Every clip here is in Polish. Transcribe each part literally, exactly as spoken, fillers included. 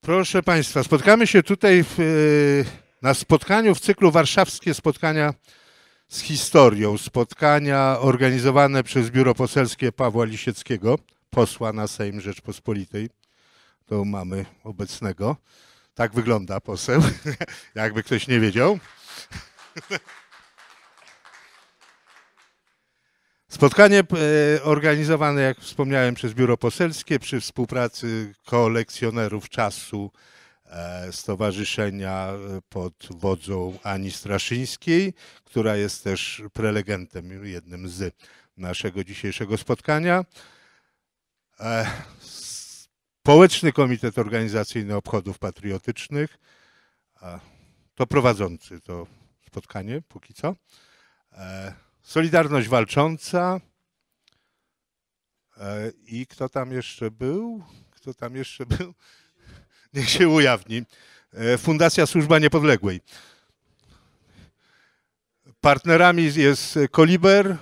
Proszę Państwa, spotkamy się tutaj w, na spotkaniu w cyklu Warszawskie Spotkania z Historią. Spotkania organizowane przez Biuro Poselskie Pawła Lisieckiego, posła na Sejm Rzeczpospolitej. To mamy obecnego. Tak wygląda poseł, jakby ktoś nie wiedział. Spotkanie organizowane, jak wspomniałem, przez Biuro Poselskie przy współpracy kolekcjonerów czasu Stowarzyszenia pod wodzą Ani Straszyńskiej, która jest też prelegentem, jednym z naszego dzisiejszego spotkania. Społeczny Komitet Organizacyjny Obchodów Patriotycznych, to prowadzący to spotkanie póki co. Solidarność Walcząca i kto tam jeszcze był? Kto tam jeszcze był? Niech się ujawni. Fundacja Służba Niepodległej. Partnerami jest Koliber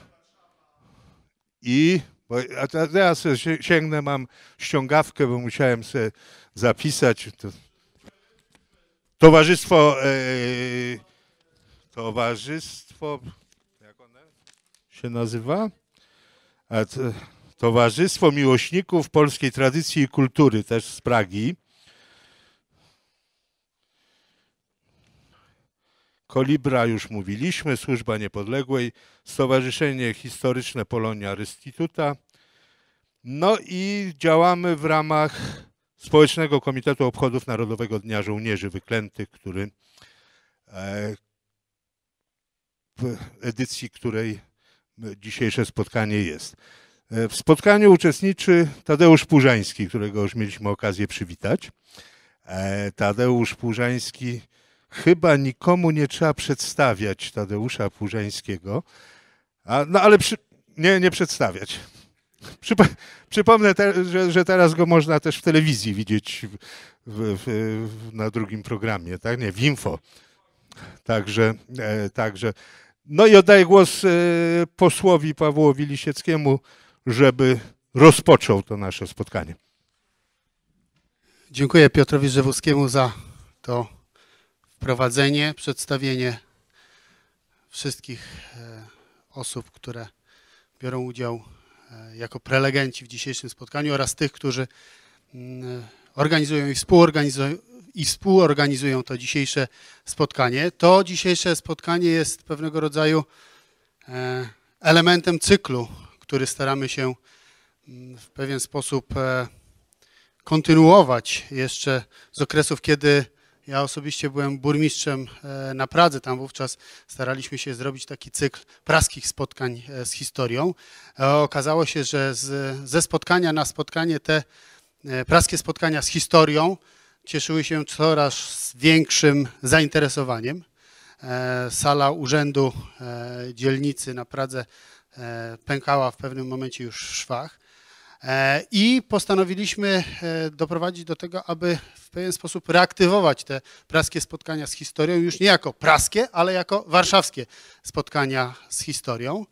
i, bo a teraz sięgnę, mam ściągawkę, bo musiałem sobie zapisać. To, towarzystwo, e, towarzystwo, jak one się nazywa? A to, Towarzystwo Miłośników Polskiej Tradycji i Kultury, też z Pragi. Kolibra już mówiliśmy, Służba Niepodległej, Stowarzyszenie Historyczne Polonia Restituta. No i działamy w ramach Społecznego Komitetu Obchodów Narodowego Dnia Żołnierzy Wyklętych, który w edycji której dzisiejsze spotkanie jest. W spotkaniu uczestniczy Tadeusz Płużański, którego już mieliśmy okazję przywitać. Tadeusz Płużański, chyba nikomu nie trzeba przedstawiać Tadeusza Płużańskiego, a, no ale przy, nie, nie przedstawiać. Przypo, przypomnę, te, że, że teraz go można też w telewizji widzieć w, w, w, na drugim programie, tak? Nie, w Info. Także, e, także. No i oddaję głos e, posłowi Pawłowi Lisieckiemu, żeby rozpoczął to nasze spotkanie. Dziękuję Piotrowi Rzewuskiemu za to wprowadzenie, przedstawienie wszystkich osób, które biorą udział jako prelegenci w dzisiejszym spotkaniu oraz tych, którzy organizują i współorganizują, i współorganizują to dzisiejsze spotkanie. To dzisiejsze spotkanie jest pewnego rodzaju elementem cyklu, który staramy się w pewien sposób kontynuować jeszcze z okresów, kiedy ja osobiście byłem burmistrzem na Pradze. Tam wówczas staraliśmy się zrobić taki cykl praskich spotkań z historią. Okazało się, że z, ze spotkania na spotkanie te praskie spotkania z historią cieszyły się coraz większym zainteresowaniem. Sala urzędu dzielnicy na Pradze pękała w pewnym momencie już w szwach. I postanowiliśmy doprowadzić do tego, aby w pewien sposób reaktywować te praskie spotkania z historią, już nie jako praskie, ale jako warszawskie spotkania z historią.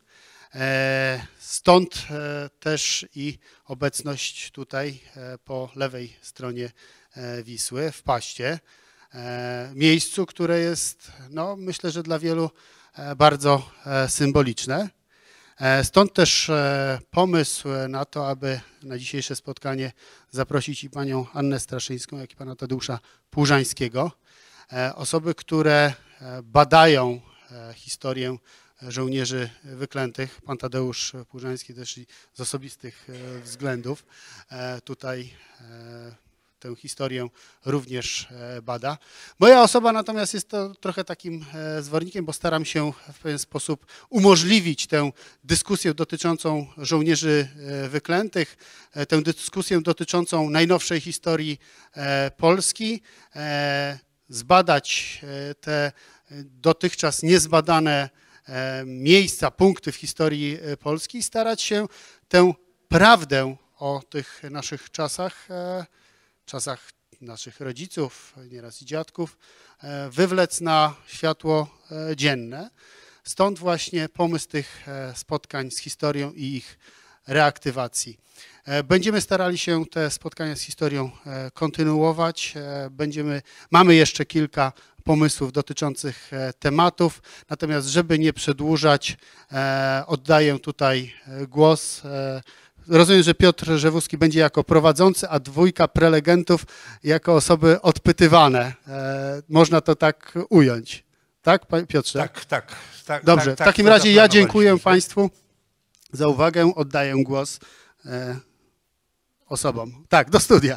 Stąd też i obecność tutaj po lewej stronie Wisły, w Paście, miejscu, które jest, no, myślę, że dla wielu bardzo symboliczne. Stąd też pomysł na to, aby na dzisiejsze spotkanie zaprosić i panią Annę Straszyńską, jak i pana Tadeusza Płużańskiego. Osoby, które badają historię żołnierzy wyklętych. Pan Tadeusz Płużański też z osobistych względów tutaj tę historię również bada. Moja osoba natomiast jest to trochę takim zwornikiem, bo staram się w pewien sposób umożliwić tę dyskusję dotyczącą żołnierzy wyklętych, tę dyskusję dotyczącą najnowszej historii Polski, zbadać te dotychczas niezbadane miejsca, punkty w historii Polski i starać się tę prawdę o tych naszych czasach czasach naszych rodziców, nieraz i dziadków, wywlec na światło dzienne. Stąd właśnie pomysł tych spotkań z historią i ich reaktywacji. Będziemy starali się te spotkania z historią kontynuować. Będziemy, mamy jeszcze kilka pomysłów dotyczących tematów, natomiast żeby nie przedłużać, oddaję tutaj głos. Rozumiem, że Piotr Rzewuski będzie jako prowadzący, a dwójka prelegentów jako osoby odpytywane. Można to tak ująć. Tak, Panie Piotrze? Tak, tak. tak Dobrze, tak, w tak, takim razie ja dziękuję Państwu za uwagę. Oddaję głos e, osobom. Tak, do studia.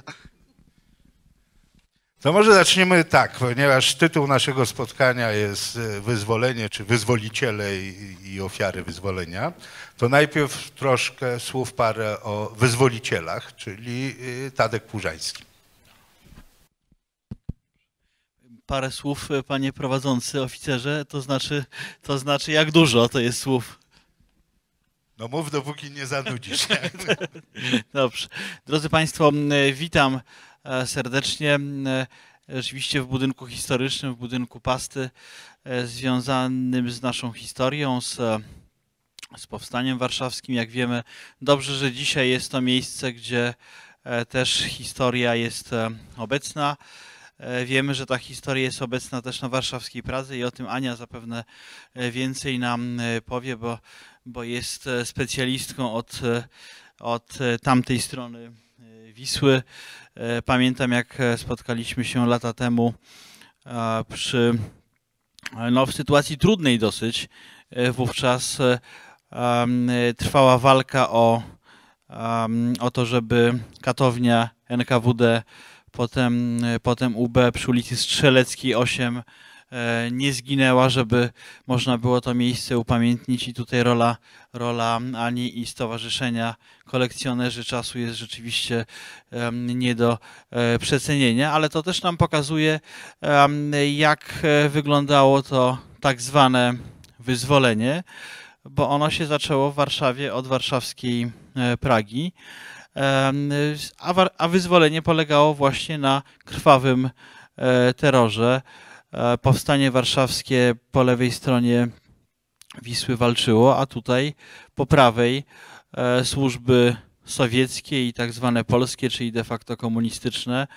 To może zaczniemy tak, ponieważ tytuł naszego spotkania jest Wyzwolenie czy Wyzwoliciele i, i ofiary wyzwolenia. To najpierw troszkę słów parę o wyzwolicielach, czyli Tadek Płużański. Parę słów, panie prowadzący, oficerze, to znaczy, to znaczy jak dużo to jest słów? No mów, dopóki nie zanudzisz. Dobrze. Drodzy Państwo, witam serdecznie. Rzeczywiście w budynku historycznym, w budynku Pasty, związanym z naszą historią, z, z powstaniem warszawskim. Jak wiemy, dobrze, że dzisiaj jest to miejsce, gdzie też historia jest obecna. Wiemy, że ta historia jest obecna też na warszawskiej Pradze i o tym Ania zapewne więcej nam powie, bo, bo jest specjalistką od, od tamtej strony Wisły. Pamiętam, jak spotkaliśmy się lata temu przy, no, w sytuacji trudnej dosyć. Wówczas trwała walka o, o to, żeby katownia N K W D, potem, potem U B przy ulicy Strzeleckiej osiem nie zginęła, żeby można było to miejsce upamiętnić i tutaj rola, rola Ani i Stowarzyszenia Kolekcjonerzy Czasu jest rzeczywiście nie do przecenienia, ale to też nam pokazuje, jak wyglądało to tak zwane wyzwolenie, bo ono się zaczęło w Warszawie od warszawskiej Pragi, a wyzwolenie polegało właśnie na krwawym terrorze. Powstanie warszawskie po lewej stronie Wisły walczyło, a tutaj po prawej służby sowieckie i tak zwane polskie, czyli de facto komunistyczne,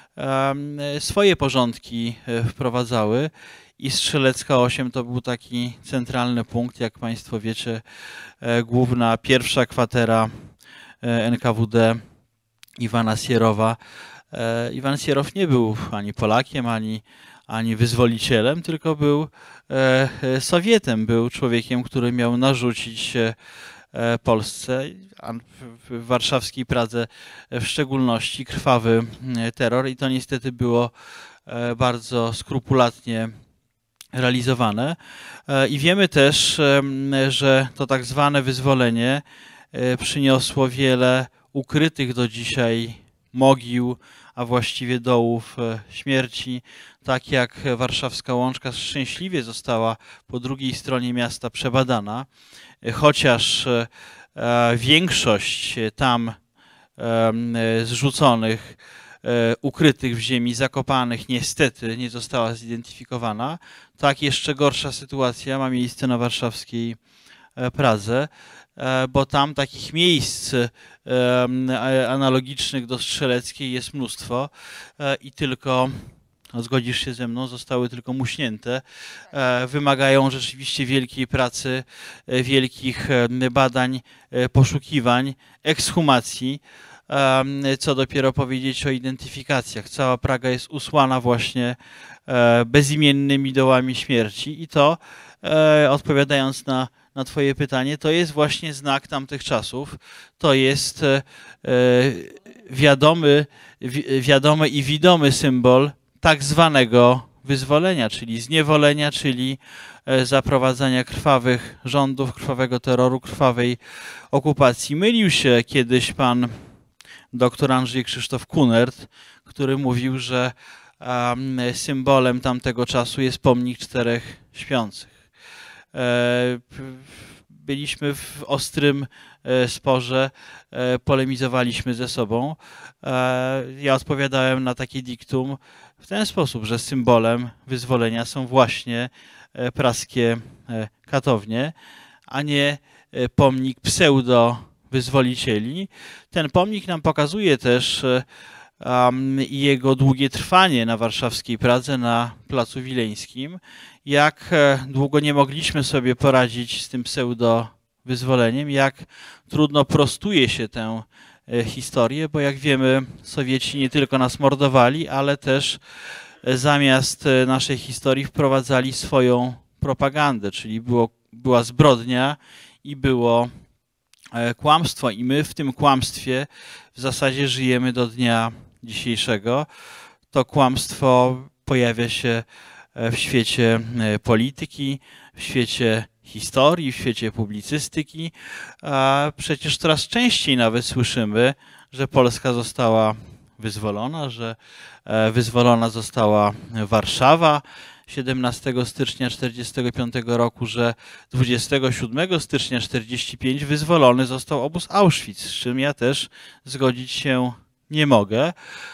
swoje porządki wprowadzały i Strzelecka osiem to był taki centralny punkt, jak Państwo wiecie, główna, pierwsza kwatera N K W D Iwana Sierowa. Iwan Sierow nie był ani Polakiem, ani ani wyzwolicielem, tylko był e, Sowietem, był człowiekiem, który miał narzucić e, Polsce, a w, w warszawskiej Pradze w szczególności, krwawy terror i to niestety było e, bardzo skrupulatnie realizowane. E, I wiemy też, e, że to tak zwane wyzwolenie e, przyniosło wiele ukrytych do dzisiaj mogił, a właściwie dołów śmierci, tak jak warszawska Łączka szczęśliwie została po drugiej stronie miasta przebadana, chociaż większość tam zrzuconych, ukrytych w ziemi, zakopanych niestety nie została zidentyfikowana, tak jeszcze gorsza sytuacja ma miejsce na warszawskiej Pradze, bo tam takich miejsc analogicznych do Strzeleckiej jest mnóstwo i tylko, no zgodzisz się ze mną, zostały tylko muśnięte. Wymagają rzeczywiście wielkiej pracy, wielkich badań, poszukiwań, ekshumacji, co dopiero powiedzieć o identyfikacjach. Cała Praga jest usłana właśnie bezimiennymi dołami śmierci i to, odpowiadając na na Twoje pytanie, to jest właśnie znak tamtych czasów. To jest e, wiadomy, wi, wiadomy i widomy symbol tak zwanego wyzwolenia, czyli zniewolenia, czyli e, zaprowadzania krwawych rządów, krwawego terroru, krwawej okupacji. Mylił się kiedyś pan doktor Andrzej Krzysztof Kunert, który mówił, że e, symbolem tamtego czasu jest pomnik czterech śpiących. Byliśmy w ostrym sporze, polemizowaliśmy ze sobą. Ja odpowiadałem na takie diktum w ten sposób, że symbolem wyzwolenia są właśnie praskie katownie, a nie pomnik pseudo wyzwolicieli. Ten pomnik nam pokazuje też um, jego długie trwanie na warszawskiej Pradze, na Placu Wileńskim. Jak długo nie mogliśmy sobie poradzić z tym pseudo-wyzwoleniem, jak trudno prostuje się tę historię, bo jak wiemy, Sowieci nie tylko nas mordowali, ale też zamiast naszej historii wprowadzali swoją propagandę, czyli było, była zbrodnia i było kłamstwo. I my w tym kłamstwie w zasadzie żyjemy do dnia dzisiejszego. To kłamstwo pojawia się w świecie polityki, w świecie historii, w świecie publicystyki. A przecież coraz częściej nawet słyszymy, że Polska została wyzwolona, że wyzwolona została Warszawa siedemnastego stycznia tysiąc dziewięćset czterdziestego piątego roku, że dwudziestego siódmego stycznia tysiąc dziewięćset czterdziestego piątego wyzwolony został obóz Auschwitz, z czym ja też zgodzić się nie mogę.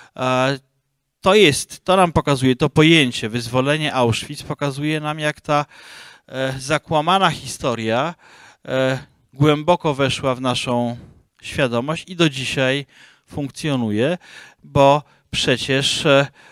To jest, to nam pokazuje, to pojęcie wyzwolenie Auschwitz pokazuje nam, jak ta zakłamana historia głęboko weszła w naszą świadomość i do dzisiaj funkcjonuje, bo przecież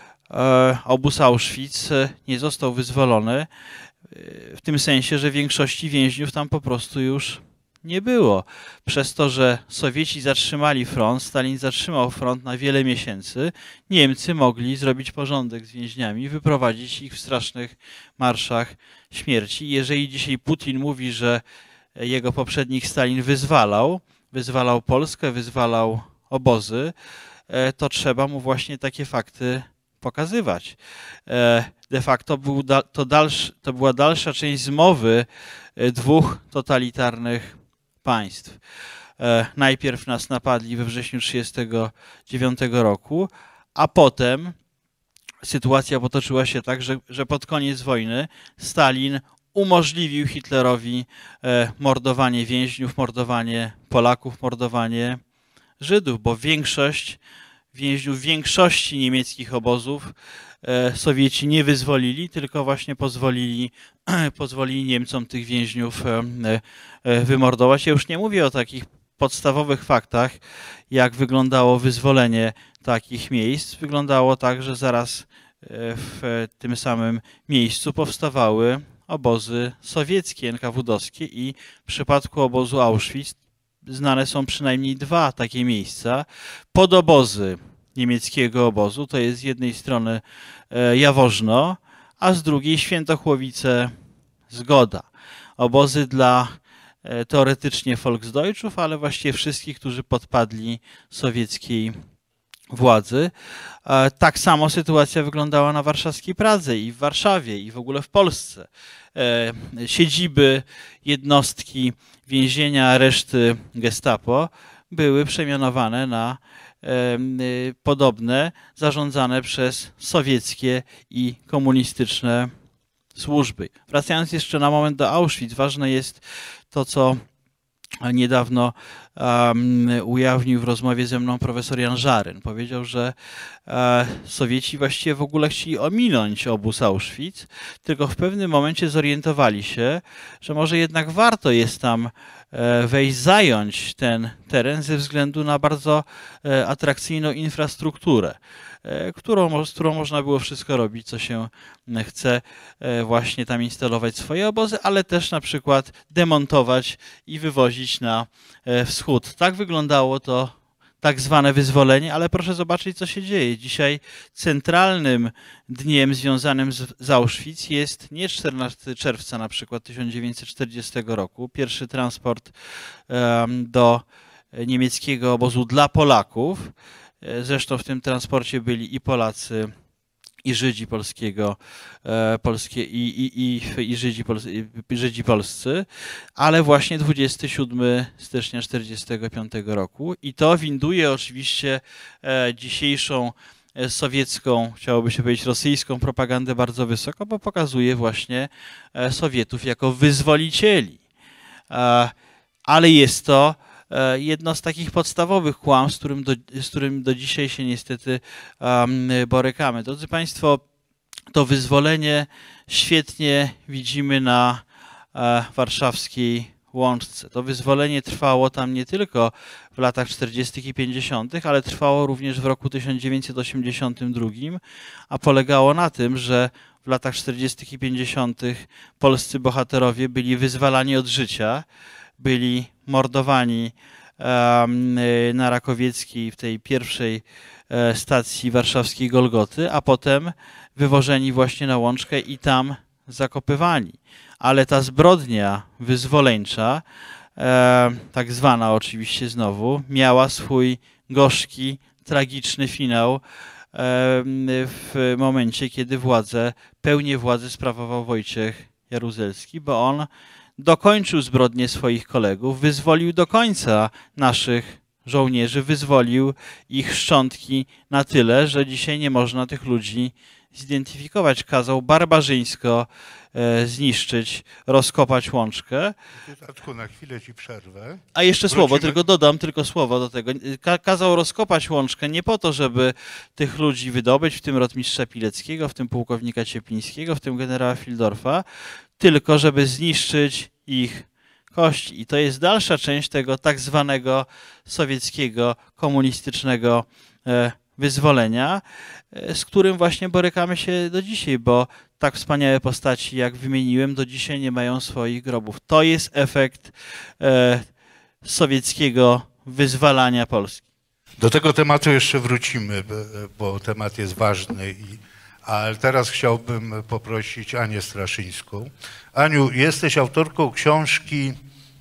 obóz Auschwitz nie został wyzwolony w tym sensie, że większości więźniów tam po prostu już nie było. Przez to, że Sowieci zatrzymali front, Stalin zatrzymał front na wiele miesięcy, Niemcy mogli zrobić porządek z więźniami, wyprowadzić ich w strasznych marszach śmierci. Jeżeli dzisiaj Putin mówi, że jego poprzednik Stalin wyzwalał, wyzwalał Polskę, wyzwalał obozy, to trzeba mu właśnie takie fakty pokazywać. De facto był to, dalszy, to była dalsza część zmowy dwóch totalitarnych państw. Najpierw nas napadli we wrześniu tysiąc dziewięćset trzydziestego dziewiątego roku, a potem sytuacja potoczyła się tak, że, że pod koniec wojny Stalin umożliwił Hitlerowi mordowanie więźniów, mordowanie Polaków, mordowanie Żydów, bo większość więźniów w większości niemieckich obozów Sowieci nie wyzwolili, tylko właśnie pozwolili, pozwolili Niemcom tych więźniów wymordować. Ja już nie mówię o takich podstawowych faktach, jak wyglądało wyzwolenie takich miejsc. Wyglądało tak, że zaraz w tym samym miejscu powstawały obozy sowieckie, en ka wu dowskie i w przypadku obozu Auschwitz znane są przynajmniej dwa takie miejsca. Podobozy niemieckiego obozu, to jest z jednej strony Jaworzno, a z drugiej Świętochłowice-Zgoda. Obozy dla teoretycznie Volksdeutschów, ale właściwie wszystkich, którzy podpadli sowieckiej władzy. Tak samo sytuacja wyglądała na warszawskiej Pradze i w Warszawie i w ogóle w Polsce. Siedziby, jednostki więzienia, reszty gestapo były przemianowane na podobne, zarządzane przez sowieckie i komunistyczne służby. Wracając jeszcze na moment do Auschwitz, ważne jest to, co niedawno um, ujawnił w rozmowie ze mną profesor Jan Żaryn. Powiedział, że e, Sowieci właściwie w ogóle chcieli ominąć obóz Auschwitz, tylko w pewnym momencie zorientowali się, że może jednak warto jest tam e, wejść, zająć ten teren ze względu na bardzo e, atrakcyjną infrastrukturę, e, którą, z którą można było wszystko robić, co się chce, e, właśnie tam instalować swoje obozy, ale też na przykład demontować i wywozić na e, wschód. Tak wyglądało to tak zwane wyzwolenie, ale proszę zobaczyć, co się dzieje. Dzisiaj centralnym dniem związanym z, z Auschwitz jest nie czternastego czerwca na przykład tysiąc dziewięćset czterdziestego roku, pierwszy transport um, do niemieckiego obozu dla Polaków. Zresztą w tym transporcie byli i Polacy, i Żydzi polskiego, e, polskie, i, i, i, i, Żydzi, pol, i Żydzi polscy, ale właśnie dwudziestego siódmego stycznia tysiąc dziewięćset czterdziestego piątego roku. I to winduje oczywiście e, dzisiejszą e, sowiecką, chciałoby się powiedzieć rosyjską propagandę bardzo wysoko, bo pokazuje właśnie e, Sowietów jako wyzwolicieli. E, ale jest to jedno z takich podstawowych kłamstw, z którym do, z którym do dzisiaj się niestety um, borykamy. Drodzy Państwo, to wyzwolenie świetnie widzimy na e, warszawskiej Łączce. To wyzwolenie trwało tam nie tylko w latach czterdziestych i pięćdziesiątych, ale trwało również w roku tysiąc dziewięćset osiemdziesiątym drugim, a polegało na tym, że w latach czterdziestych i pięćdziesiątych polscy bohaterowie byli wyzwalani od życia, byli mordowani na Rakowieckiej w tej pierwszej stacji warszawskiej Golgoty, a potem wywożeni właśnie na Łączkę i tam zakopywani. Ale ta zbrodnia wyzwoleńcza, e, tak zwana oczywiście znowu, miała swój gorzki, tragiczny finał e, w momencie, kiedy władzę, pełnię władzy sprawował Wojciech Jaruzelski, bo on dokończył zbrodnię swoich kolegów, wyzwolił do końca naszych żołnierzy, wyzwolił ich szczątki na tyle, że dzisiaj nie można tych ludzi zidentyfikować. Kazał barbarzyńsko e, zniszczyć, rozkopać Łączkę. W dodatku na chwilę ci przerwę. A jeszcze Wrócimy. słowo, tylko dodam tylko słowo do tego. Ka kazał rozkopać Łączkę nie po to, żeby tych ludzi wydobyć, w tym rotmistrza Pileckiego, w tym pułkownika Cieplińskiego, w tym generała Fildorfa, tylko żeby zniszczyć ich kości. I to jest dalsza część tego tak zwanego sowieckiego, komunistycznego e, wyzwolenia, z którym właśnie borykamy się do dzisiaj, bo tak wspaniałe postaci, jak wymieniłem, do dzisiaj nie mają swoich grobów. To jest efekt e, sowieckiego wyzwalania Polski. Do tego tematu jeszcze wrócimy, bo temat jest ważny. I, ale teraz chciałbym poprosić Anię Straszyńską. Aniu, jesteś autorką książki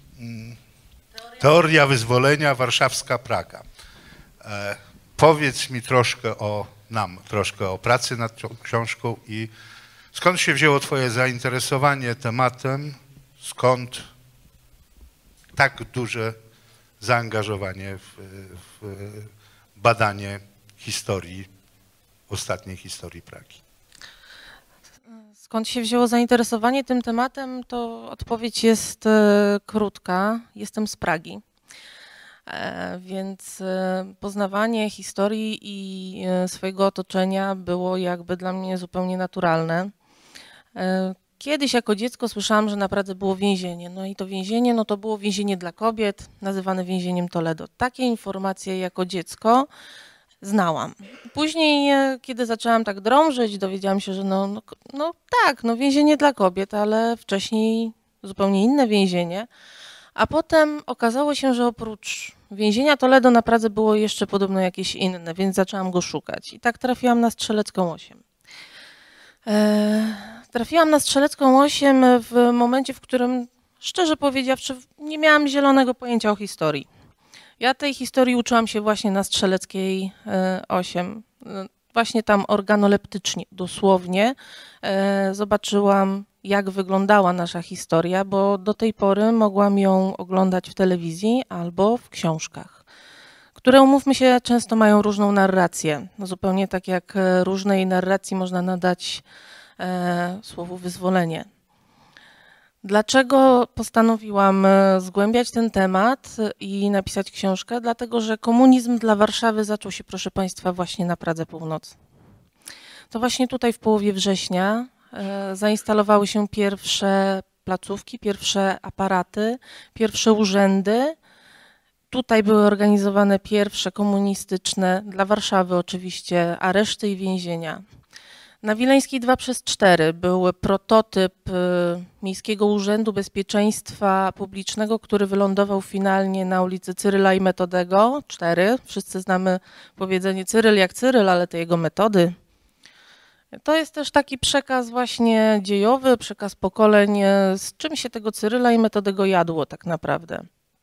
Teoria wyzwolenia, Warszawska Praga. E, powiedz mi troszkę o nam, troszkę o pracy nad tą książką i skąd się wzięło twoje zainteresowanie tematem, skąd tak duże zaangażowanie w, w badanie historii, ostatniej historii Pragi. Skąd się wzięło zainteresowanie tym tematem, to odpowiedź jest e, krótka. Jestem z Pragi. E, więc e, poznawanie historii i e, swojego otoczenia było jakby dla mnie zupełnie naturalne. E, kiedyś jako dziecko słyszałam, że na Pradze było więzienie. No i to więzienie, no to było więzienie dla kobiet, nazywane więzieniem Toledo. Takie informacje jako dziecko znałam. Później, kiedy zaczęłam tak drążyć, dowiedziałam się, że no, no, no tak, no więzienie dla kobiet, ale wcześniej zupełnie inne więzienie. A potem okazało się, że oprócz więzienia Toledo na Pradze było jeszcze podobno jakieś inne, więc zaczęłam go szukać. I tak trafiłam na Strzelecką osiem. E, trafiłam na Strzelecką osiem w momencie, w którym, szczerze powiedziawszy, nie miałam zielonego pojęcia o historii. Ja tej historii uczyłam się właśnie na Strzeleckiej osiem. Właśnie tam organoleptycznie, dosłownie zobaczyłam, jak wyglądała nasza historia, bo do tej pory mogłam ją oglądać w telewizji albo w książkach, które, umówmy się, często mają różną narrację. No zupełnie tak jak różnej narracji można nadać e, słowu wyzwolenie. Dlaczego postanowiłam zgłębiać ten temat i napisać książkę? Dlatego, że komunizm dla Warszawy zaczął się, proszę Państwa, właśnie na Pradze Północnej. To właśnie tutaj w połowie września zainstalowały się pierwsze placówki, pierwsze aparaty, pierwsze urzędy. Tutaj były organizowane pierwsze komunistyczne, dla Warszawy oczywiście, areszty i więzienia. Na Wileńskiej dwa przez cztery był prototyp Miejskiego Urzędu Bezpieczeństwa Publicznego, który wylądował finalnie na ulicy Cyryla i Metodego cztery. Wszyscy znamy powiedzenie Cyryl jak Cyryl, ale te jego metody. To jest też taki przekaz właśnie dziejowy, przekaz pokoleń, z czym się tego Cyryla i Metodego jadło tak naprawdę.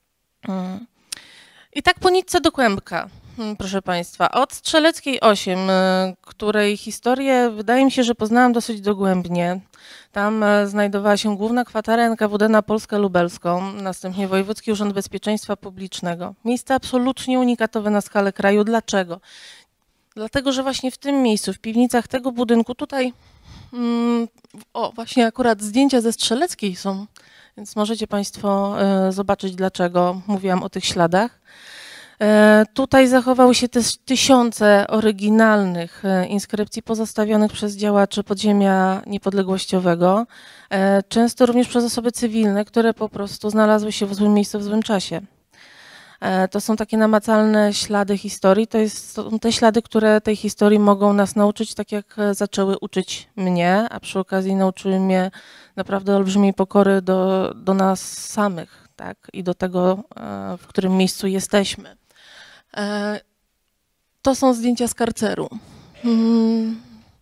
I tak po nitce do kłębka. Proszę Państwa, od Strzeleckiej osiem, której historię wydaje mi się, że poznałam dosyć dogłębnie. Tam znajdowała się główna kwatera N K W D na Polskę Lubelską, następnie Wojewódzki Urząd Bezpieczeństwa Publicznego. Miejsce absolutnie unikatowe na skalę kraju. Dlaczego? Dlatego, że właśnie w tym miejscu, w piwnicach tego budynku, tutaj, mm, o właśnie akurat zdjęcia ze Strzeleckiej są, więc możecie Państwo y, zobaczyć, dlaczego mówiłam o tych śladach. Tutaj zachowały się też tysiące oryginalnych inskrypcji pozostawionych przez działaczy podziemia niepodległościowego, często również przez osoby cywilne, które po prostu znalazły się w złym miejscu w złym czasie. To są takie namacalne ślady historii, to jest, są te ślady, które tej historii mogą nas nauczyć, tak jak zaczęły uczyć mnie, a przy okazji nauczyły mnie naprawdę olbrzymiej pokory do, do nas samych, tak? I do tego, w którym miejscu jesteśmy. To są zdjęcia z karceru. Hmm.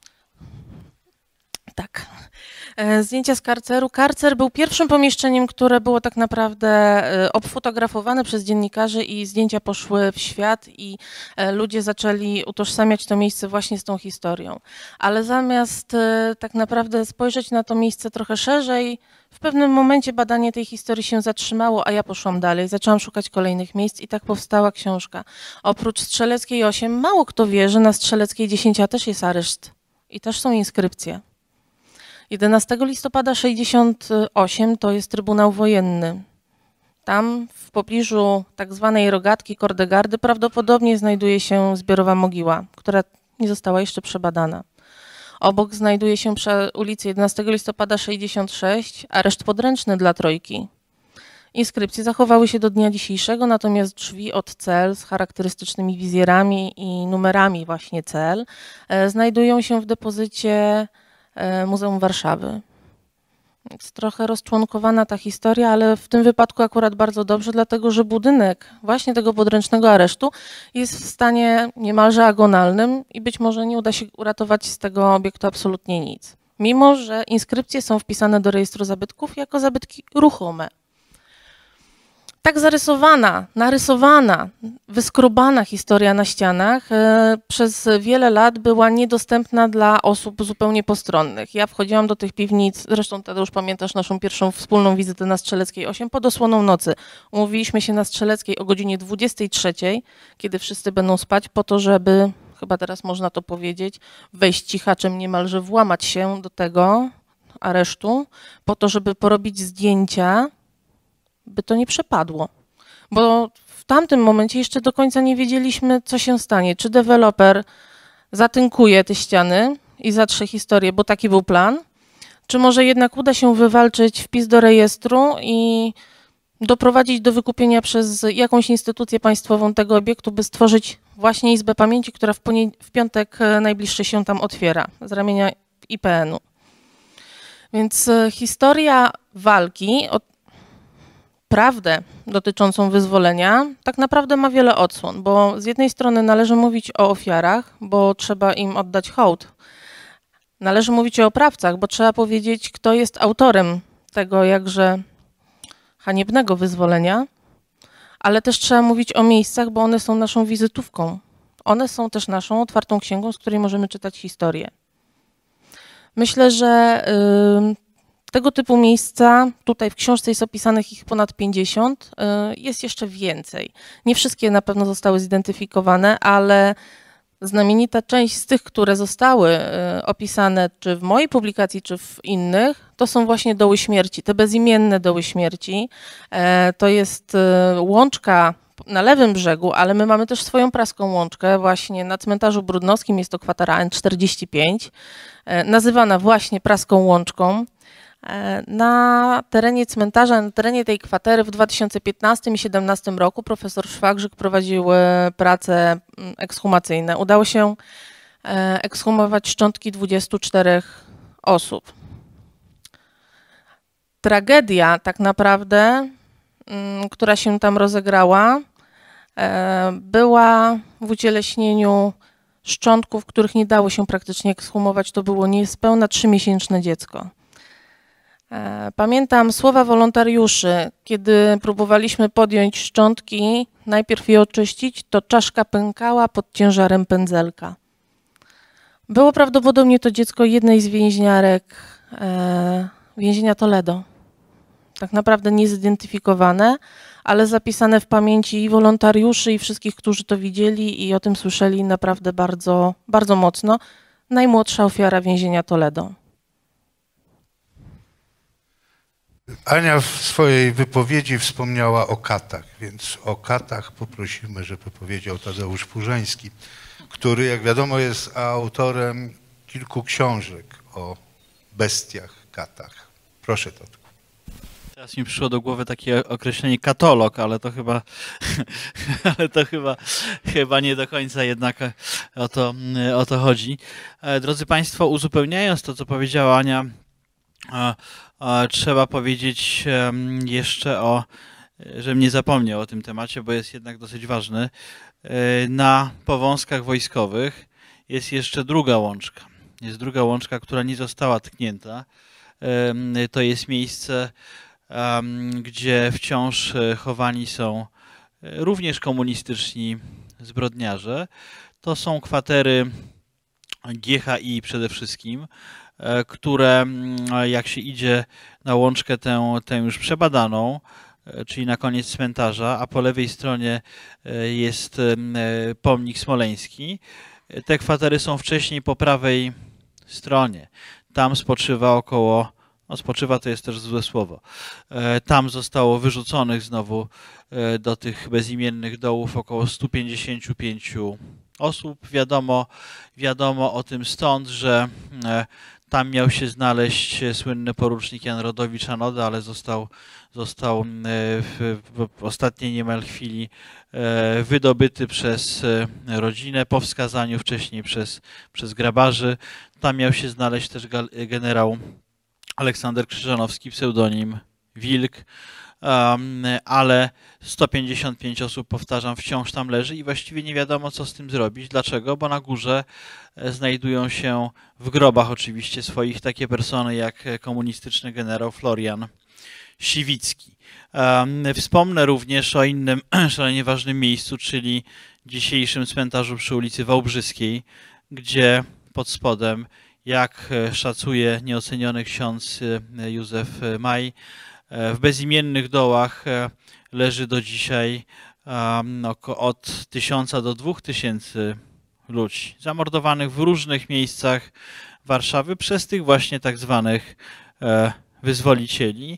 Tak. Zdjęcia z karceru. Karcer był pierwszym pomieszczeniem, które było tak naprawdę obfotografowane przez dziennikarzy i zdjęcia poszły w świat i ludzie zaczęli utożsamiać to miejsce właśnie z tą historią. Ale zamiast tak naprawdę spojrzeć na to miejsce trochę szerzej, w pewnym momencie badanie tej historii się zatrzymało, a ja poszłam dalej. Zaczęłam szukać kolejnych miejsc i tak powstała książka. Oprócz Strzeleckiej osiem, mało kto wie, że na Strzeleckiej dziesięć też jest areszt i też są inskrypcje. jedenastego listopada sześćdziesiąt osiem to jest Trybunał Wojenny. Tam w pobliżu tak zwanej rogatki Kordegardy prawdopodobnie znajduje się zbiorowa mogiła, która nie została jeszcze przebadana. Obok znajduje się przy ulicy jedenastego listopada sześćdziesiąt sześć areszt podręczny dla Trojki. Inskrypcje zachowały się do dnia dzisiejszego, natomiast drzwi od cel z charakterystycznymi wizjerami i numerami właśnie cel znajdują się w depozycie Muzeum Warszawy. Więc trochę rozczłonkowana ta historia, ale w tym wypadku akurat bardzo dobrze, dlatego że budynek właśnie tego podręcznego aresztu jest w stanie niemalże agonalnym i być może nie uda się uratować z tego obiektu absolutnie nic. Mimo że inskrypcje są wpisane do rejestru zabytków jako zabytki ruchome. Tak zarysowana, narysowana, wyskrobana historia na ścianach e, przez wiele lat była niedostępna dla osób zupełnie postronnych. Ja wchodziłam do tych piwnic, zresztą Tadeusz, pamiętasz naszą pierwszą wspólną wizytę na Strzeleckiej osiem pod osłoną nocy. Umówiliśmy się na Strzeleckiej o godzinie dwudziestej trzeciej, kiedy wszyscy będą spać, po to, żeby, chyba teraz można to powiedzieć, wejść cichaczem, niemalże włamać się do tego aresztu, po to, żeby porobić zdjęcia, by to nie przepadło, bo w tamtym momencie jeszcze do końca nie wiedzieliśmy, co się stanie. Czy deweloper zatynkuje te ściany i zatrze historię, bo taki był plan, czy może jednak uda się wywalczyć wpis do rejestru i doprowadzić do wykupienia przez jakąś instytucję państwową tego obiektu, by stworzyć właśnie Izbę Pamięci, która w, w piątek najbliższy się tam otwiera z ramienia I P N u. Więc historia walki o prawdę dotyczącą wyzwolenia tak naprawdę ma wiele odsłon, bo z jednej strony należy mówić o ofiarach, bo trzeba im oddać hołd. Należy mówić o oprawcach, bo trzeba powiedzieć, kto jest autorem tego jakże haniebnego wyzwolenia, ale też trzeba mówić o miejscach, bo one są naszą wizytówką. One są też naszą otwartą księgą, z której możemy czytać historię. Myślę, że yy, tego typu miejsca, tutaj w książce jest opisanych ich ponad pięćdziesiąt, jest jeszcze więcej. Nie wszystkie na pewno zostały zidentyfikowane, ale znamienita część z tych, które zostały opisane czy w mojej publikacji, czy w innych, to są właśnie doły śmierci, te bezimienne doły śmierci. To jest łączka na lewym brzegu, ale my mamy też swoją praską łączkę właśnie na cmentarzu brudnowskim, jest to kwatera N czterdzieści pięć, nazywana właśnie praską łączką. Na terenie cmentarza, na terenie tej kwatery w dwa tysiące piętnastym i dwa tysiące siedemnastym roku profesor Szwagrzyk prowadził prace ekshumacyjne. Udało się ekshumować szczątki dwudziestu czterech osób. Tragedia tak naprawdę, która się tam rozegrała, była w ucieleśnieniu szczątków, których nie dało się praktycznie ekshumować. To było niespełna trzymiesięczne dziecko. Pamiętam słowa wolontariuszy, kiedy próbowaliśmy podjąć szczątki, najpierw je oczyścić, to czaszka pękała pod ciężarem pędzelka. Było prawdopodobnie to dziecko jednej z więźniarek e, więzienia Toledo. Tak naprawdę niezidentyfikowane, ale zapisane w pamięci i wolontariuszy, i wszystkich, którzy to widzieli i o tym słyszeli naprawdę bardzo, bardzo mocno. Najmłodsza ofiara więzienia Toledo. Ania w swojej wypowiedzi wspomniała o katach, więc o katach poprosimy, żeby powiedział Tadeusz Purzański, który, jak wiadomo, jest autorem kilku książek o bestiach, katach. Proszę, Tadku. Teraz mi przyszło do głowy takie określenie katalog, ale to chyba, ale to chyba, chyba nie do końca jednak o to, o to chodzi. Drodzy Państwo, uzupełniając to, co powiedziała Ania, trzeba powiedzieć jeszcze o, żebym nie zapomniał o tym temacie, bo jest jednak dosyć ważny. Na Powązkach Wojskowych jest jeszcze druga łączka. Jest druga łączka, która nie została tknięta. To jest miejsce, gdzie wciąż chowani są również komunistyczni zbrodniarze. To są kwatery G H I przede wszystkim, które jak się idzie na łączkę tę, tę już przebadaną, czyli na koniec cmentarza, a po lewej stronie jest pomnik smoleński. Te kwatery są wcześniej po prawej stronie. Tam spoczywa około, no spoczywa to jest też złe słowo, tam zostało wyrzuconych znowu do tych bezimiennych dołów około stu pięćdziesięciu pięciu osób. Wiadomo, wiadomo o tym stąd, że tam miał się znaleźć słynny porucznik Jan Rodowicz Anoda, ale został, został w, w ostatniej niemal chwili wydobyty przez rodzinę, po wskazaniu wcześniej przez, przez grabarzy. Tam miał się znaleźć też generał Aleksander Krzyżanowski, pseudonim Wilk, ale sto pięćdziesiąt pięć osób, powtarzam, wciąż tam leży i właściwie nie wiadomo, co z tym zrobić. Dlaczego? Bo na górze znajdują się w grobach oczywiście swoich takie persony jak komunistyczny generał Florian Siwicki. Wspomnę również o innym szalenie ważnym miejscu, czyli dzisiejszym cmentarzu przy ulicy Wałbrzyskiej, gdzie pod spodem, jak szacuje nieoceniony ksiądz Józef Maj, w bezimiennych dołach leży do dzisiaj od tysiąca do dwóch tysięcy ludzi, zamordowanych w różnych miejscach Warszawy przez tych właśnie tak zwanych wyzwolicieli.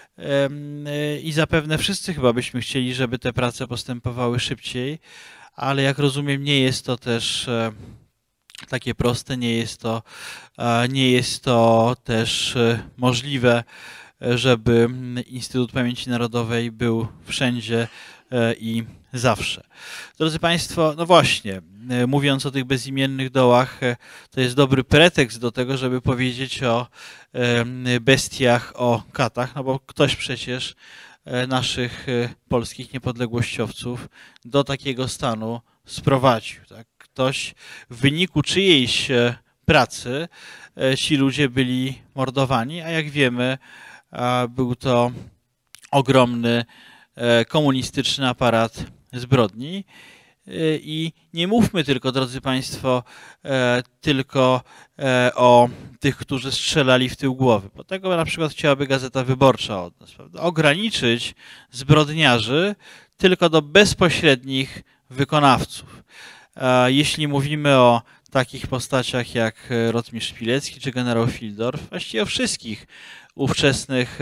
I zapewne wszyscy chyba byśmy chcieli, żeby te prace postępowały szybciej, ale jak rozumiem, nie jest to też takie proste, nie jest to, nie jest to też możliwe, żeby Instytut Pamięci Narodowej był wszędzie i zawsze. Drodzy Państwo, no właśnie, mówiąc o tych bezimiennych dołach, to jest dobry pretekst do tego, żeby powiedzieć o bestiach, o katach, no bo ktoś przecież naszych polskich niepodległościowców do takiego stanu sprowadził. Tak? Ktoś w wyniku czyjejś pracy ci ludzie byli mordowani, a jak wiemy, był to ogromny komunistyczny aparat zbrodni. I nie mówmy tylko, drodzy Państwo, tylko o tych, którzy strzelali w tył głowy, bo tego na przykład chciałaby Gazeta Wyborcza od nas, prawda? Ograniczyć zbrodniarzy tylko do bezpośrednich wykonawców. Jeśli mówimy o takich postaciach jak rotmistrz Pilecki czy generał Fildorf, właściwie o wszystkich ówczesnych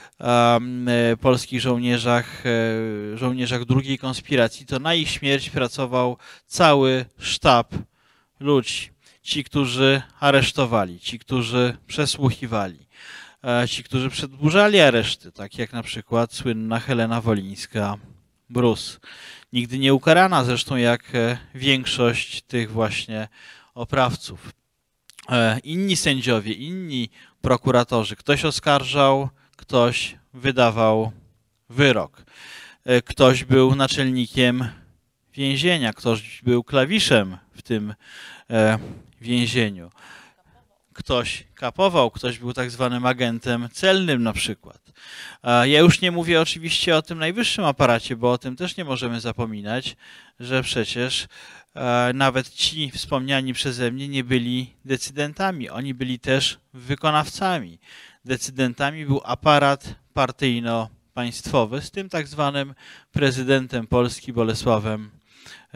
polskich żołnierzach, żołnierzach drugiej konspiracji, to na ich śmierć pracował cały sztab ludzi. Ci, którzy aresztowali, ci, którzy przesłuchiwali, ci, którzy przedłużali areszty, tak jak na przykład słynna Helena Wolińska-Brus. Nigdy nie ukarana, zresztą jak większość tych właśnie oprawców. Inni sędziowie, inni prokuratorzy, ktoś oskarżał, ktoś wydawał wyrok. Ktoś był naczelnikiem więzienia, ktoś był klawiszem w tym więzieniu. Ktoś kapował, ktoś był tak zwanym agentem celnym na przykład. Ja już nie mówię oczywiście o tym najwyższym aparacie, bo o tym też nie możemy zapominać, że przecież nawet ci wspomniani przeze mnie nie byli decydentami, oni byli też wykonawcami. Decydentami był aparat partyjno-państwowy z tym tak zwanym prezydentem Polski Bolesławem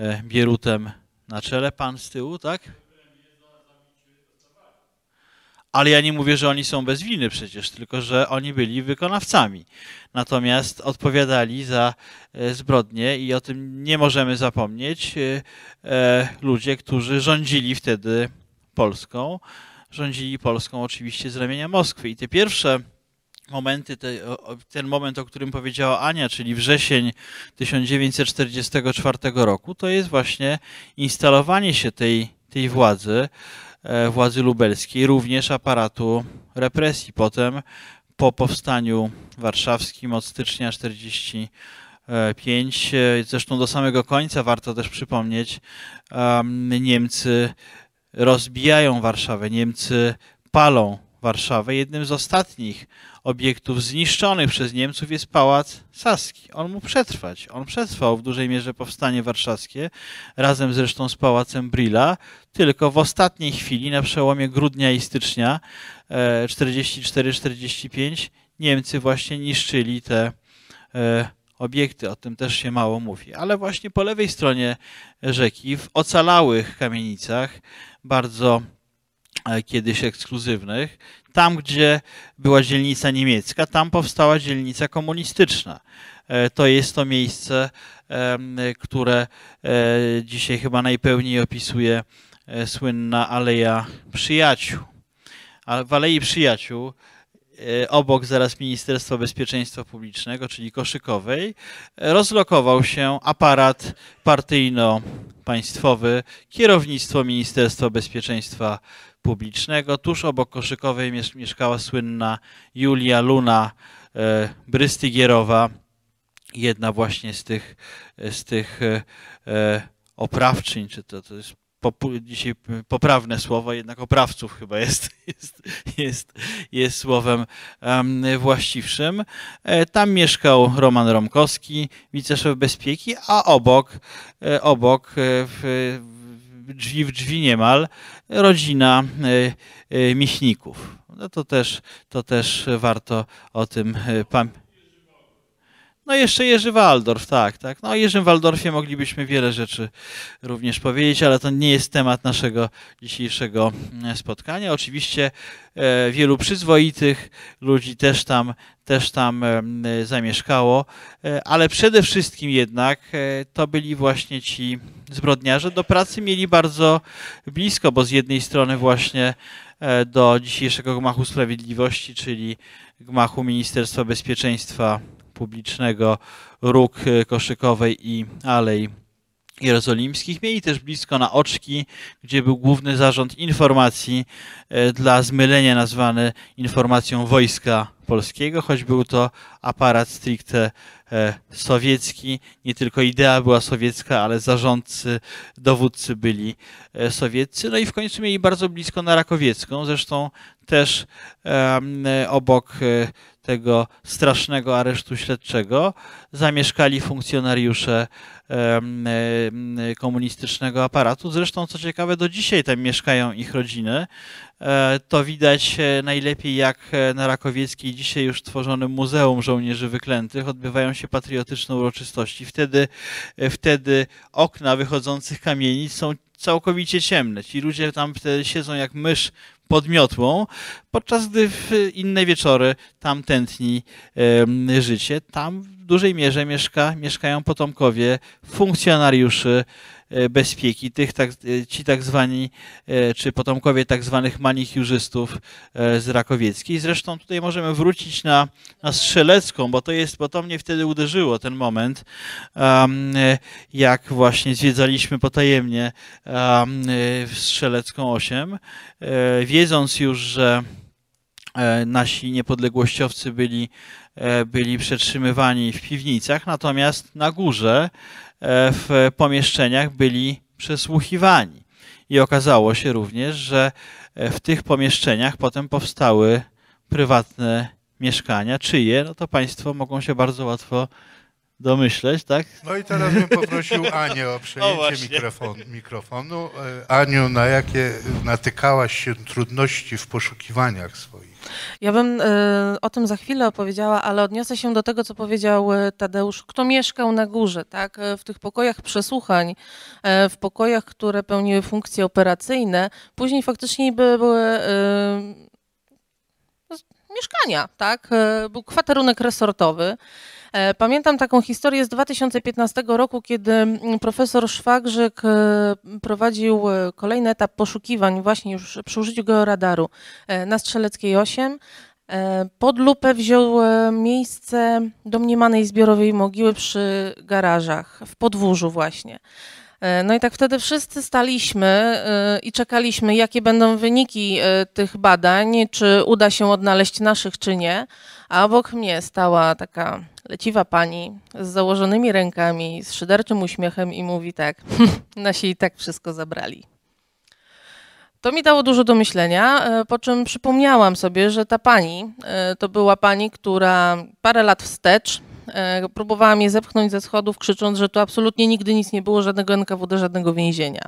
Bierutem na czele. Pan z tyłu, tak? Ale ja nie mówię, że oni są bez winy przecież, tylko że oni byli wykonawcami. Natomiast odpowiadali za zbrodnie i o tym nie możemy zapomnieć. Ludzie, którzy rządzili wtedy Polską, rządzili Polską oczywiście z ramienia Moskwy. I te pierwsze momenty, te, ten moment, o którym powiedziała Ania, czyli wrzesień tysiąc dziewięćset czterdziestego czwartego roku, to jest właśnie instalowanie się tej, tej władzy, władzy lubelskiej, również aparatu represji. Potem po powstaniu warszawskim od stycznia tysiąc dziewięćset czterdziestego piątego, zresztą do samego końca warto też przypomnieć, Niemcy rozbijają Warszawę, Niemcy palą Warszawę. Jednym z ostatnich obiektów zniszczonych przez Niemców jest Pałac Saski. On mógł przetrwać. On przetrwał w dużej mierze powstanie warszawskie, razem zresztą z Pałacem Brilla, tylko w ostatniej chwili, na przełomie grudnia i stycznia czterdziesty czwarty czterdziesty piąty, Niemcy właśnie niszczyli te obiekty. O tym też się mało mówi. Ale właśnie po lewej stronie rzeki, w ocalałych kamienicach, bardzo kiedyś ekskluzywnych, tam gdzie była dzielnica niemiecka, tam powstała dzielnica komunistyczna. To jest to miejsce, które dzisiaj chyba najpełniej opisuje słynna Aleja Przyjaciół. A w Alei Przyjaciół, obok zaraz Ministerstwa Bezpieczeństwa Publicznego, czyli Koszykowej, rozlokował się aparat partyjno-państwowy, kierownictwo Ministerstwa Bezpieczeństwa Publicznego. Tuż obok Koszykowej mieszkała słynna Julia Luna Brystygierowa, jedna właśnie z tych, z tych oprawczyń, czy to, to jest dzisiaj poprawne słowo, jednak oprawców chyba jest, jest, jest, jest słowem um, właściwszym. Tam mieszkał Roman Romkowski, wiceszef bezpieki, a obok, obok w, drzwi w drzwi niemal rodzina Michników. No to też, to też warto o tym pamiętać. No jeszcze Jerzy Waldorf, tak, tak. No o Jerzym Waldorfie moglibyśmy wiele rzeczy również powiedzieć, ale to nie jest temat naszego dzisiejszego spotkania. Oczywiście e, wielu przyzwoitych ludzi też tam, też tam e, zamieszkało, e, ale przede wszystkim jednak e, to byli właśnie ci zbrodniarze. Do pracy mieli bardzo blisko, bo z jednej strony właśnie e, do dzisiejszego Gmachu Sprawiedliwości, czyli Gmachu Ministerstwa Bezpieczeństwa Publicznego, róg Koszykowej i Alei Jerozolimskich. Mieli też blisko na Oczki, gdzie był Główny Zarząd Informacji, dla zmylenia nazwany Informacją Wojska Polskiego, choć był to aparat stricte sowiecki. Nie tylko idea była sowiecka, ale zarządcy, dowódcy byli sowieccy. No i w końcu mieli bardzo blisko na Rakowiecką, zresztą też um, obok tego strasznego aresztu śledczego zamieszkali funkcjonariusze um, komunistycznego aparatu. Zresztą, co ciekawe, do dzisiaj tam mieszkają ich rodziny. E, to widać najlepiej, jak na Rakowieckiej, dzisiaj już tworzonym Muzeum Żołnierzy Wyklętych, odbywają się patriotyczne uroczystości. Wtedy, wtedy okna wychodzących kamienic są całkowicie ciemne. Ci ludzie tam wtedy siedzą jak mysz pod miotłą, podczas gdy w inne wieczory tam tętni e, życie. Tam w dużej mierze mieszka, mieszkają potomkowie funkcjonariuszy e, bezpieki, tych tak, ci tak zwani, e, czy potomkowie tak zwanych manichiurzystów e, z Rakowieckiej. Zresztą tutaj możemy wrócić na, na Strzelecką, bo to jest, bo to mnie wtedy uderzyło, ten moment, um, jak właśnie zwiedzaliśmy potajemnie um, Strzelecką osiem, e, wiedząc już, że nasi niepodległościowcy byli, byli przetrzymywani w piwnicach, natomiast na górze w pomieszczeniach byli przesłuchiwani. I okazało się również, że w tych pomieszczeniach potem powstały prywatne mieszkania. Czyje? No to Państwo mogą się bardzo łatwo domyśleć, tak? No i teraz bym poprosił Anię o przejęcie mikrofon, mikrofonu. Aniu, na jakie natykałaś się trudności w poszukiwaniach swoich? Ja bym y, o tym za chwilę opowiedziała, ale odniosę się do tego, co powiedział Tadeusz. Kto mieszkał na górze, tak? W tych pokojach przesłuchań, w pokojach, które pełniły funkcje operacyjne, później faktycznie były y, mieszkania, tak? Był kwaterunek resortowy. Pamiętam taką historię z dwa tysiące piętnastego roku, kiedy profesor Szwagrzyk prowadził kolejny etap poszukiwań właśnie już przy użyciu georadaru na Strzeleckiej osiem. Pod lupę wziął miejsce domniemanej zbiorowej mogiły przy garażach, w podwórzu właśnie. No i tak wtedy wszyscy staliśmy i czekaliśmy, jakie będą wyniki tych badań, czy uda się odnaleźć naszych, czy nie. A obok mnie stała taka leciwa pani z założonymi rękami, z szyderczym uśmiechem i mówi tak, nasi i tak wszystko zabrali. To mi dało dużo do myślenia, po czym przypomniałam sobie, że ta pani to była pani, która parę lat wstecz próbowała mnie zepchnąć ze schodów, krzycząc, że tu absolutnie nigdy nic nie było, żadnego N K W D, żadnego więzienia.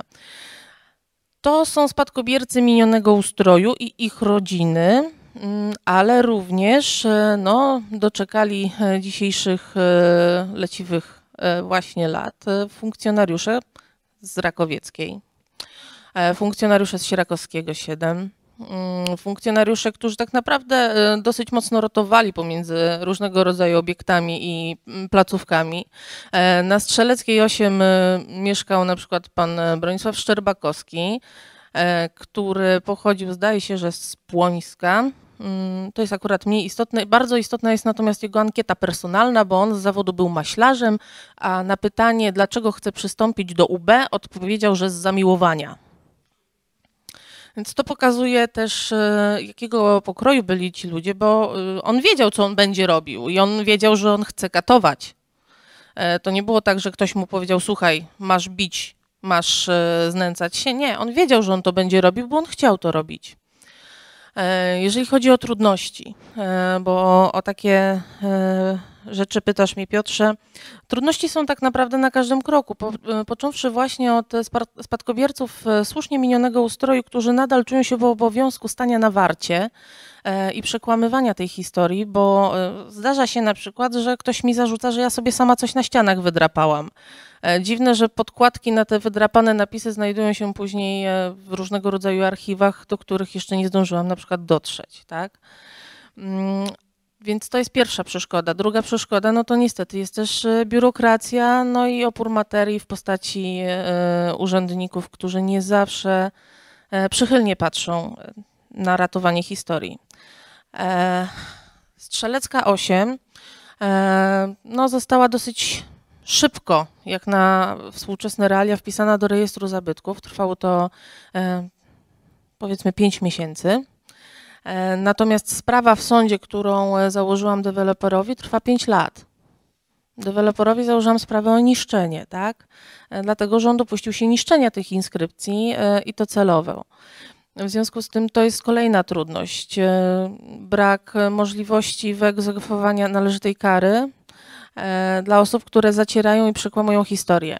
To są spadkobiercy minionego ustroju i ich rodziny, ale również no, doczekali dzisiejszych leciwych właśnie lat funkcjonariusze z Rakowieckiej, funkcjonariusze z Sierakowskiego siedem, funkcjonariusze, którzy tak naprawdę dosyć mocno rotowali pomiędzy różnego rodzaju obiektami i placówkami. Na Strzeleckiej osiem mieszkał na przykład pan Bronisław Szczerbakowski, który pochodził, zdaje się, że z Płońska. To jest akurat mniej istotne. Bardzo istotna jest natomiast jego ankieta personalna, bo on z zawodu był maślarzem, a na pytanie, dlaczego chce przystąpić do U B, odpowiedział, że z zamiłowania. Więc to pokazuje też, jakiego pokroju byli ci ludzie, bo on wiedział, co on będzie robił i on wiedział, że on chce katować. To nie było tak, że ktoś mu powiedział, słuchaj, masz bić, masz znęcać się. Nie, on wiedział, że on to będzie robił, bo on chciał to robić. Jeżeli chodzi o trudności, bo o takie rzeczy pytasz mnie, Piotrze, trudności są tak naprawdę na każdym kroku, po, począwszy właśnie od spadkobierców słusznie minionego ustroju, którzy nadal czują się w obowiązku stania na warcie i przekłamywania tej historii, bo zdarza się na przykład, że ktoś mi zarzuca, że ja sobie sama coś na ścianach wydrapałam. Dziwne, że podkładki na te wydrapane napisy znajdują się później w różnego rodzaju archiwach, do których jeszcze nie zdążyłam na przykład dotrzeć, tak? Więc to jest pierwsza przeszkoda. Druga przeszkoda, no to niestety jest też biurokracja, no i opór materii w postaci urzędników, którzy nie zawsze przychylnie patrzą na ratowanie historii. Strzelecka osiem no, została dosyć szybko, jak na współczesne realia, wpisana do rejestru zabytków. Trwało to powiedzmy pięć miesięcy. Natomiast sprawa w sądzie, którą założyłam deweloperowi, trwa pięć lat. Deweloperowi założyłam sprawę o niszczenie, tak? Dlatego, że on dopuścił się niszczenia tych inskrypcji i to celowo. W związku z tym to jest kolejna trudność. Brak możliwości wyegzekwowania należytej kary dla osób, które zacierają i przekłamują historię.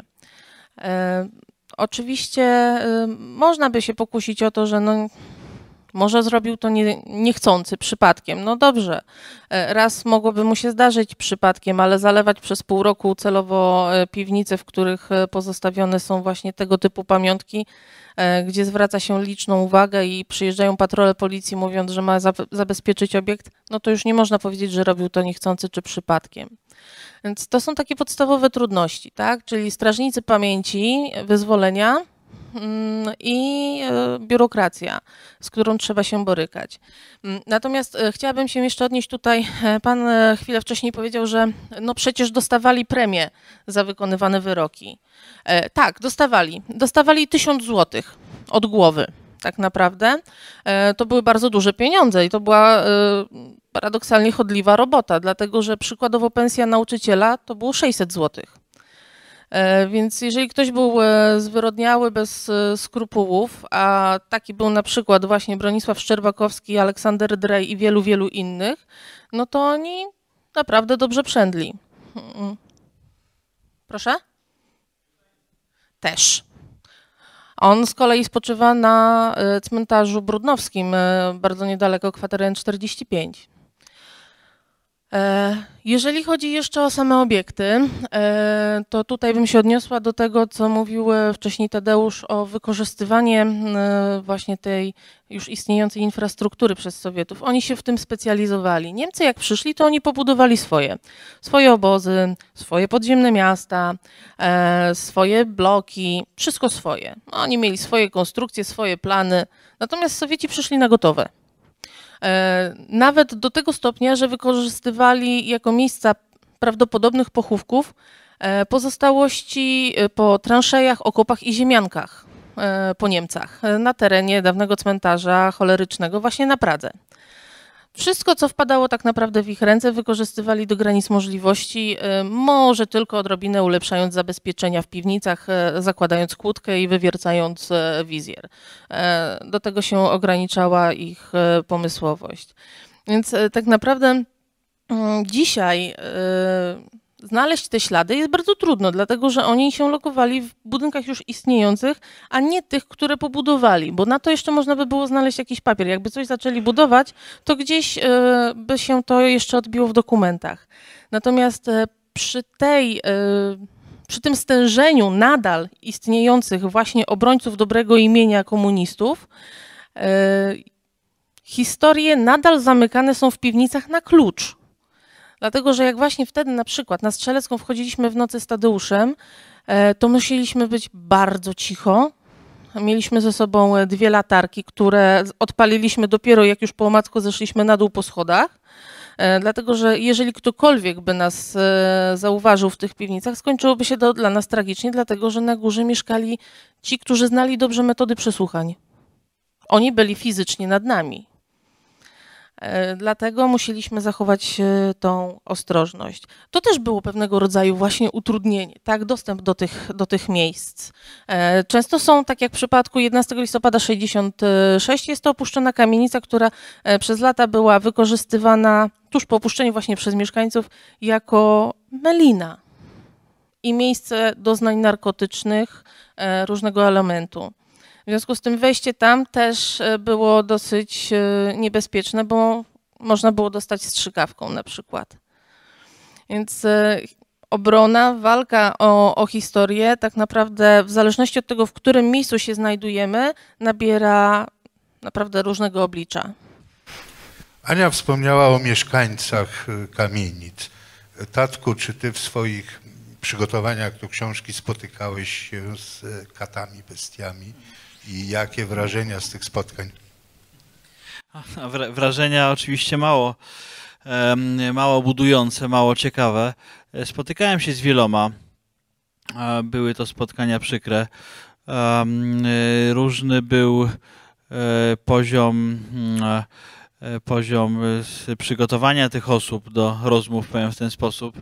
Oczywiście można by się pokusić o to, że no, może zrobił to nie, niechcący, przypadkiem. No dobrze, raz mogłoby mu się zdarzyć przypadkiem, ale zalewać przez pół roku celowo piwnice, w których pozostawione są właśnie tego typu pamiątki, gdzie zwraca się liczną uwagę i przyjeżdżają patrole policji mówiąc, że ma zabezpieczyć obiekt, no to już nie można powiedzieć, że robił to niechcący czy przypadkiem. Więc to są takie podstawowe trudności, tak? Czyli strażnicy pamięci, wyzwolenia i biurokracja, z którą trzeba się borykać. Natomiast chciałabym się jeszcze odnieść tutaj, pan chwilę wcześniej powiedział, że no przecież dostawali premię za wykonywane wyroki. Tak, dostawali. Dostawali tysiąc złotych od głowy. Tak naprawdę to były bardzo duże pieniądze i to była paradoksalnie chodliwa robota, dlatego że przykładowo pensja nauczyciela to było sześćset złotych. Więc jeżeli ktoś był zwyrodniały bez skrupułów, a taki był na przykład właśnie Bronisław Szczerbakowski, Aleksander Drej i wielu, wielu innych, no to oni naprawdę dobrze przędli. Proszę? Też. On z kolei spoczywa na cmentarzu brudnowskim, bardzo niedaleko kwatery N czterdzieści pięć. Jeżeli chodzi jeszcze o same obiekty, to tutaj bym się odniosła do tego, co mówił wcześniej Tadeusz o wykorzystywaniu właśnie tej już istniejącej infrastruktury przez Sowietów. Oni się w tym specjalizowali. Niemcy jak przyszli, to oni pobudowali swoje. Swoje obozy, swoje podziemne miasta, swoje bloki, wszystko swoje. Oni mieli swoje konstrukcje, swoje plany, natomiast Sowieci przyszli na gotowe. Nawet do tego stopnia, że wykorzystywali jako miejsca prawdopodobnych pochówków pozostałości po transzejach, okopach i ziemiankach po Niemcach na terenie dawnego cmentarza cholerycznego właśnie na Pradze. Wszystko, co wpadało tak naprawdę w ich ręce, wykorzystywali do granic możliwości, może tylko odrobinę ulepszając zabezpieczenia w piwnicach, zakładając kłódkę i wywiercając wizjer. Do tego się ograniczała ich pomysłowość. Więc tak naprawdę dzisiaj znaleźć te ślady jest bardzo trudno, dlatego że oni się lokowali w budynkach już istniejących, a nie tych, które pobudowali, bo na to jeszcze można by było znaleźć jakiś papier. Jakby coś zaczęli budować, to gdzieś by się to jeszcze odbiło w dokumentach. Natomiast przy tej, przy tym stężeniu nadal istniejących właśnie obrońców dobrego imienia komunistów, historie nadal zamykane są w piwnicach na klucz. Dlatego, że jak właśnie wtedy na przykład na Strzelecką wchodziliśmy w nocy z Tadeuszem, to musieliśmy być bardzo cicho. Mieliśmy ze sobą dwie latarki, które odpaliliśmy dopiero jak już po omacku zeszliśmy na dół po schodach. Dlatego, że jeżeli ktokolwiek by nas zauważył w tych piwnicach, skończyłoby się to dla nas tragicznie, dlatego że na górze mieszkali ci, którzy znali dobrze metody przesłuchań. Oni byli fizycznie nad nami. Dlatego musieliśmy zachować tą ostrożność. To też było pewnego rodzaju właśnie utrudnienie, tak, dostęp do tych, do tych miejsc. Często są, tak jak w przypadku jedenastego listopada sześćdziesiątego szóstego, jest to opuszczona kamienica, która przez lata była wykorzystywana tuż po opuszczeniu właśnie przez mieszkańców jako melina i miejsce doznań narkotycznych różnego elementu. W związku z tym wejście tam też było dosyć niebezpieczne, bo można było dostać strzykawką na przykład. Więc obrona, walka o, o historię tak naprawdę w zależności od tego, w którym miejscu się znajdujemy, nabiera naprawdę różnego oblicza. Ania wspomniała o mieszkańcach kamienic. Tatku, czy ty w swoich przygotowaniach do książki spotykałeś się z katami, bestiami? I jakie wrażenia z tych spotkań? Wrażenia oczywiście mało, mało budujące, mało ciekawe. Spotykałem się z wieloma. Były to spotkania przykre. Różny był poziom, poziom przygotowania tych osób do rozmów, powiem w ten sposób.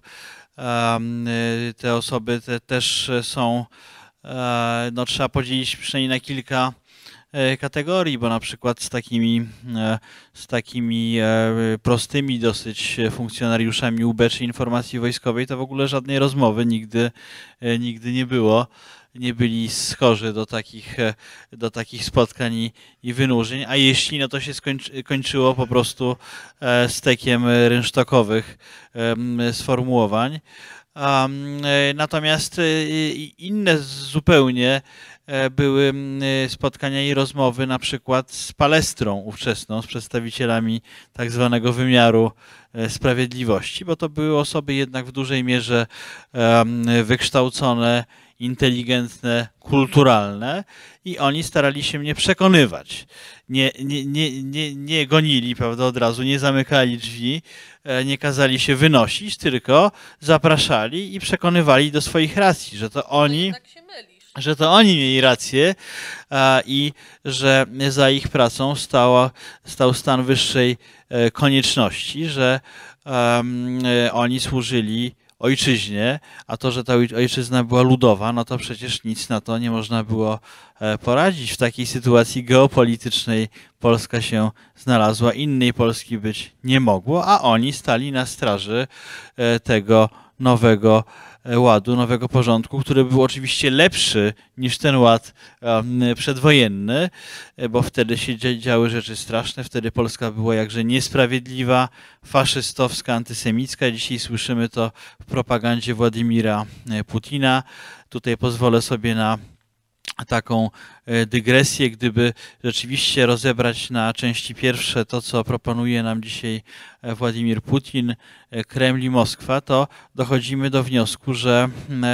Te osoby te też są, no, trzeba podzielić przynajmniej na kilka kategorii, bo na przykład z takimi, z takimi prostymi dosyć funkcjonariuszami U B czy informacji wojskowej to w ogóle żadnej rozmowy nigdy, nigdy nie było. Nie byli schorzy do takich, do takich spotkań i, i wynurzeń, a jeśli, no to się skończy, kończyło po prostu stekiem rynsztokowych sformułowań. Natomiast inne zupełnie były spotkania i rozmowy na przykład z palestrą ówczesną, z przedstawicielami tak zwanego wymiaru sprawiedliwości, bo to były osoby jednak w dużej mierze wykształcone, inteligentne, kulturalne i oni starali się mnie przekonywać. Nie, nie, nie, nie, nie gonili, prawda, od razu, nie zamykali drzwi, nie kazali się wynosić, tylko zapraszali i przekonywali do swoich racji, że to oni, że to oni mieli rację i że za ich pracą stała, stał stan wyższej konieczności, że um, oni służyli ojczyźnie, a to, że ta ojczyzna była ludowa, no to przecież nic na to nie można było poradzić. W takiej sytuacji geopolitycznej Polska się znalazła, innej Polski być nie mogło, a oni stali na straży tego nowego ładu, nowego porządku, który był oczywiście lepszy niż ten ład przedwojenny, bo wtedy się działy rzeczy straszne, wtedy Polska była jakże niesprawiedliwa, faszystowska, antysemicka. Dzisiaj słyszymy to w propagandzie Władimira Putina. Tutaj pozwolę sobie na taką dygresję, gdyby rzeczywiście rozebrać na części pierwsze to, co proponuje nam dzisiaj Władimir Putin, Kreml i Moskwa, to dochodzimy do wniosku, że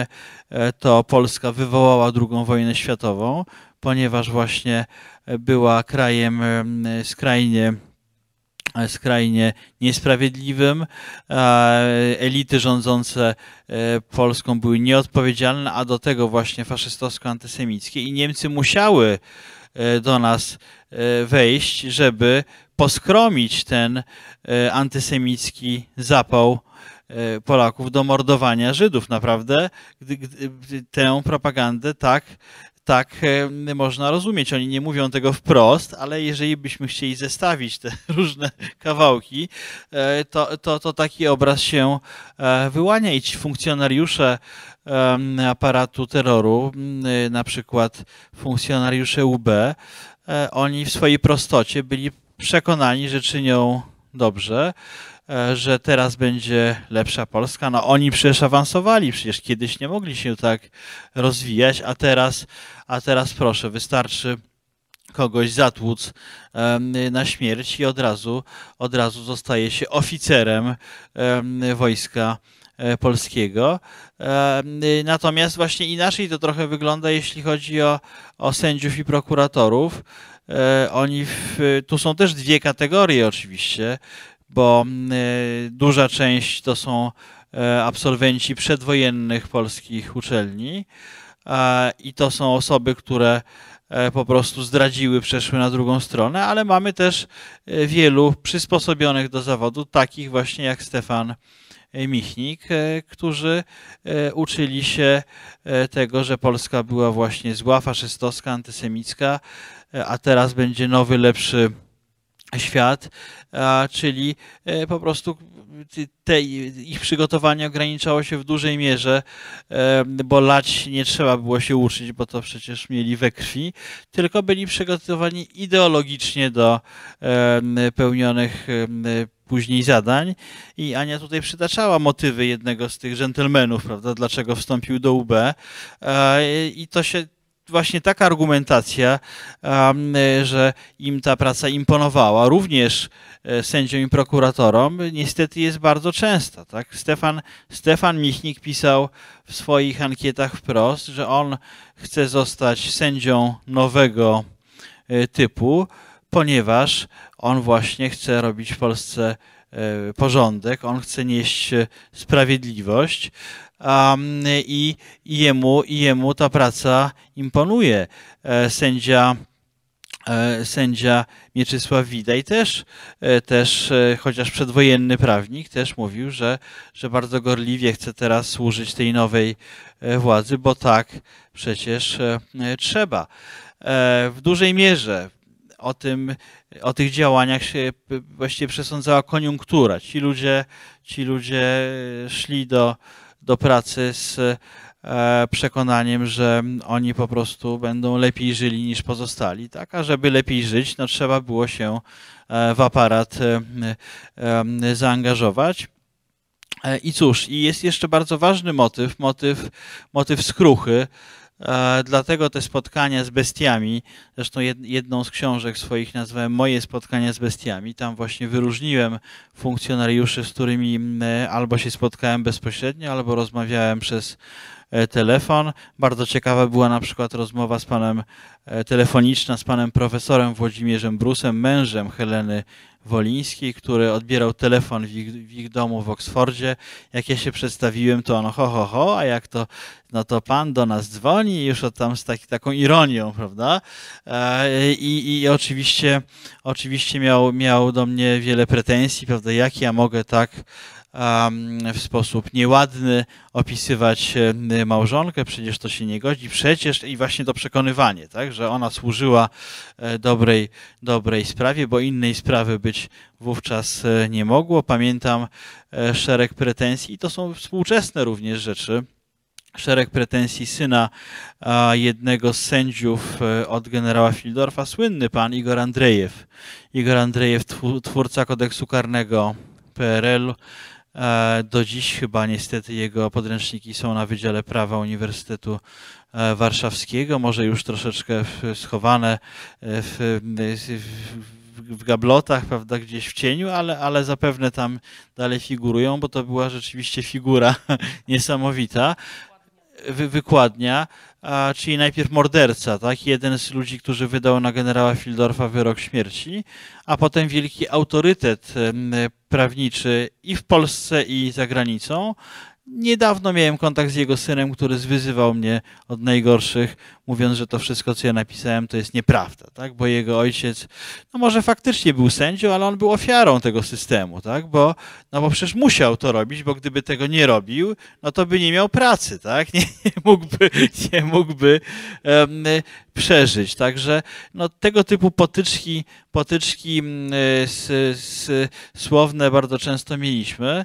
to Polska wywołała drugą wojnę światową, ponieważ właśnie była krajem skrajnie skrajnie niesprawiedliwym. Elity rządzące Polską były nieodpowiedzialne, a do tego właśnie faszystowsko-antysemickie i Niemcy musiały do nas wejść, żeby poskromić ten antysemicki zapał Polaków do mordowania Żydów. Naprawdę gdy, gdy, tę propagandę tak Tak można rozumieć. Oni nie mówią tego wprost, ale jeżeli byśmy chcieli zestawić te różne kawałki, to, to, to taki obraz się wyłania i ci funkcjonariusze aparatu terroru, na przykład funkcjonariusze U B, oni w swojej prostocie byli przekonani, że czynią dobrze, że teraz będzie lepsza Polska. No oni przecież awansowali, przecież kiedyś nie mogli się tak rozwijać, a teraz, a teraz proszę, wystarczy kogoś zatłuc na śmierć i od razu, od razu zostaje się oficerem wojska polskiego. Natomiast właśnie inaczej to trochę wygląda, jeśli chodzi o, o sędziów i prokuratorów. Oni w, tu są też dwie kategorie oczywiście, bo duża część to są absolwenci przedwojennych polskich uczelni i to są osoby, które po prostu zdradziły, przeszły na drugą stronę, ale mamy też wielu przysposobionych do zawodu, takich właśnie jak Stefan Michnik, którzy uczyli się tego, że Polska była właśnie zła, faszystowska, antysemicka, a teraz będzie nowy, lepszy świat, czyli po prostu te, ich przygotowanie ograniczało się w dużej mierze, bo lać nie trzeba było się uczyć, bo to przecież mieli we krwi, tylko byli przygotowani ideologicznie do pełnionych później zadań. I Ania tutaj przytaczała motywy jednego z tych dżentelmenów, prawda, dlaczego wstąpił do U B. I to się właśnie taka argumentacja, że im ta praca imponowała, również sędziom i prokuratorom, niestety jest bardzo częsta. Tak? Stefan, Stefan Michnik pisał w swoich ankietach wprost, że on chce zostać sędzią nowego typu, ponieważ on właśnie chce robić w Polsce porządek, on chce nieść sprawiedliwość. Um, i, i, jemu, i jemu ta praca imponuje. E, sędzia, e, sędzia Mieczysław Widaj też, e, też e, chociaż przedwojenny prawnik, też mówił, że, że bardzo gorliwie chce teraz służyć tej nowej e, władzy, bo tak przecież e, trzeba. E, w dużej mierze o tym, o tych działaniach się właściwie przesądzała koniunktura. Ci ludzie, ci ludzie szli do do pracy z przekonaniem, że oni po prostu będą lepiej żyli niż pozostali. Tak? A żeby lepiej żyć, no trzeba było się w aparat zaangażować. I cóż, i jest jeszcze bardzo ważny motyw, motyw, motyw skruchy. Dlatego te spotkania z bestiami, zresztą jedną z książek swoich nazwałem Moje spotkania z bestiami. Tam właśnie wyróżniłem funkcjonariuszy, z którymi albo się spotkałem bezpośrednio, albo rozmawiałem przez telefon. Bardzo ciekawa była na przykład rozmowa z panem telefoniczna z panem profesorem Włodzimierzem Brusem, mężem Heleny Wolińskiej, który odbierał telefon w ich, w ich domu w Oksfordzie. Jak ja się przedstawiłem, to on ho, ho, ho, a jak to, no to pan do nas dzwoni, już od tam z taki, taką ironią, prawda? I, i oczywiście, oczywiście miał, miał do mnie wiele pretensji, prawda? Jak ja mogę tak w sposób nieładny opisywać małżonkę, przecież to się nie godzi, przecież i właśnie to przekonywanie, tak, że ona służyła dobrej, dobrej sprawie, bo innej sprawy być wówczas nie mogło. Pamiętam szereg pretensji i to są współczesne również rzeczy, szereg pretensji syna jednego z sędziów od generała Fildorfa, słynny pan Igor Andrejew. Igor Andrejew, twórca kodeksu karnego P R L. Do dziś chyba niestety jego podręczniki są na Wydziale Prawa Uniwersytetu Warszawskiego, może już troszeczkę schowane w, w, w gablotach, prawda, gdzieś w cieniu, ale, ale zapewne tam dalej figurują, bo to była rzeczywiście figura niesamowita. Wy, wykładnia, a, czyli najpierw morderca, tak? Jeden z ludzi, którzy wydał na generała Fildorfa wyrok śmierci, a potem wielki autorytet prawniczy i w Polsce, i za granicą. Niedawno miałem kontakt z jego synem, który zwyzywał mnie od najgorszych, mówiąc, że to wszystko, co ja napisałem, to jest nieprawda, tak? Bo jego ojciec, no może faktycznie był sędzią, ale on był ofiarą tego systemu, tak? Bo, no bo przecież musiał to robić, bo gdyby tego nie robił, no to by nie miał pracy, tak? Nie, nie mógłby, nie mógłby um, przeżyć. Także no, tego typu potyczki, potyczki s, s, słowne bardzo często mieliśmy.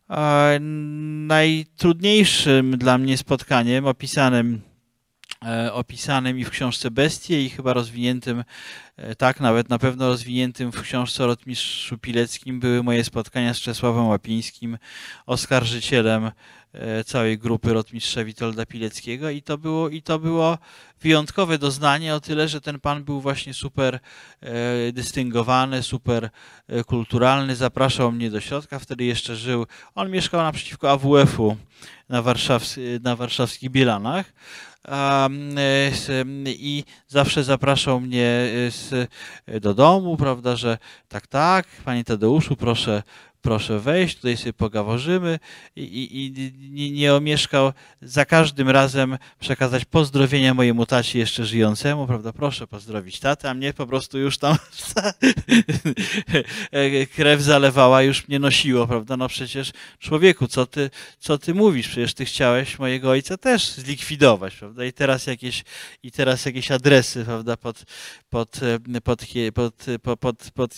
Najtrudniejszym dla mnie spotkaniem opisanym, opisanym i w książce Bestie, i chyba rozwiniętym, tak, nawet na pewno rozwiniętym w książce o rotmistrzu Pileckim, były moje spotkania z Czesławem Łapińskim, oskarżycielem całej grupy rotmistrza Witolda Pileckiego, i to było, i to było wyjątkowe doznanie o tyle, że ten pan był właśnie super e, dystyngowany, super e, kulturalny, zapraszał mnie do środka, wtedy jeszcze żył, on mieszkał naprzeciwko A W F-u na, Warszaws na warszawskich Bielanach, um, e, i zawsze zapraszał mnie z, do domu, prawda, że tak, tak, panie Tadeuszu, proszę, proszę wejść, tutaj sobie pogaworzymy, i, i, i nie, nie omieszkał za każdym razem przekazać pozdrowienia mojemu tacie jeszcze żyjącemu, prawda, proszę pozdrowić tatę, a mnie po prostu już tam krew zalewała, już mnie nosiło, prawda, no przecież człowieku, co ty, co ty mówisz, przecież ty chciałeś mojego ojca też zlikwidować, prawda, i teraz jakieś, i teraz jakieś adresy, prawda, pod, pod, pod, pod, pod, pod, pod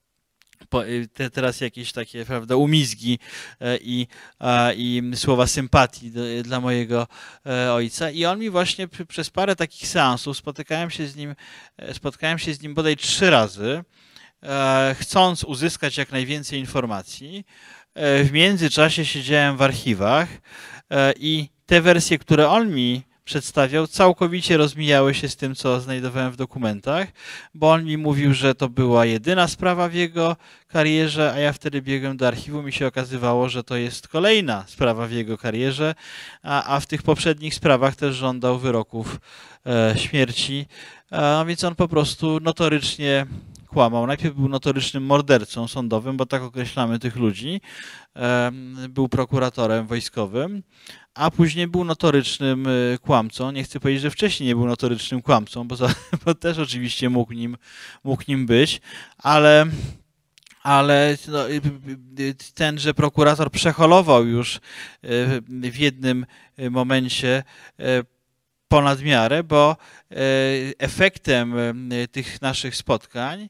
Te, teraz jakieś takie, prawda, umizgi i, i słowa sympatii do, dla mojego ojca. I on mi właśnie przez parę takich seansów, spotykałem się z nim, spotkałem się z nim bodaj trzy razy, chcąc uzyskać jak najwięcej informacji. W międzyczasie siedziałem w archiwach i te wersje, które on mi przedstawiał, całkowicie rozmijały się z tym, co znajdowałem w dokumentach, bo on mi mówił, że to była jedyna sprawa w jego karierze, a ja wtedy biegłem do archiwum i się okazywało, że to jest kolejna sprawa w jego karierze, a, a w tych poprzednich sprawach też żądał wyroków e, śmierci, a więc on po prostu notorycznie kłamał. Najpierw był notorycznym mordercą sądowym, bo tak określamy tych ludzi, e, był prokuratorem wojskowym, a później był notorycznym kłamcą. Nie chcę powiedzieć, że wcześniej nie był notorycznym kłamcą, bo, za, bo też oczywiście mógł nim, mógł nim być, ale, ale no, tenże prokurator przeholował już w jednym momencie ponad miarę, bo efektem tych naszych spotkań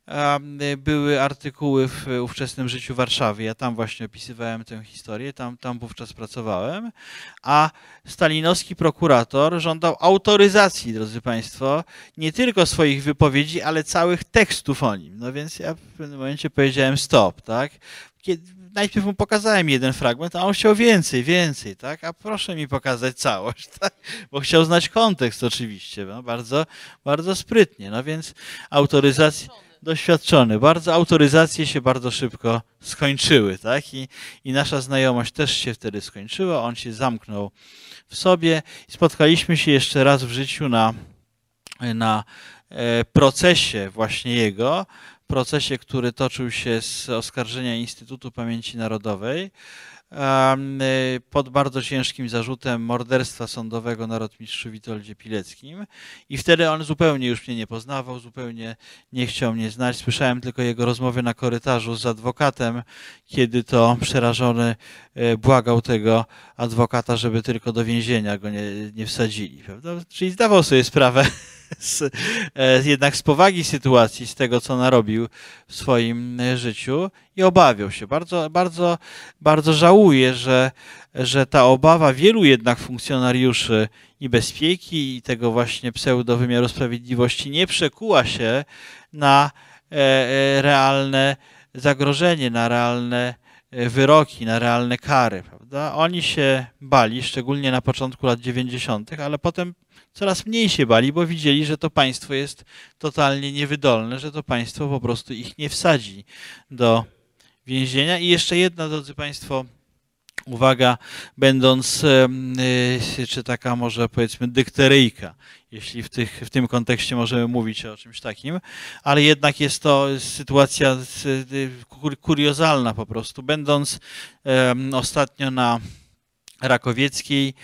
były artykuły w ówczesnym Życiu Warszawy. Ja tam właśnie opisywałem tę historię, tam, tam wówczas pracowałem, a stalinowski prokurator żądał autoryzacji, drodzy Państwo, nie tylko swoich wypowiedzi, ale całych tekstów o nim. No więc ja w pewnym momencie powiedziałem stop, tak? Kiedy, najpierw mu pokazałem jeden fragment, a on chciał więcej, więcej, tak? A proszę mi pokazać całość, tak? Bo chciał znać kontekst oczywiście, no, bardzo, bardzo sprytnie. No więc autoryzacja... Doświadczony. Bardzo autoryzacje się bardzo szybko skończyły, tak? I, i nasza znajomość też się wtedy skończyła. On się zamknął w sobie. Spotkaliśmy się jeszcze raz w życiu na, na procesie właśnie jego, procesie, który toczył się z oskarżenia Instytutu Pamięci Narodowej pod bardzo ciężkim zarzutem morderstwa sądowego na rotmistrzu Witoldzie Pileckim. I wtedy on zupełnie już mnie nie poznawał, zupełnie nie chciał mnie znać. Słyszałem tylko jego rozmowy na korytarzu z adwokatem, kiedy to przerażony błagał tego adwokata, żeby tylko do więzienia go nie, nie wsadzili. Prawda? Czyli zdawał sobie sprawę z, z, jednak z powagi sytuacji, z tego, co narobił w swoim życiu i obawiał się. Bardzo, bardzo, bardzo żałuję, że, że ta obawa wielu jednak funkcjonariuszy i bezpieki i tego właśnie pseudowymiaru sprawiedliwości nie przekuła się na realne zagrożenie, na realne wyroki, na realne kary, prawda? Oni się bali, szczególnie na początku lat dziewięćdziesiątych, ale potem coraz mniej się bali, bo widzieli, że to państwo jest totalnie niewydolne, że to państwo po prostu ich nie wsadzi do więzienia. I jeszcze jedna, drodzy Państwo, uwaga, będąc, czy taka może powiedzmy dykteryjka, jeśli w, tych, w tym kontekście możemy mówić o czymś takim, ale jednak jest to sytuacja kuriozalna po prostu. Będąc ostatnio na Rakowieckiej,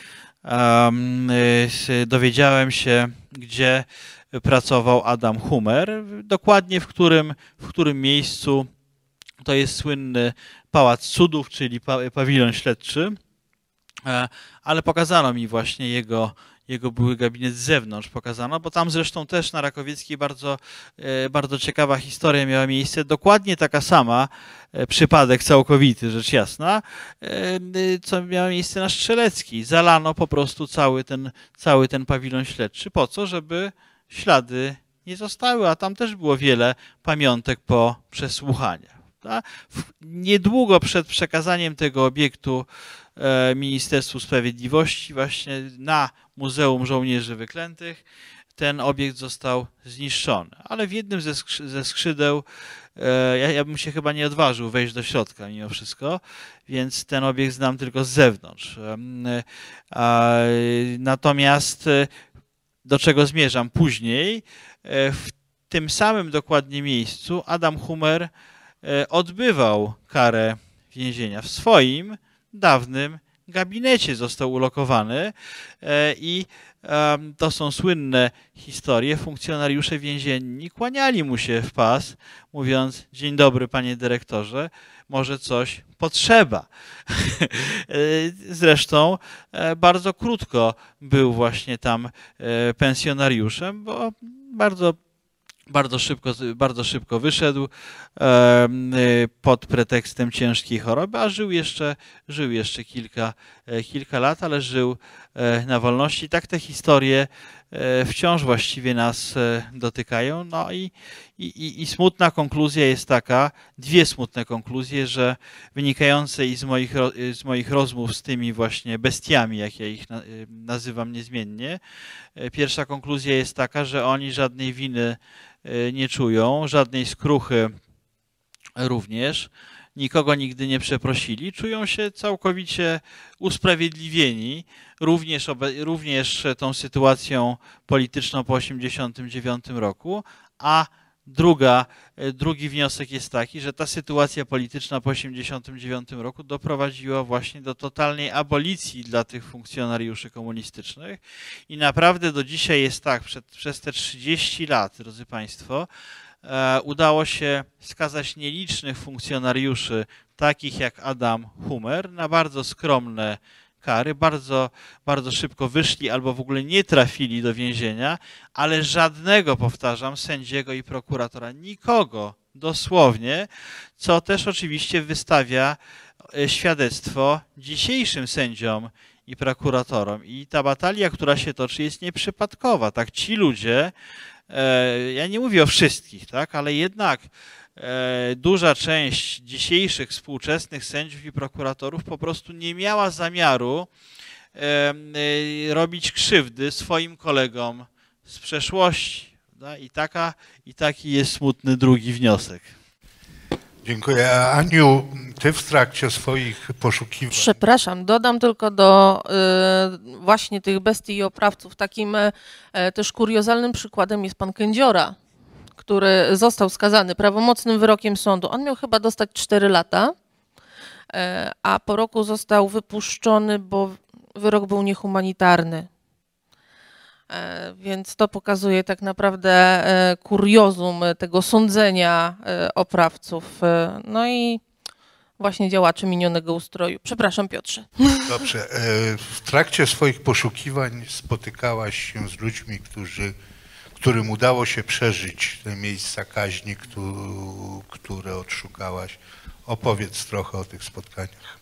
dowiedziałem się, gdzie pracował Adam Humer, dokładnie w którym, w którym miejscu. To jest słynny Pałac Cudów, czyli pawilon śledczy, ale pokazano mi właśnie jego, jego były gabinet z zewnątrz, pokazano, bo tam zresztą też na Rakowieckiej bardzo, bardzo ciekawa historia miała miejsce, dokładnie taka sama, przypadek całkowity, rzecz jasna, co miało miejsce na Strzeleckiej. Zalano po prostu cały ten, cały ten pawilon śledczy, po co? Żeby ślady nie zostały, a tam też było wiele pamiątek po przesłuchaniach. Niedługo przed przekazaniem tego obiektu Ministerstwu Sprawiedliwości właśnie na Muzeum Żołnierzy Wyklętych ten obiekt został zniszczony. Ale w jednym ze, skrzy ze skrzydeł, ja, ja bym się chyba nie odważył wejść do środka mimo wszystko, więc ten obiekt znam tylko z zewnątrz. Natomiast do czego zmierzam później, w tym samym dokładnie miejscu Adam Humer odbywał karę więzienia. W swoim dawnym gabinecie został ulokowany i to są słynne historie. Funkcjonariusze więzienni kłaniali mu się w pas, mówiąc: dzień dobry, panie dyrektorze, może coś potrzeba. Zresztą bardzo krótko był właśnie tam pensjonariuszem, bo bardzo Bardzo szybko, bardzo szybko wyszedł pod pretekstem ciężkiej choroby, a żył jeszcze, żył jeszcze kilka, kilka lat, ale żył na wolności. Tak te historie wciąż właściwie nas dotykają. No i, i, i smutna konkluzja jest taka, dwie smutne konkluzje, że wynikające i z moich, z moich rozmów z tymi właśnie bestiami, jak ja ich nazywam niezmiennie. Pierwsza konkluzja jest taka, że oni żadnej winy nie czują, żadnej skruchy również, nikogo nigdy nie przeprosili, czują się całkowicie usprawiedliwieni również, również tą sytuacją polityczną po osiemdziesiątym dziewiątym roku, a druga, drugi wniosek jest taki, że ta sytuacja polityczna po osiemdziesiątym dziewiątym roku doprowadziła właśnie do totalnej abolicji dla tych funkcjonariuszy komunistycznych i naprawdę do dzisiaj jest tak, przed, przez te trzydzieści lat, drodzy Państwo, e, udało się skazać nielicznych funkcjonariuszy, takich jak Adam Humer, na bardzo skromne kary, bardzo, bardzo szybko wyszli albo w ogóle nie trafili do więzienia, ale żadnego, powtarzam, sędziego i prokuratora, nikogo dosłownie, co też oczywiście wystawia świadectwo dzisiejszym sędziom i prokuratorom. I ta batalia, która się toczy, jest nieprzypadkowa. Tak, ci ludzie, ja nie mówię o wszystkich, tak, ale jednak duża część dzisiejszych współczesnych sędziów i prokuratorów po prostu nie miała zamiaru robić krzywdy swoim kolegom z przeszłości. I, taka, i taki jest smutny drugi wniosek. Dziękuję. A Aniu, ty w trakcie swoich poszukiwań... Przepraszam, dodam tylko do y, właśnie tych bestii i oprawców. Takim y, też kuriozalnym przykładem jest pan Kędziora, który został skazany prawomocnym wyrokiem sądu. On miał chyba dostać cztery lata, y, a po roku został wypuszczony, bo wyrok był niehumanitarny. Więc to pokazuje tak naprawdę kuriozum tego sądzenia oprawców, no i właśnie działaczy minionego ustroju. Przepraszam, Piotrze. Dobrze. W trakcie swoich poszukiwań spotykałaś się z ludźmi, którzy, którym udało się przeżyć te miejsca kaźni, które odszukałaś. Opowiedz trochę o tych spotkaniach.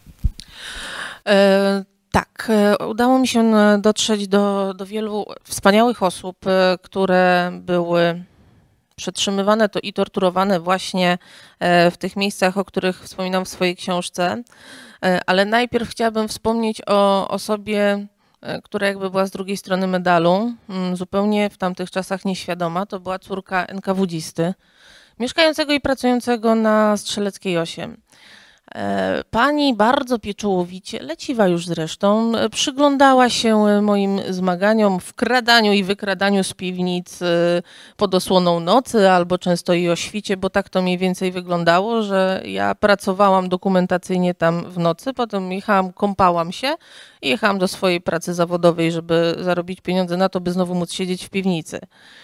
E, tak, udało mi się dotrzeć do, do wielu wspaniałych osób, które były przetrzymywane to i torturowane właśnie w tych miejscach, o których wspominam w swojej książce. Ale najpierw chciałabym wspomnieć o osobie, która jakby była z drugiej strony medalu, zupełnie w tamtych czasach nieświadoma. To była córka en ka wu dzisty, mieszkającego i pracującego na Strzeleckiej osiem. Pani bardzo pieczołowicie, leciwa już zresztą, przyglądała się moim zmaganiom, wkradaniu i wykradaniu z piwnic pod osłoną nocy albo często i o świcie, bo tak to mniej więcej wyglądało, że ja pracowałam dokumentacyjnie tam w nocy, potem jechałam, kąpałam się i jechałam do swojej pracy zawodowej, żeby zarobić pieniądze na to, by znowu móc siedzieć w piwnicy.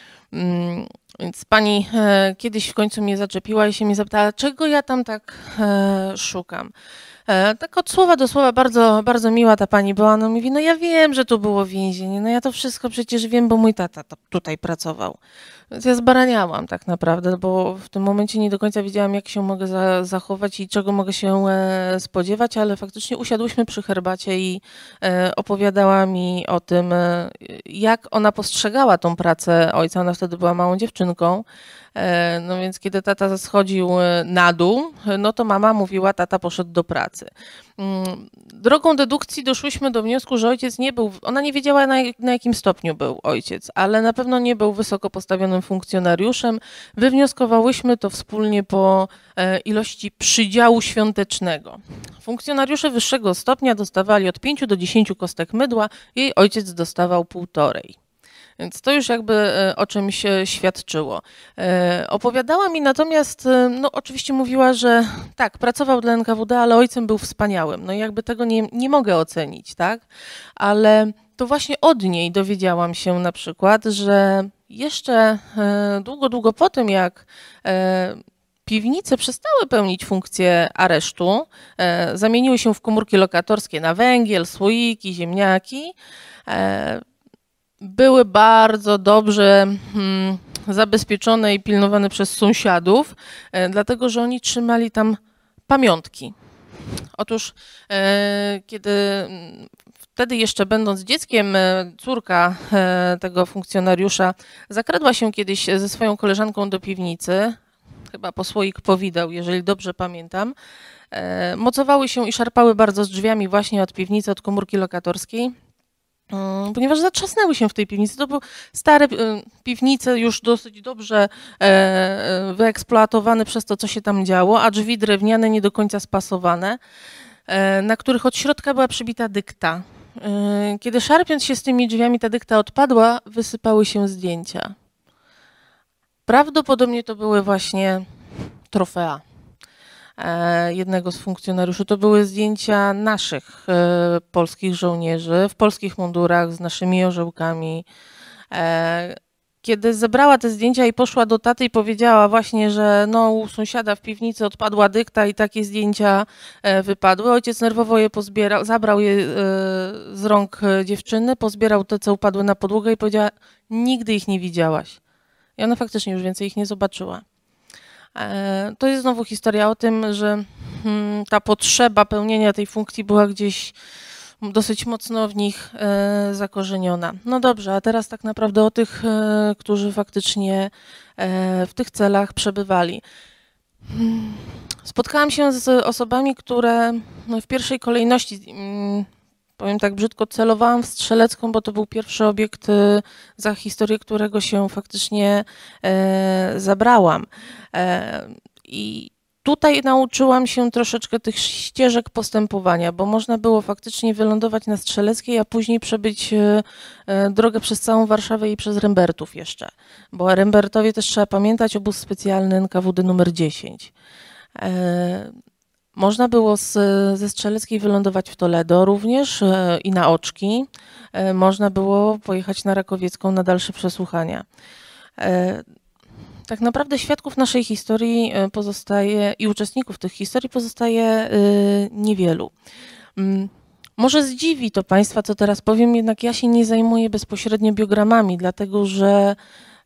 Więc pani e, kiedyś w końcu mnie zaczepiła i się mnie zapytała, czego ja tam tak e, szukam. E, tak od słowa do słowa bardzo, bardzo miła ta pani była. Ona mówi, no ja wiem, że tu było więzienie, no ja to wszystko przecież wiem, bo mój tata to tutaj pracował. Więc ja zbaraniałam tak naprawdę, bo w tym momencie nie do końca wiedziałam, jak się mogę za, zachować i czego mogę się e, spodziewać, ale faktycznie usiadłyśmy przy herbacie i e, opowiadała mi o tym, e, jak ona postrzegała tą pracę ojca. Ona wtedy była małą dziewczynką. No więc kiedy tata schodził na dół, no to mama mówiła, tata poszedł do pracy. Drogą dedukcji doszłyśmy do wniosku, że ojciec nie był, ona nie wiedziała na, na jakim stopniu był ojciec, ale na pewno nie był wysoko postawionym funkcjonariuszem. Wywnioskowałyśmy to wspólnie po ilości przydziału świątecznego. Funkcjonariusze wyższego stopnia dostawali od pięciu do dziesięciu kostek mydła, jej ojciec dostawał półtorej. Więc to już jakby o czymś świadczyło. Opowiadała mi natomiast, no oczywiście mówiła, że tak, pracował dla en ka wu de, ale ojcem był wspaniałym. No i jakby tego nie, nie mogę ocenić, tak? Ale to właśnie od niej dowiedziałam się na przykład, że jeszcze długo, długo po tym, jak piwnice przestały pełnić funkcję aresztu, zamieniły się w komórki lokatorskie na węgiel, słoiki, ziemniaki, były bardzo dobrze hmm, zabezpieczone i pilnowane przez sąsiadów, e, dlatego że oni trzymali tam pamiątki. Otóż e, kiedy wtedy jeszcze będąc dzieckiem, e, córka e, tego funkcjonariusza zakradła się kiedyś ze swoją koleżanką do piwnicy, chyba po słoik powideł, jeżeli dobrze pamiętam, e, mocowały się i szarpały bardzo z drzwiami właśnie od piwnicy, od komórki lokatorskiej, ponieważ zatrzasnęły się w tej piwnicy. To były stare piwnice, już dosyć dobrze wyeksploatowane przez to, co się tam działo, a drzwi drewniane nie do końca spasowane, na których od środka była przybita dykta. Kiedy szarpiąc się z tymi drzwiami ta dykta odpadła, wysypały się zdjęcia. Prawdopodobnie to były właśnie trofea jednego z funkcjonariuszy. To były zdjęcia naszych e, polskich żołnierzy w polskich mundurach z naszymi orzełkami. E, kiedy zebrała te zdjęcia i poszła do taty i powiedziała właśnie, że no, u sąsiada w piwnicy odpadła dykta i takie zdjęcia e, wypadły. Ojciec nerwowo je pozbierał, zabrał je e, z rąk dziewczyny, pozbierał te, co upadły na podłogę i powiedziała, nigdy ich nie widziałaś. I ona faktycznie już więcej ich nie zobaczyła. To jest znowu historia o tym, że ta potrzeba pełnienia tej funkcji była gdzieś dosyć mocno w nich zakorzeniona. No dobrze, a teraz tak naprawdę o tych, którzy faktycznie w tych celach przebywali. Spotkałam się z osobami, które w pierwszej kolejności, powiem tak brzydko, celowałam w Strzelecką, bo to był pierwszy obiekt, za historię którego się faktycznie e, zabrałam. E, I tutaj nauczyłam się troszeczkę tych ścieżek postępowania, bo można było faktycznie wylądować na Strzeleckiej, a później przebyć e, drogę przez całą Warszawę i przez Rembertów jeszcze. Bo Rembertowie też trzeba pamiętać, obóz specjalny en ka wu de numer dziesięć. E, Można było z, ze Strzeleckiej wylądować w Toledo również e, i na Oczki. E, można było pojechać na Rakowiecką na dalsze przesłuchania. E, tak naprawdę świadków naszej historii pozostaje i uczestników tych historii pozostaje e, niewielu. Mm, może zdziwi to Państwa, co teraz powiem, jednak ja się nie zajmuję bezpośrednio biogramami, dlatego że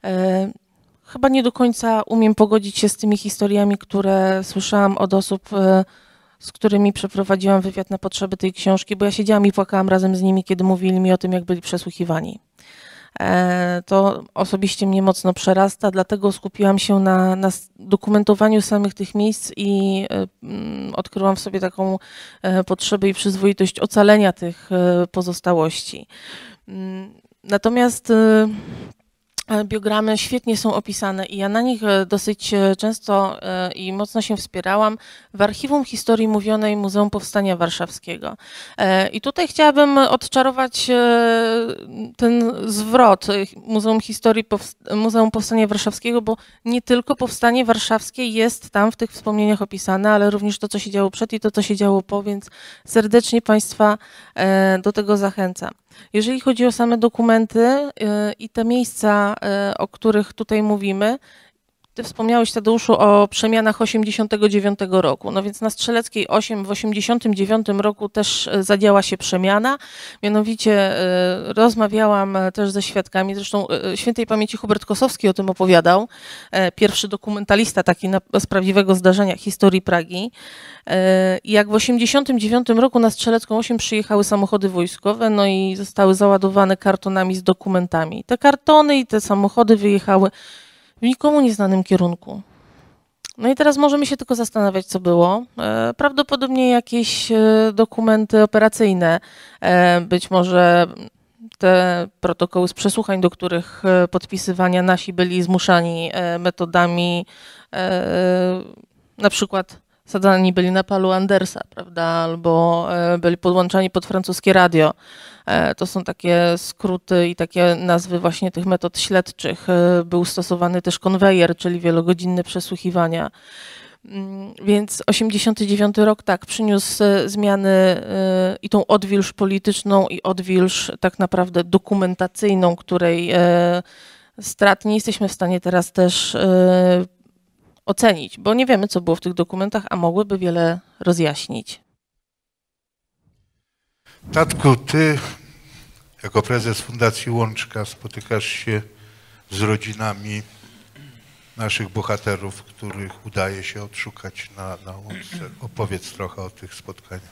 Chyba nie do końca umiem pogodzić się z tymi historiami, które słyszałam od osób, z którymi przeprowadziłam wywiad na potrzeby tej książki, bo ja siedziałam i płakałam razem z nimi, kiedy mówili mi o tym, jak byli przesłuchiwani. To osobiście mnie mocno przerasta, dlatego skupiłam się na, na dokumentowaniu samych tych miejsc i y, odkryłam w sobie taką y, potrzebę i przyzwoitość ocalenia tych y, pozostałości. Y, natomiast y, biogramy świetnie są opisane i ja na nich dosyć często i mocno się wspierałam w Archiwum Historii Mówionej Muzeum Powstania Warszawskiego. I tutaj chciałabym odczarować ten zwrot Muzeum Historii Muzeum Powstania Warszawskiego, bo nie tylko Powstanie Warszawskie jest tam w tych wspomnieniach opisane, ale również to, co się działo przed i to, co się działo po, więc serdecznie Państwa do tego zachęcam. Jeżeli chodzi o same dokumenty i te miejsca, o których tutaj mówimy, ty wspomniałeś, Tadeuszu, o przemianach osiemdziesiątego dziewiątego roku. No więc na Strzeleckiej osiem w osiemdziesiątym dziewiątym roku też zadziała się przemiana. Mianowicie rozmawiałam też ze świadkami, zresztą świętej pamięci Hubert Kosowski o tym opowiadał, pierwszy dokumentalista taki na, z prawdziwego zdarzenia historii Pragi. I jak w osiemdziesiątym dziewiątym roku na Strzelecką osiem przyjechały samochody wojskowe, no i zostały załadowane kartonami z dokumentami. Te kartony i te samochody wyjechały w nikomu nieznanym kierunku. No i teraz możemy się tylko zastanawiać, co było. Prawdopodobnie jakieś dokumenty operacyjne, być może te protokoły z przesłuchań, do których podpisywania nasi byli zmuszani metodami, na przykład sadzani byli na palu Andersa, prawda, albo byli podłączani pod francuskie radio. To są takie skróty i takie nazwy właśnie tych metod śledczych. Był stosowany też konwejer, czyli wielogodzinne przesłuchiwania. Więc osiemdziesiąty dziewiąty rok tak przyniósł zmiany i tą odwilż polityczną i odwilż tak naprawdę dokumentacyjną, której strat nie jesteśmy w stanie teraz też ocenić, bo nie wiemy, co było w tych dokumentach, a mogłyby wiele rozjaśnić. Tatku, ty jako prezes Fundacji Łączka spotykasz się z rodzinami naszych bohaterów, których udaje się odszukać na, na Łączce. Opowiedz trochę o tych spotkaniach.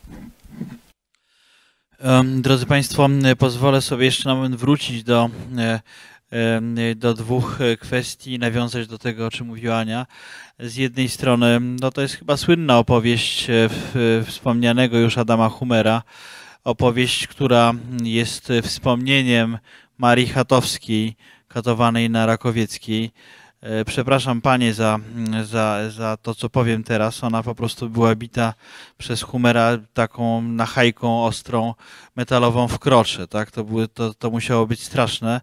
Drodzy Państwo, pozwolę sobie jeszcze na moment wrócić do, do dwóch kwestii, nawiązać do tego, o czym mówiła Ania. Z jednej strony, no to jest chyba słynna opowieść wspomnianego już Adama Humera, opowieść, która jest wspomnieniem Marii Chatowskiej, katowanej na Rakowieckiej. Przepraszam Panie za, za, za to, co powiem teraz. Ona po prostu była bita przez Humera taką nachajką ostrą, metalową w krocze. Tak? To, były, to, to musiało być straszne.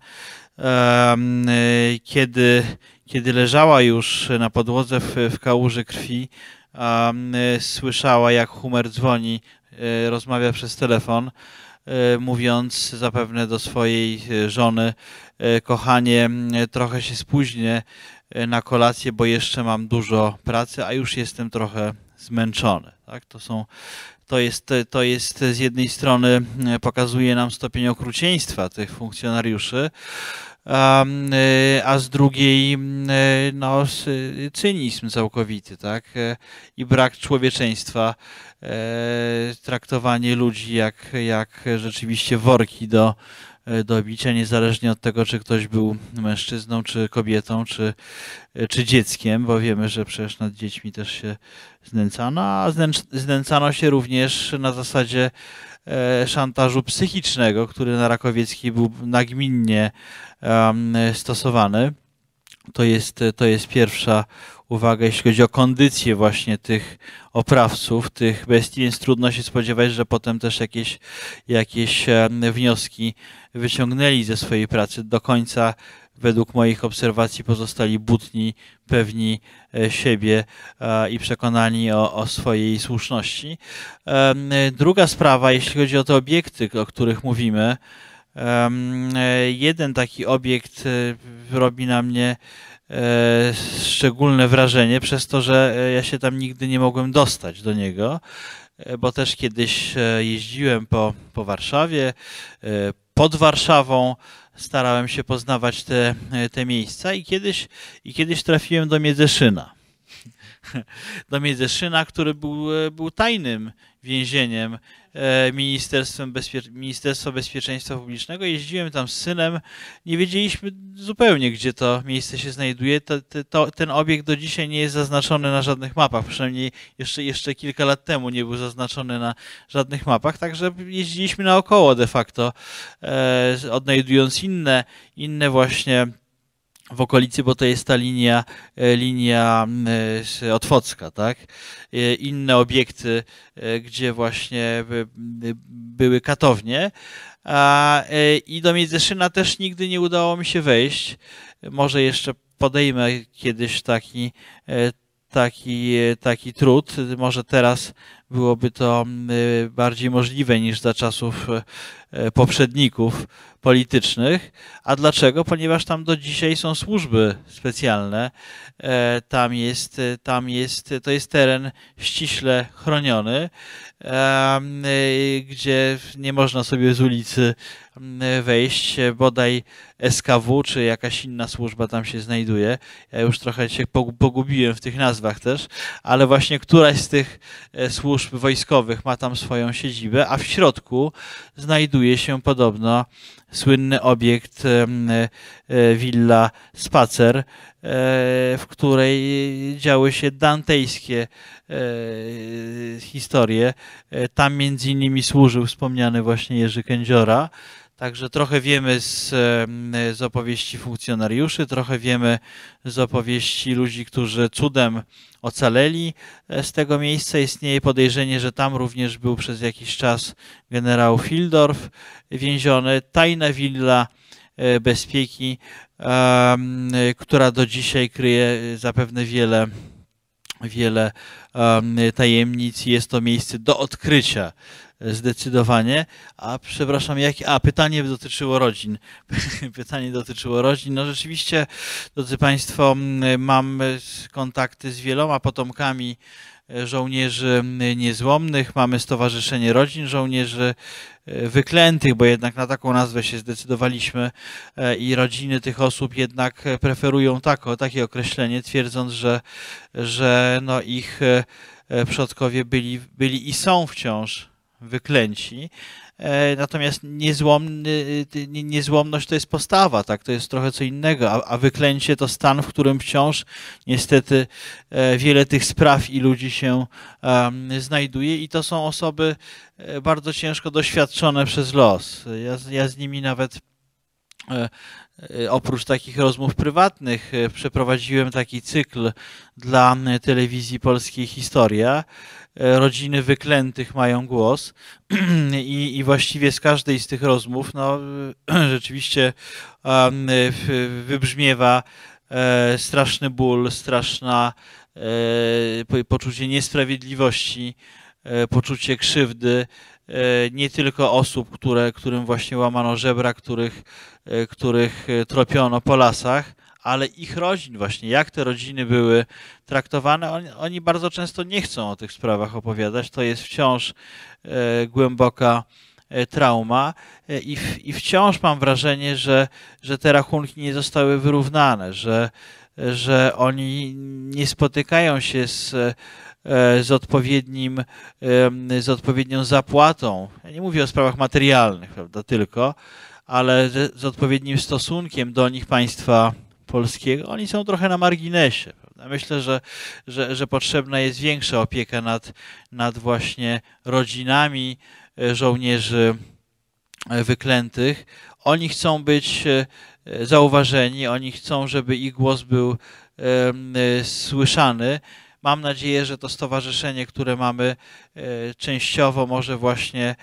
Kiedy, kiedy leżała już na podłodze w, w kałuży krwi, słyszała, jak Humer dzwoni, rozmawia przez telefon, mówiąc zapewne do swojej żony: kochanie, trochę się spóźnię na kolację, bo jeszcze mam dużo pracy, a już jestem trochę zmęczony. Tak? To są, to jest, to jest z jednej strony pokazuje nam stopień okrucieństwa tych funkcjonariuszy, a, a z drugiej no, cynizm całkowity, tak? I brak człowieczeństwa, traktowanie ludzi jak, jak rzeczywiście worki do, do bicia, niezależnie od tego, czy ktoś był mężczyzną, czy kobietą, czy, czy dzieckiem, bo wiemy, że przecież nad dziećmi też się znęcano, a znęcano się również na zasadzie szantażu psychicznego, który na Rakowieckiej był nagminnie stosowany. To jest, to jest pierwsza uwaga, jeśli chodzi o kondycję właśnie tych oprawców, tych bestii, więc trudno się spodziewać, że potem też jakieś, jakieś wnioski wyciągnęli ze swojej pracy. Do końca, według moich obserwacji, pozostali butni, pewni siebie i przekonani o, o swojej słuszności. Druga sprawa, jeśli chodzi o te obiekty, o których mówimy. Jeden taki obiekt robi na mnie szczególne wrażenie przez to, że ja się tam nigdy nie mogłem dostać do niego, bo też kiedyś jeździłem po, po Warszawie, pod Warszawą, starałem się poznawać te, te miejsca i kiedyś, i kiedyś trafiłem do Miedzeszyna. Do Miedzeszyna, który był, był tajnym więzieniem Ministerstwem Bezpie Ministerstwa Bezpieczeństwa Publicznego. Jeździłem tam z synem, nie wiedzieliśmy zupełnie, gdzie to miejsce się znajduje. To, to, ten obiekt do dzisiaj nie jest zaznaczony na żadnych mapach, przynajmniej jeszcze, jeszcze kilka lat temu nie był zaznaczony na żadnych mapach, także jeździliśmy naokoło de facto, e, odnajdując inne, inne właśnie w okolicy, bo to jest ta linia, linia otwocka, tak? Inne obiekty, gdzie właśnie były katownie. I do Miedzeszyna też nigdy nie udało mi się wejść. Może jeszcze podejmę kiedyś taki, taki, taki trud. Może teraz byłoby to bardziej możliwe niż za czasów poprzedników politycznych. A dlaczego? Ponieważ tam do dzisiaj są służby specjalne. Tam jest, tam jest, to jest teren ściśle chroniony, gdzie nie można sobie z ulicy wejść, bodaj S K W czy jakaś inna służba tam się znajduje. Ja już trochę się pogubiłem w tych nazwach też, ale właśnie któraś z tych służb wojskowych ma tam swoją siedzibę, a w środku znajduje się podobno słynny obiekt Villa Spacer, w której działy się dantejskie historie. Tam między innymi służył wspomniany właśnie Jerzy Kędziora. Także trochę wiemy z, z opowieści funkcjonariuszy, trochę wiemy z opowieści ludzi, którzy cudem ocaleli z tego miejsca. Istnieje podejrzenie, że tam również był przez jakiś czas generał Fildorf więziony. Tajna willa bezpieki, która do dzisiaj kryje zapewne wiele, wiele tajemnic. Jest to miejsce do odkrycia. Zdecydowanie. A przepraszam, jak, a pytanie dotyczyło rodzin. Pytanie dotyczyło rodzin. No rzeczywiście, drodzy Państwo, mam kontakty z wieloma potomkami żołnierzy niezłomnych. Mamy Stowarzyszenie Rodzin Żołnierzy Wyklętych, bo jednak na taką nazwę się zdecydowaliśmy i rodziny tych osób jednak preferują tako, takie określenie, twierdząc, że, że no ich przodkowie byli, byli i są wciąż wyklęci. Natomiast niezłomny, niezłomność to jest postawa, tak? To jest trochę co innego, a, a wyklęcie to stan, w którym wciąż niestety wiele tych spraw i ludzi się um, znajduje i to są osoby bardzo ciężko doświadczone przez los. Ja, ja z nimi nawet oprócz takich rozmów prywatnych przeprowadziłem taki cykl dla telewizji polskiej Historia. Rodziny wyklętych mają głos i, i właściwie z każdej z tych rozmów no, rzeczywiście um, wybrzmiewa e, straszny ból, straszna e, poczucie niesprawiedliwości, e, poczucie krzywdy, e, nie tylko osób, które, którym właśnie łamano żebra, których, e, których tropiono po lasach, ale ich rodzin właśnie, jak te rodziny były traktowane, oni, oni bardzo często nie chcą o tych sprawach opowiadać, to jest wciąż e, głęboka e, trauma e, i, w, i wciąż mam wrażenie, że, że te rachunki nie zostały wyrównane, że, że oni nie spotykają się z, e, z, odpowiednim, e, z odpowiednią zapłatą. Ja nie mówię o sprawach materialnych, prawda, tylko, ale z, z odpowiednim stosunkiem do nich państwa polskiego. Oni są trochę na marginesie. Prawda? Myślę, że, że, że potrzebna jest większa opieka nad, nad właśnie rodzinami żołnierzy wyklętych. Oni chcą być zauważeni, oni chcą, żeby ich głos był słyszany. Mam nadzieję, że to stowarzyszenie, które mamy, częściowo może właśnie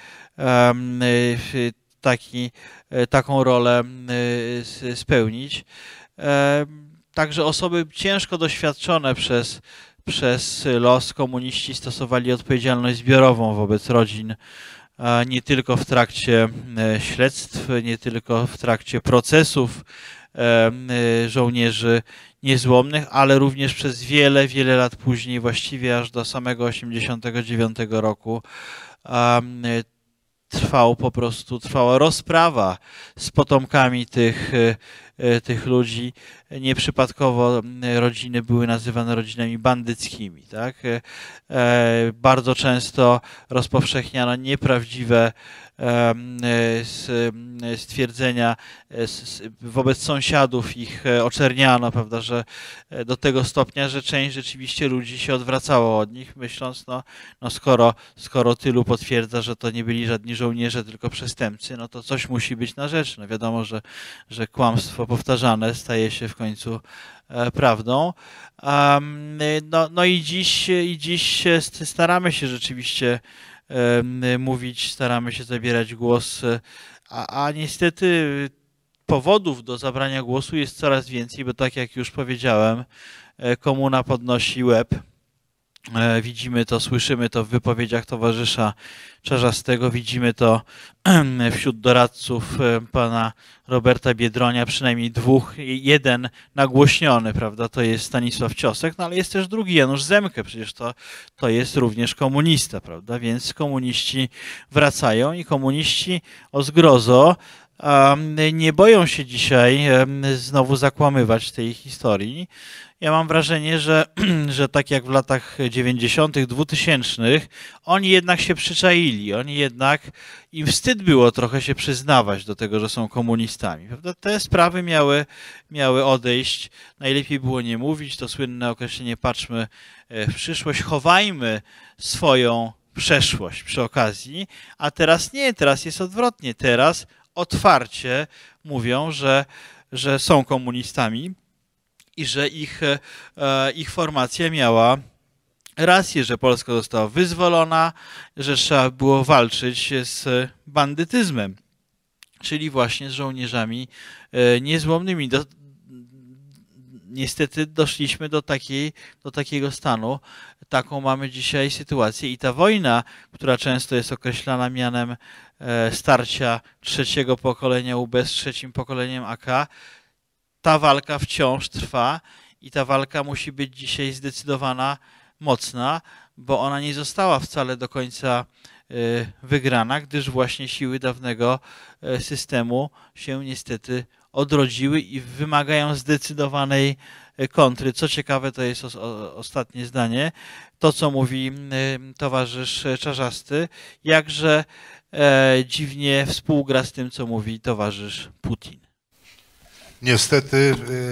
taki, taką rolę spełnić. Także osoby ciężko doświadczone przez, przez los komuniści stosowali odpowiedzialność zbiorową wobec rodzin, nie tylko w trakcie śledztw, nie tylko w trakcie procesów żołnierzy niezłomnych, ale również przez wiele, wiele lat później, właściwie aż do samego osiemdziesiątego dziewiątego roku. trwał po prostu, trwała rozprawa z potomkami tych, tych ludzi. Nieprzypadkowo rodziny były nazywane rodzinami bandyckimi. Tak? Bardzo często rozpowszechniano nieprawdziwe stwierdzenia wobec sąsiadów, ich oczerniano, prawda, że do tego stopnia, że część rzeczywiście ludzi się odwracało od nich, myśląc, no, no skoro, skoro tylu potwierdza, że to nie byli żadni żołnierze, tylko przestępcy, no to coś musi być na rzecz. No wiadomo, że, że kłamstwo powtarzane staje się w końcu prawdą. No, no i dziś, i dziś staramy się rzeczywiście mówić, staramy się zabierać głos, a, a niestety powodów do zabrania głosu jest coraz więcej, bo tak jak już powiedziałem, komuna podnosi łeb. Widzimy to, słyszymy to w wypowiedziach towarzysza Czarzastego, widzimy to wśród doradców pana Roberta Biedronia, przynajmniej dwóch, jeden nagłośniony, prawda, to jest Stanisław Ciosek, no ale jest też drugi Janusz Zemke, przecież to, to jest również komunista, prawda, więc komuniści wracają i komuniści o zgrozo nie boją się dzisiaj znowu zakłamywać tej historii. Ja mam wrażenie, że, że tak jak w latach dziewięćdziesiątych, dwutysięcznych, oni jednak się przyczaili, oni jednak, im wstyd było trochę się przyznawać do tego, że są komunistami. Prawda? Te sprawy miały, miały odejść, najlepiej było nie mówić, to słynne określenie patrzmy w przyszłość, chowajmy swoją przeszłość przy okazji, a teraz nie, teraz jest odwrotnie, teraz otwarcie mówią, że, że są komunistami i że ich, ich formacja miała rację, że Polska została wyzwolona, że trzeba było walczyć z bandytyzmem, czyli właśnie z żołnierzami niezłomnymi. Do, niestety doszliśmy do, takiej, do takiego stanu, taką mamy dzisiaj sytuację i ta wojna, która często jest określana mianem starcia trzeciego pokolenia U B z trzecim pokoleniem A K, ta walka wciąż trwa i ta walka musi być dzisiaj zdecydowana, mocna, bo ona nie została wcale do końca wygrana, gdyż właśnie siły dawnego systemu się niestety odrodziły i wymagają zdecydowanej kontry. Co ciekawe, to jest ostatnie zdanie, to co mówi towarzysz Czarzasty, jakże dziwnie współgra z tym, co mówi towarzysz Putin. Niestety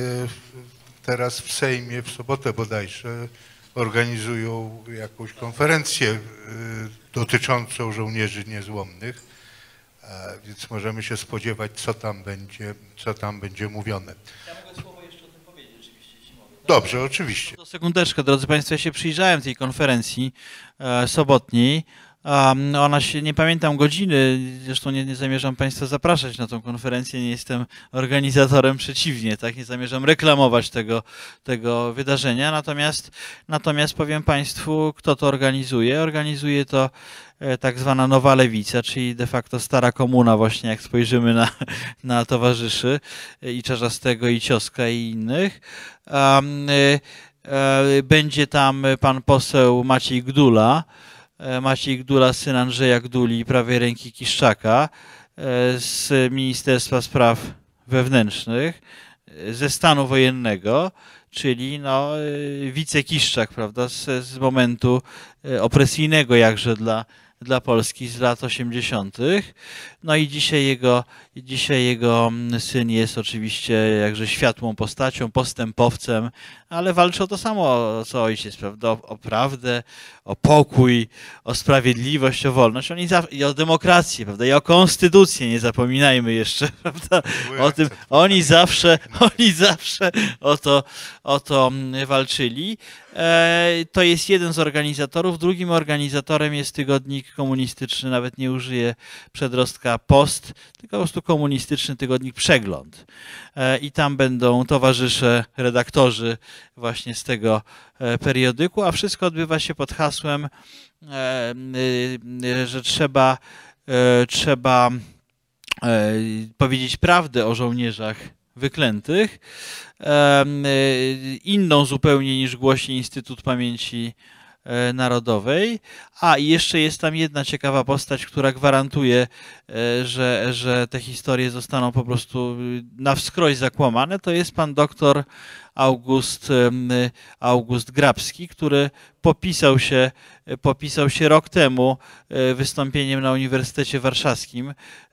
teraz w Sejmie, w sobotę bodajże, organizują jakąś konferencję dotyczącą żołnierzy niezłomnych, więc możemy się spodziewać, co tam będzie, co tam będzie mówione. Ja mogę słowo jeszcze o tym powiedzieć, oczywiście, jeśli mogę. Dobrze, oczywiście. To sekundeczkę, drodzy Państwo, ja się przyjrzałem tej konferencji e, sobotniej. Um, ona się, nie pamiętam godziny, zresztą nie, nie zamierzam Państwa zapraszać na tą konferencję, nie jestem organizatorem, przeciwnie, tak, nie zamierzam reklamować tego, tego wydarzenia, natomiast, natomiast powiem Państwu, kto to organizuje. Organizuje to e, tak zwana Nowa Lewica, czyli de facto stara komuna właśnie, jak spojrzymy na, na towarzyszy e, i Czarzastego, i Cioska, i innych. Um, e, e, będzie tam pan poseł Maciej Gdula, Maciej Gdula, syn Andrzeja Gduli, prawej ręki Kiszczaka, z Ministerstwa Spraw Wewnętrznych, ze stanu wojennego, czyli no, wicekiszczak, prawda, z, z momentu opresyjnego jakże dla, dla Polski z lat osiemdziesiątych. No i dzisiaj jego, dzisiaj jego syn jest oczywiście jakże światłą postacią, postępowcem, ale walczy o to samo, co ojciec, prawda? O, o prawdę, o pokój, o sprawiedliwość, o wolność, oni i o demokrację, prawda? I o konstytucję, nie zapominajmy jeszcze, prawda? O tym, oni zawsze, oni zawsze o to, o to walczyli. E, to jest jeden z organizatorów, drugim organizatorem jest tygodnik komunistyczny, nawet nie użyję przedrostka Post, tylko po prostu komunistyczny tygodnik Przegląd. E, I tam będą towarzysze, redaktorzy właśnie z tego periodyku, a wszystko odbywa się pod hasłem, że trzeba, trzeba powiedzieć prawdę o żołnierzach wyklętych, inną zupełnie niż głosi Instytut Pamięci Narodowej. A i jeszcze jest tam jedna ciekawa postać, która gwarantuje, że, że te historie zostaną po prostu na wskroś zakłamane. To jest pan doktor August, August Grabski, który popisał się, popisał się rok temu wystąpieniem na Uniwersytecie Warszawskim,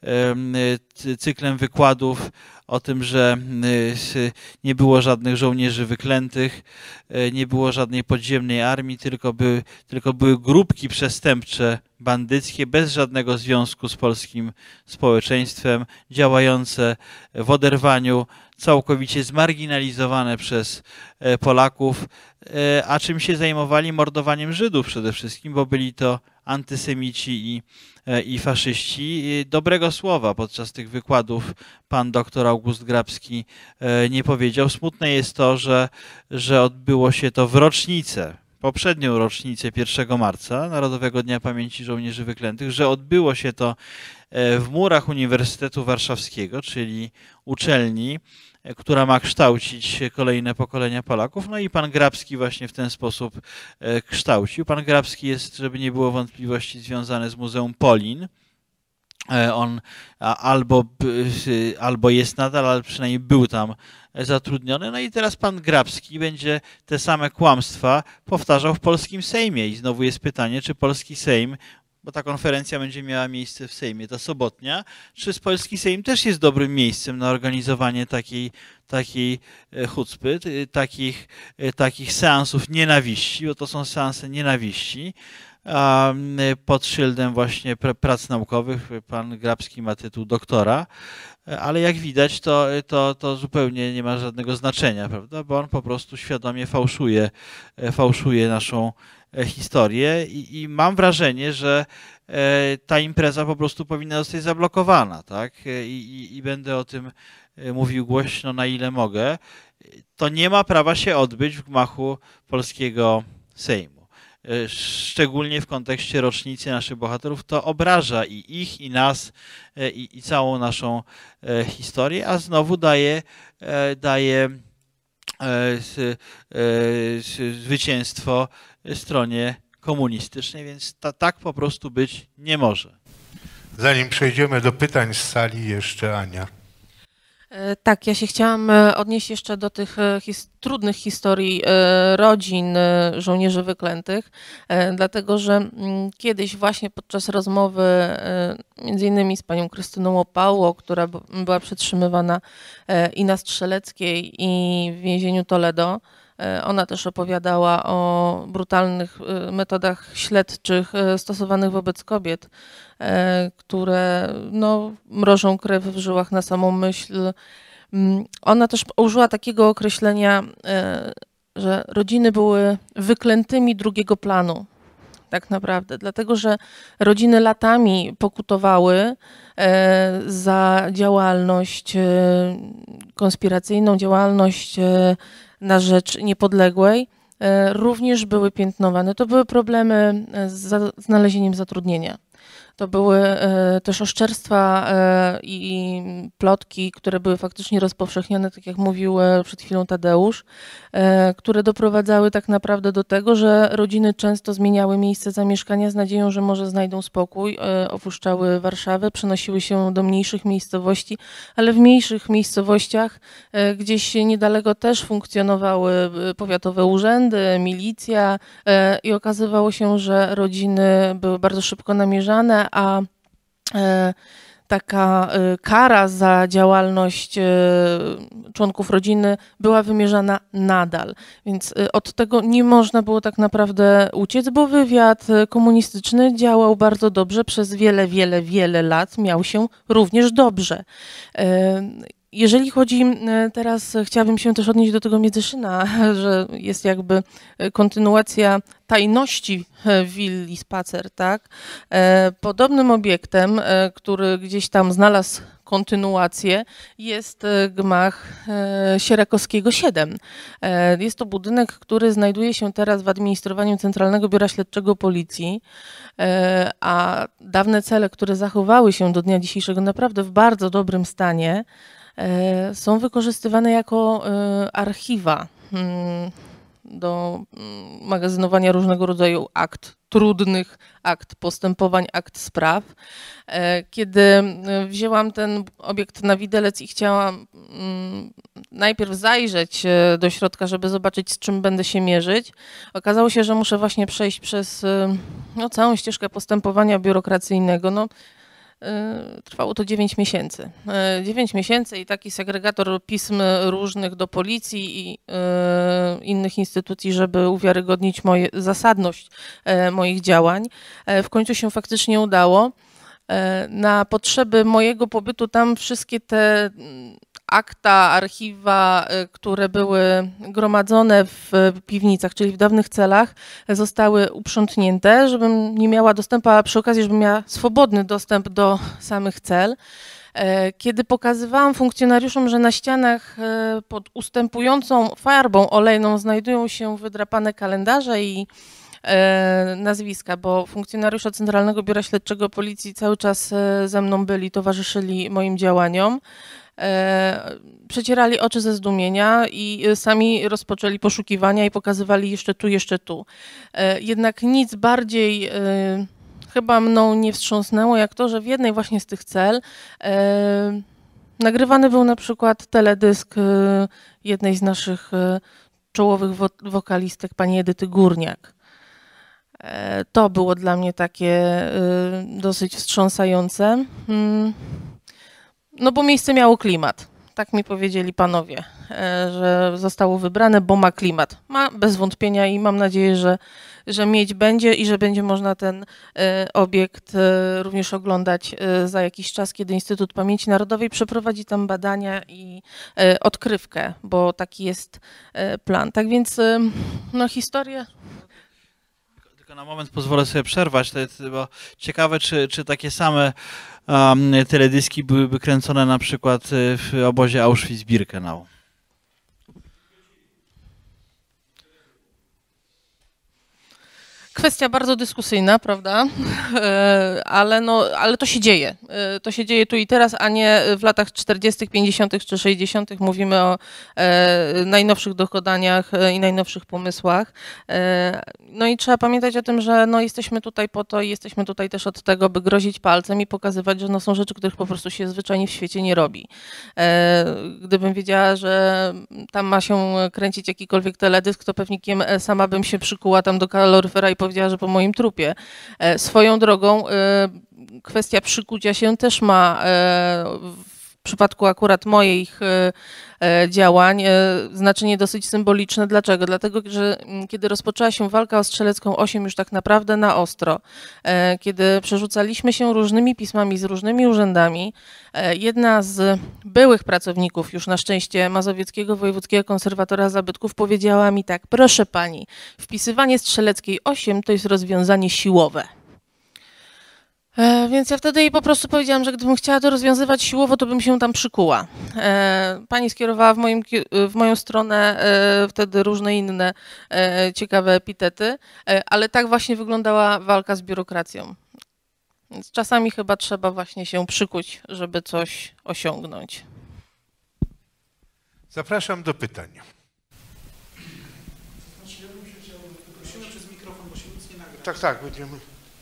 cyklem wykładów o tym, że nie było żadnych żołnierzy wyklętych, nie było żadnej podziemnej armii, tylko były, tylko były grupki przestępcze, bandyckie, bez żadnego związku z polskim społeczeństwem, działające w oderwaniu, całkowicie zmarginalizowane przez Polaków, a czym się zajmowali? Mordowaniem Żydów przede wszystkim, bo byli to antysemici i, i faszyści. Dobrego słowa podczas tych wykładów pan doktor August Grabski nie powiedział. Smutne jest to, że, że odbyło się to w rocznicę, poprzednią rocznicę pierwszego marca, Narodowego Dnia Pamięci Żołnierzy Wyklętych, że odbyło się to w murach Uniwersytetu Warszawskiego, czyli uczelni, która ma kształcić kolejne pokolenia Polaków. No i pan Grabski właśnie w ten sposób kształcił. Pan Grabski jest, żeby nie było wątpliwości, związany z Muzeum Polin. On albo, albo jest nadal, ale przynajmniej był tam zatrudniony. No i teraz pan Grabski będzie te same kłamstwa powtarzał w polskim Sejmie. I znowu jest pytanie, czy polski Sejm, bo ta konferencja będzie miała miejsce w Sejmie, ta sobotnia, czy polski Sejm też jest dobrym miejscem na organizowanie takiej, takiej chucpy, takich, takich seansów nienawiści, bo to są seanse nienawiści, pod szyldem właśnie prac naukowych. Pan Grabski ma tytuł doktora, ale jak widać, to, to, to zupełnie nie ma żadnego znaczenia, prawda? Bo on po prostu świadomie fałszuje, fałszuje naszą historię i, i mam wrażenie, że ta impreza po prostu powinna zostać zablokowana, tak? I, i, i będę o tym mówił głośno, na ile mogę. To nie ma prawa się odbyć w gmachu polskiego Sejmu. Szczególnie w kontekście rocznicy naszych bohaterów, to obraża i ich, i nas, i, i całą naszą historię, a znowu daje, daje zwycięstwo stronie komunistycznej, więc ta, tak po prostu być nie może. Zanim przejdziemy do pytań z sali, jeszcze Ania. Tak, ja się chciałam odnieść jeszcze do tych his trudnych historii rodzin żołnierzy wyklętych, dlatego że kiedyś właśnie podczas rozmowy między innymi z panią Krystyną Opałło, która była przetrzymywana i na Strzeleckiej, i w więzieniu Toledo, ona też opowiadała o brutalnych metodach śledczych stosowanych wobec kobiet, które no, mrożą krew w żyłach na samą myśl. Ona też użyła takiego określenia, że rodziny były wyklętymi drugiego planu. Tak naprawdę, dlatego że rodziny latami pokutowały za działalność konspiracyjną, działalność na rzecz niepodległej, również były piętnowane. To były problemy z znalezieniem zatrudnienia. To były też oszczerstwa i plotki, które były faktycznie rozpowszechnione, tak jak mówił przed chwilą Tadeusz, które doprowadzały tak naprawdę do tego, że rodziny często zmieniały miejsce zamieszkania z nadzieją, że może znajdą spokój, opuszczały Warszawę, przenosiły się do mniejszych miejscowości, ale w mniejszych miejscowościach gdzieś niedaleko też funkcjonowały powiatowe urzędy, milicja i okazywało się, że rodziny były bardzo szybko namierzane, a taka kara za działalność członków rodziny była wymierzana nadal. Więc od tego nie można było tak naprawdę uciec, bo wywiad komunistyczny działał bardzo dobrze przez wiele, wiele, wiele lat, miał się również dobrze. Jeżeli chodzi teraz, chciałabym się też odnieść do tego Miedzyszyna, że jest jakby kontynuacja tajności willi Spacer, tak? Podobnym obiektem, który gdzieś tam znalazł kontynuację, jest gmach Sierakowskiego siedem. Jest to budynek, który znajduje się teraz w administrowaniu Centralnego Biura Śledczego Policji, a dawne cele, które zachowały się do dnia dzisiejszego naprawdę w bardzo dobrym stanie, są wykorzystywane jako archiwa do magazynowania różnego rodzaju akt trudnych, akt postępowań, akt spraw. Kiedy wzięłam ten obiekt na widelec i chciałam najpierw zajrzeć do środka, żeby zobaczyć, z czym będę się mierzyć, okazało się, że muszę właśnie przejść przez no, całą ścieżkę postępowania biurokracyjnego. No, trwało to dziewięć miesięcy. dziewięć miesięcy i taki segregator pism różnych do policji i innych instytucji, żeby uwiarygodnić moje, zasadność moich działań. W końcu się faktycznie udało. Na potrzeby mojego pobytu tam wszystkie te akta, archiwa, które były gromadzone w piwnicach, czyli w dawnych celach, zostały uprzątnięte, żebym nie miała dostępu, a przy okazji, żebym miała swobodny dostęp do samych cel. Kiedy pokazywałam funkcjonariuszom, że na ścianach pod ustępującą farbą olejną znajdują się wydrapane kalendarze i nazwiska, bo funkcjonariusze Centralnego Biura Śledczego Policji cały czas ze mną byli, towarzyszyli moim działaniom, przecierali oczy ze zdumienia i sami rozpoczęli poszukiwania i pokazywali jeszcze tu, jeszcze tu. Jednak nic bardziej chyba mną nie wstrząsnęło, jak to, że w jednej właśnie z tych cel nagrywany był na przykład teledysk jednej z naszych czołowych wokalistek, pani Edyty Górniak. To było dla mnie takie dosyć wstrząsające. No bo miejsce miało klimat, tak mi powiedzieli panowie, że zostało wybrane, bo ma klimat. Ma bez wątpienia i mam nadzieję, że, że mieć będzie i że będzie można ten obiekt również oglądać za jakiś czas, kiedy Instytut Pamięci Narodowej przeprowadzi tam badania i odkrywkę, bo taki jest plan. Tak więc no historia... Tylko na moment pozwolę sobie przerwać, to jest, bo ciekawe, czy, czy takie same um, teledyski byłyby kręcone na przykład w obozie Auschwitz-Birkenau. Kwestia bardzo dyskusyjna, prawda? Ale, no, ale to się dzieje. To się dzieje tu i teraz, a nie w latach czterdziestych, pięćdziesiątych czy sześćdziesiątych. Mówimy o e, najnowszych dokonaniach i najnowszych pomysłach. E, no i trzeba pamiętać o tym, że no, jesteśmy tutaj po to i jesteśmy tutaj też od tego, by grozić palcem i pokazywać, że no, są rzeczy, których po prostu się zwyczajnie w świecie nie robi. E, gdybym wiedziała, że tam ma się kręcić jakikolwiek teledysk, to pewnikiem sama bym się przykuła tam do kaloryfera i powiedziała, że po moim trupie. E, swoją drogą e, kwestia przykucia się też ma e, w przypadku akurat moich e, e, działań e, znaczenie dosyć symboliczne. Dlaczego? Dlatego, że m, kiedy rozpoczęła się walka o Strzelecką osiem już tak naprawdę na ostro, e, kiedy przerzucaliśmy się różnymi pismami z różnymi urzędami, e, jedna z byłych pracowników już na szczęście Mazowieckiego Wojewódzkiego Konserwatora Zabytków powiedziała mi tak: proszę pani, wpisywanie Strzeleckiej osiem to jest rozwiązanie siłowe. E, więc ja wtedy jej po prostu powiedziałam, że gdybym chciała to rozwiązywać siłowo, to bym się tam przykuła. E, pani skierowała w, moim, w moją stronę e, wtedy różne inne e, ciekawe epitety, e, ale tak właśnie wyglądała walka z biurokracją. Więc czasami chyba trzeba właśnie się przykuć, żeby coś osiągnąć. Zapraszam do pytań. Prosimy przez mikrofon, bo się nic nie nagra. Tak, tak, będziemy.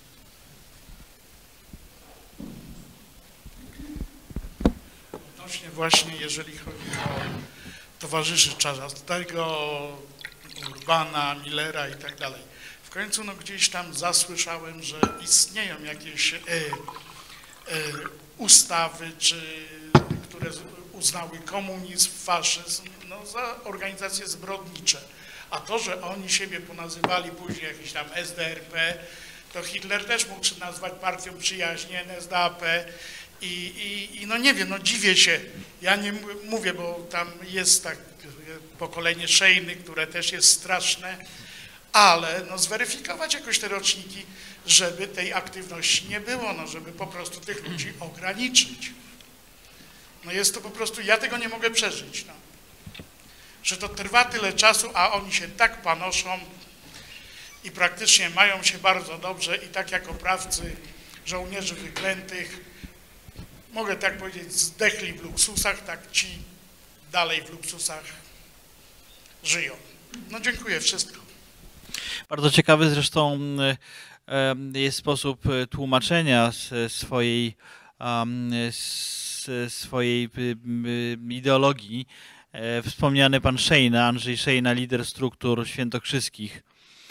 Odnośnie właśnie, jeżeli chodzi o towarzyszy Czarzastego, Urbana, Millera i tak dalej. W końcu no, gdzieś tam zasłyszałem, że istnieją jakieś e, e, ustawy, czy, które uznały komunizm, faszyzm no, za organizacje zbrodnicze. A to, że oni siebie ponazywali później jakieś tam S D R P, to Hitler też mógł nazwać partią przyjaźni, N S D A P. I, i, I no nie wiem, no dziwię się, ja nie mówię, bo tam jest tak pokolenie Szejny, które też jest straszne, ale no zweryfikować jakoś te roczniki, żeby tej aktywności nie było, no żeby po prostu tych ludzi ograniczyć. No jest to po prostu, ja tego nie mogę przeżyć, no. Że to trwa tyle czasu, a oni się tak panoszą i praktycznie mają się bardzo dobrze i tak jak oprawcy żołnierzy wyklętych, mogę tak powiedzieć, zdechli w luksusach, tak ci dalej w luksusach żyją. No dziękuję, wszystko. Bardzo ciekawy zresztą jest sposób tłumaczenia swojej, swojej ideologii. Wspomniany pan Szejna, Andrzej Szejna, lider struktur świętokrzyskich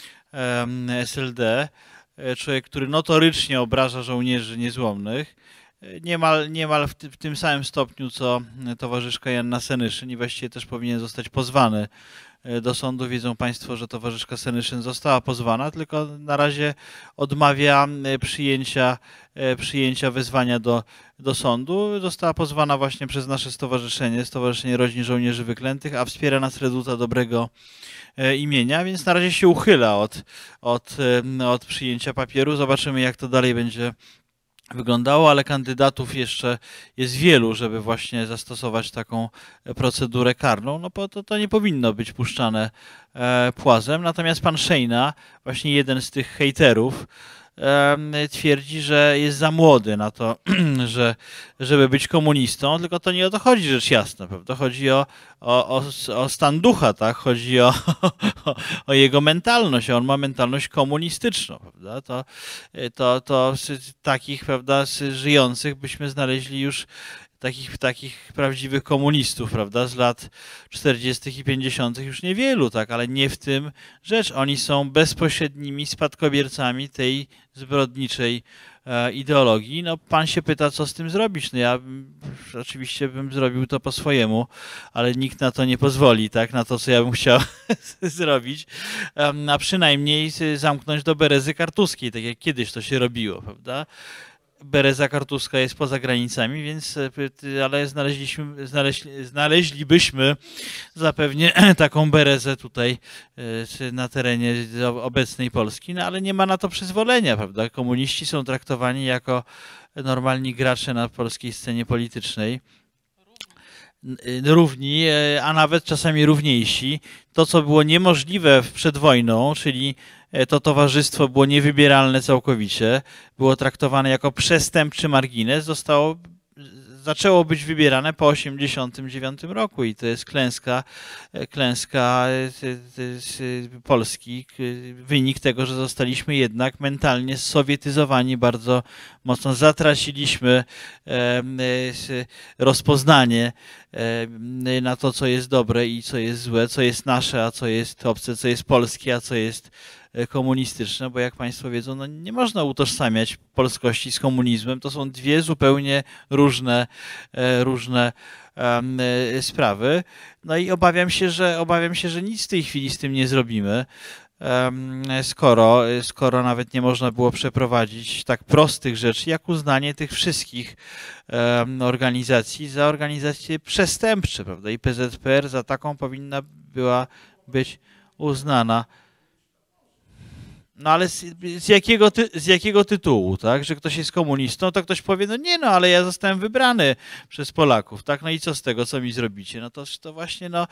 S L D, człowiek, który notorycznie obraża żołnierzy niezłomnych, niemal, niemal w, ty, w tym samym stopniu co towarzyszka Joanna Senyszyn i właściwie też powinien zostać pozwany do sądu. Wiedzą państwo, że towarzyszka Senyszyn została pozwana, tylko na razie odmawia przyjęcia, przyjęcia wezwania do, do sądu. Została pozwana właśnie przez nasze stowarzyszenie, Stowarzyszenie Rodzin Żołnierzy Wyklętych, a wspiera nas Reduta Dobrego Imienia, więc na razie się uchyla od, od, od przyjęcia papieru. Zobaczymy, jak to dalej będzie wyglądało, ale kandydatów jeszcze jest wielu, żeby właśnie zastosować taką procedurę karną, no bo to, to nie powinno być puszczane e, płazem. Natomiast pan Szejna, właśnie jeden z tych hejterów, e, twierdzi, że jest za młody na to, że, żeby być komunistą, tylko to nie o to chodzi, rzecz jasna, prawda? Chodzi o, o, o, o stan ducha, tak? Chodzi o, o, o jego mentalność, on ma mentalność komunistyczną, prawda? To, to, to z takich, prawda, z żyjących byśmy znaleźli już takich, takich prawdziwych komunistów, prawda, z lat czterdziestych i pięćdziesiątych już niewielu, tak, ale nie w tym rzecz. Oni są bezpośrednimi spadkobiercami tej zbrodniczej e, ideologii. No, pan się pyta, co z tym zrobić. No ja oczywiście bym zrobił to po swojemu, ale nikt na to nie pozwoli, tak, na to, co ja bym chciał zrobić, a przynajmniej zamknąć do berezy kartuskiej, tak jak kiedyś to się robiło, prawda. Bereza kartuska jest poza granicami, więc ale znaleźliśmy, znaleźli, znaleźlibyśmy zapewne taką berezę tutaj na terenie obecnej Polski, no ale nie ma na to przyzwolenia, prawda? Komuniści są traktowani jako normalni gracze na polskiej scenie politycznej. Równi, a nawet czasami równiejsi. To, co było niemożliwe przed wojną, czyli to towarzystwo było niewybieralne całkowicie, było traktowane jako przestępczy margines, zostało, zaczęło być wybierane po osiemdziesiątym dziewiątym roku i to jest klęska, klęska Polski, wynik tego, że zostaliśmy jednak mentalnie sowietyzowani bardzo mocno, zatraciliśmy rozpoznanie na to, co jest dobre i co jest złe, co jest nasze, a co jest obce, co jest polskie, a co jest komunistyczne, bo jak państwo wiedzą, no nie można utożsamiać polskości z komunizmem. To są dwie zupełnie różne, różne um, sprawy. No i obawiam się, że obawiam się, że nic w tej chwili z tym nie zrobimy, um, skoro, skoro nawet nie można było przeprowadzić tak prostych rzeczy, jak uznanie tych wszystkich um, organizacji za organizacje przestępcze, prawda? I P Z P R za taką powinna była być uznana. No ale z, z, jakiego ty, z jakiego tytułu, tak? Że ktoś jest komunistą, to ktoś powie, no nie no, ale ja zostałem wybrany przez Polaków, tak? No i co z tego, co mi zrobicie? No to, to właśnie, no,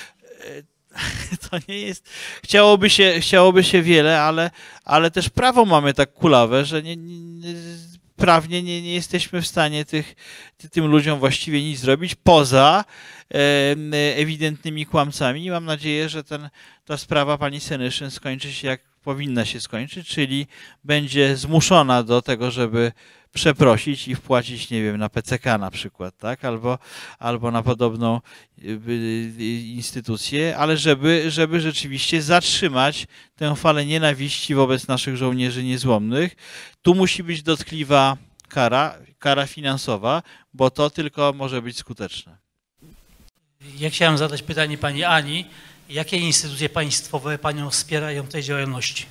to nie jest, chciałoby się, chciałoby się wiele, ale, ale też prawo mamy tak kulawe, że nie, nie, prawnie nie, nie jesteśmy w stanie tych, tym ludziom właściwie nic zrobić, poza e, ewidentnymi kłamcami. I mam nadzieję, że ten, ta sprawa pani Senyszyn skończy się jak powinna się skończyć, czyli będzie zmuszona do tego, żeby przeprosić i wpłacić, nie wiem, na P C K na przykład, tak? Albo, albo na podobną instytucję, ale żeby, żeby rzeczywiście zatrzymać tę falę nienawiści wobec naszych żołnierzy niezłomnych. Tu musi być dotkliwa kara, kara finansowa, bo to tylko może być skuteczne. Ja chciałem zadać pytanie pani Ani. Jakie instytucje państwowe panią wspierają w tej działalności?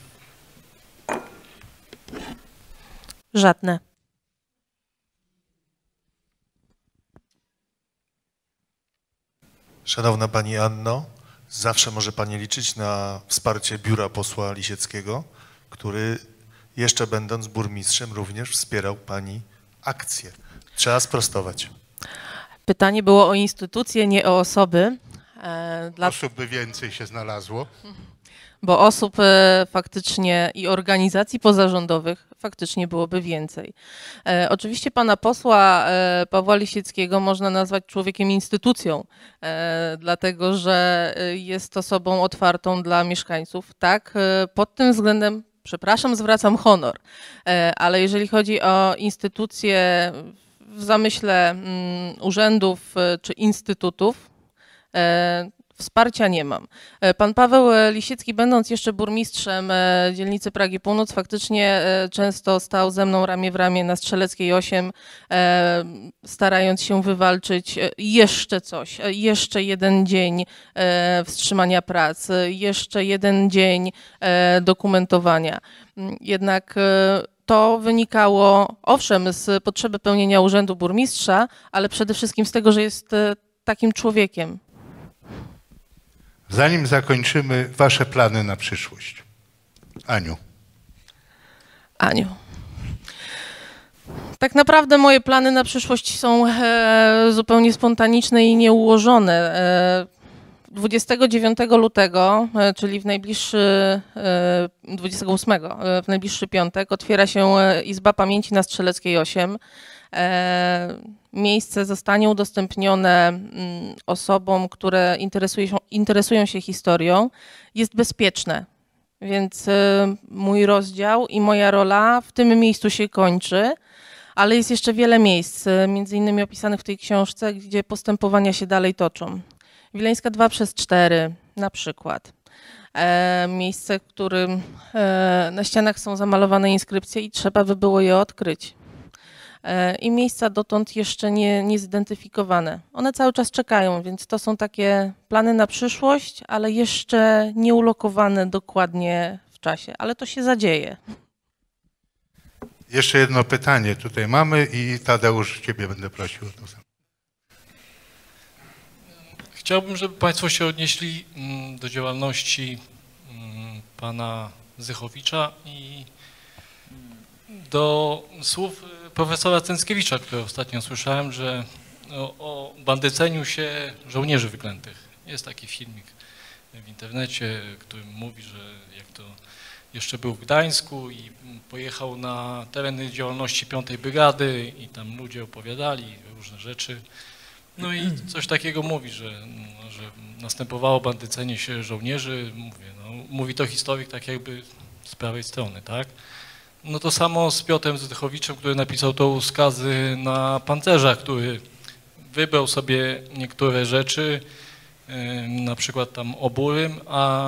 Żadne. Szanowna pani Anno, zawsze może pani liczyć na wsparcie biura posła Lisieckiego, który jeszcze będąc burmistrzem również wspierał pani akcję. Trzeba sprostować. Pytanie było o instytucje, nie o osoby. Dla... Osób by więcej się znalazło. bo osób e, faktycznie i organizacji pozarządowych faktycznie byłoby więcej. E, oczywiście pana posła e, Pawła Lisieckiego można nazwać człowiekiem instytucją, e, dlatego że jest osobą otwartą dla mieszkańców. Tak, e, pod tym względem, przepraszam, zwracam honor, e, ale jeżeli chodzi o instytucje w zamyśle mm, urzędów e, czy instytutów, e, wsparcia nie mam. Pan Paweł Lisiecki, będąc jeszcze burmistrzem dzielnicy Pragi Północ, faktycznie często stał ze mną ramię w ramię na Strzeleckiej osiem, starając się wywalczyć jeszcze coś, jeszcze jeden dzień wstrzymania prac, jeszcze jeden dzień dokumentowania. Jednak to wynikało, owszem, z potrzeby pełnienia urzędu burmistrza, ale przede wszystkim z tego, że jest takim człowiekiem. Zanim zakończymy, wasze plany na przyszłość. Aniu. Aniu. Tak naprawdę moje plany na przyszłość są e, zupełnie spontaniczne i nieułożone. E, dwudziestego dziewiątego lutego, e, czyli w najbliższy, e, dwudziestego ósmego, e, w najbliższy piątek otwiera się Izba Pamięci na Strzeleckiej osiem. E, miejsce zostanie udostępnione mm, osobom, które interesują się, interesują się historią. Jest bezpieczne, więc e, mój rozdział i moja rola w tym miejscu się kończy, ale jest jeszcze wiele miejsc, między innymi opisanych w tej książce, gdzie postępowania się dalej toczą. Wileńska dwa przez cztery na przykład. E, miejsce, w którym e, na ścianach są zamalowane inskrypcje i trzeba by było je odkryć. I miejsca dotąd jeszcze nie, nie zidentyfikowane. One cały czas czekają, więc to są takie plany na przyszłość, ale jeszcze nie ulokowane dokładnie w czasie, ale to się zadzieje. Jeszcze jedno pytanie tutaj mamy i Tadeusz, ciebie będę prosił o to samo. Chciałbym, żeby państwo się odnieśli do działalności pana Zychowicza i do słów profesora Cęckiewicza, które ostatnio słyszałem, że o, o bandyceniu się żołnierzy wyklętych. Jest taki filmik w internecie, który mówi, że jak to jeszcze był w Gdańsku i pojechał na tereny działalności piątej Brygady i tam ludzie opowiadali różne rzeczy. No i coś takiego mówi, że, no, że następowało bandycenie się żołnierzy. Mówię, no, mówi to historyk tak jakby z prawej strony, tak? No to samo z Piotrem Zychowiczem, który napisał to uskazy na pancerzach, który wybrał sobie niektóre rzeczy, na przykład tam o Burym, a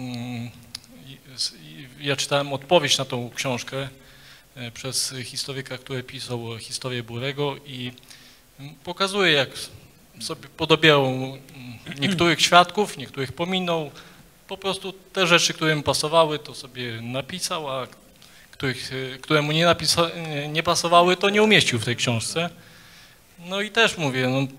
ja czytałem odpowiedź na tą książkę przez historyka, który pisał historię Burego i pokazuje, jak sobie podobierał niektórych świadków, niektórych pominął, po prostu te rzeczy, które mu pasowały, to sobie napisał, a których, które mu nie, napisa, nie pasowały, to nie umieścił w tej książce. No i też mówię, no,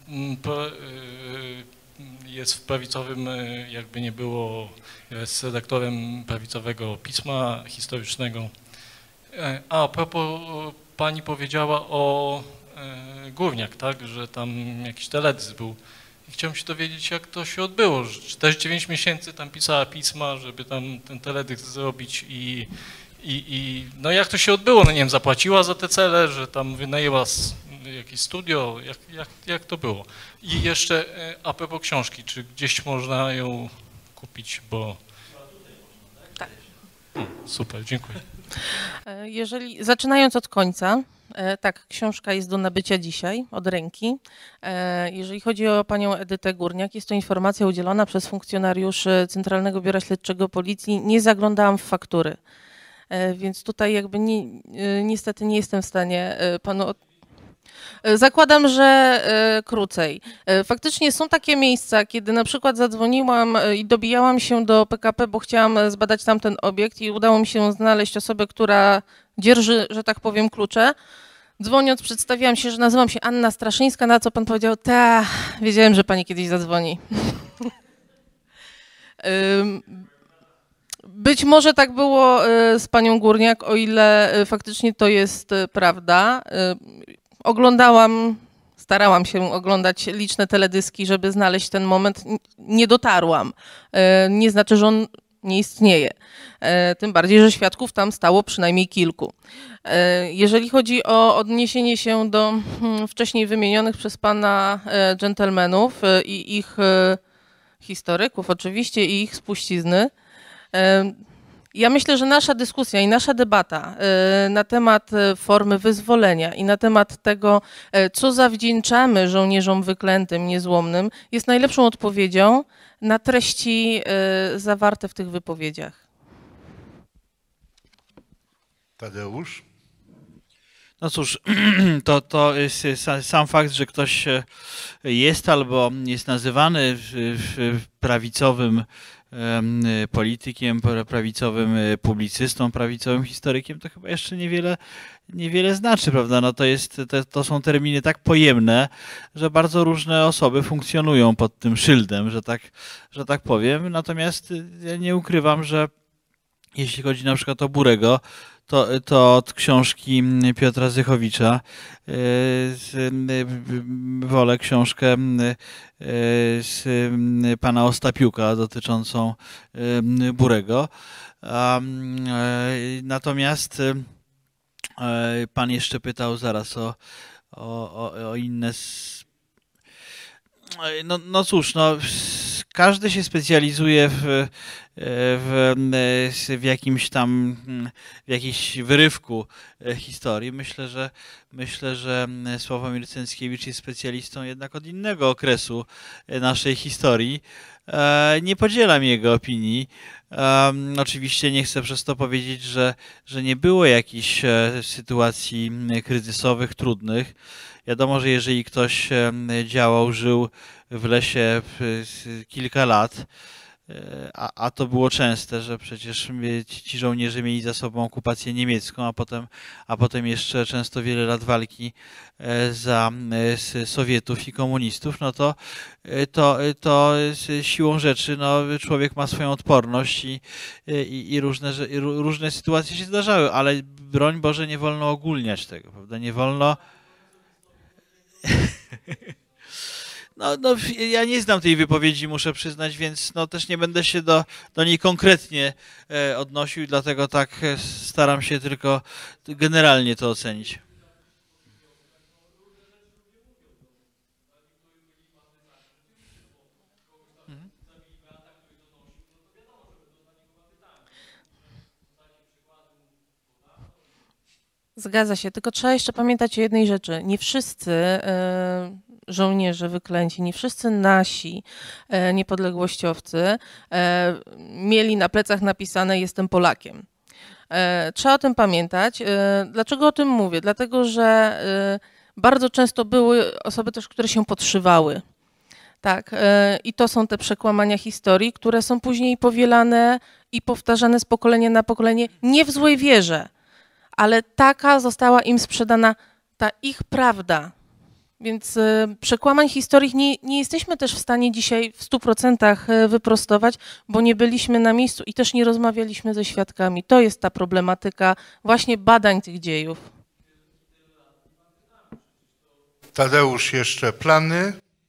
jest w prawicowym, jakby nie było, jest redaktorem prawicowego pisma historycznego. A, a propos, pani powiedziała o Górniak, tak, że tam jakiś teledysk był. I chciałem się dowiedzieć, jak to się odbyło, że też dziewięć miesięcy tam pisała pisma, żeby tam ten teledysk zrobić i I, I no jak to się odbyło? No nie wiem, zapłaciła za te cele, że tam wynajęła jakieś studio, jak, jak, jak to było? I jeszcze a propos książki, czy gdzieś można ją kupić, bo... Tak. Super, dziękuję. Jeżeli, zaczynając od końca, tak, książka jest do nabycia dzisiaj od ręki. Jeżeli chodzi o panią Edytę Górniak, jest to informacja udzielona przez funkcjonariuszy Centralnego Biura Śledczego Policji. Nie zaglądałam w faktury. Więc tutaj jakby ni, niestety nie jestem w stanie panu... Zakładam, że krócej. Faktycznie są takie miejsca, kiedy na przykład zadzwoniłam i dobijałam się do P K P, bo chciałam zbadać tamten obiekt i udało mi się znaleźć osobę, która dzierży, że tak powiem, klucze. Dzwoniąc przedstawiłam się, że nazywam się Anna Straszyńska, na co pan powiedział, ta, wiedziałem, że pani kiedyś zadzwoni. Być może tak było z panią Górniak, o ile faktycznie to jest prawda. Oglądałam, starałam się oglądać liczne teledyski, żeby znaleźć ten moment. Nie dotarłam. Nie znaczy, że on nie istnieje. Tym bardziej, że świadków tam stało przynajmniej kilku. Jeżeli chodzi o odniesienie się do wcześniej wymienionych przez pana dżentelmenów i ich historyków oczywiście i ich spuścizny, ja myślę, że nasza dyskusja i nasza debata na temat formy wyzwolenia i na temat tego, co zawdzięczamy żołnierzom wyklętym, niezłomnym, jest najlepszą odpowiedzią na treści zawarte w tych wypowiedziach. Tadeusz? No cóż, to, to jest sam fakt, że ktoś jest albo jest nazywany prawicowym politykiem, prawicowym publicystą, prawicowym historykiem, to chyba jeszcze niewiele, niewiele znaczy, prawda? No to, jest, to, to są terminy tak pojemne, że bardzo różne osoby funkcjonują pod tym szyldem, że tak, że tak powiem. Natomiast ja nie ukrywam, że jeśli chodzi na przykład o Burego, To, to od książki Piotra Zychowicza wolę książkę z pana Ostapiuka dotyczącą Burego. Natomiast pan jeszcze pytał zaraz o, o, o inne... No, no cóż, no, każdy się specjalizuje w, w, w jakimś tam, w jakimś wyrywku historii. Myślę, że myślę, że Sławomir Cęckiewicz jest specjalistą jednak od innego okresu naszej historii. Nie podzielam jego opinii. Oczywiście nie chcę przez to powiedzieć, że, że nie było jakichś sytuacji kryzysowych, trudnych. Wiadomo, że jeżeli ktoś działał, żył w lesie kilka lat, a, a to było częste, że przecież ci żołnierze mieli za sobą okupację niemiecką, a potem, a potem jeszcze często wiele lat walki za Sowietów i komunistów, no to, to, to siłą rzeczy no, człowiek ma swoją odporność i, i, i różne, różne sytuacje się zdarzały, ale broń Boże nie wolno ogólniać tego, prawda? Nie wolno... No, no, ja nie znam tej wypowiedzi, muszę przyznać, więc no, też nie będę się do, do niej konkretnie e, odnosił, dlatego tak staram się tylko generalnie to ocenić. Zgadza się, tylko trzeba jeszcze pamiętać o jednej rzeczy. Nie wszyscy e, żołnierze wyklęci, nie wszyscy nasi e, niepodległościowcy e, mieli na plecach napisane "Jestem Polakiem". E, trzeba o tym pamiętać. E, dlaczego o tym mówię? Dlatego, że e, bardzo często były osoby też, które się podszywały. Tak, e, i to są te przekłamania historii, które są później powielane i powtarzane z pokolenia na pokolenie, nie w złej wierze, ale taka została im sprzedana ta ich prawda. Więc y, przekłamań historii nie, nie jesteśmy też w stanie dzisiaj w stu procentach wyprostować, bo nie byliśmy na miejscu i też nie rozmawialiśmy ze świadkami. To jest ta problematyka właśnie badań tych dziejów. Tadeusz, jeszcze plany?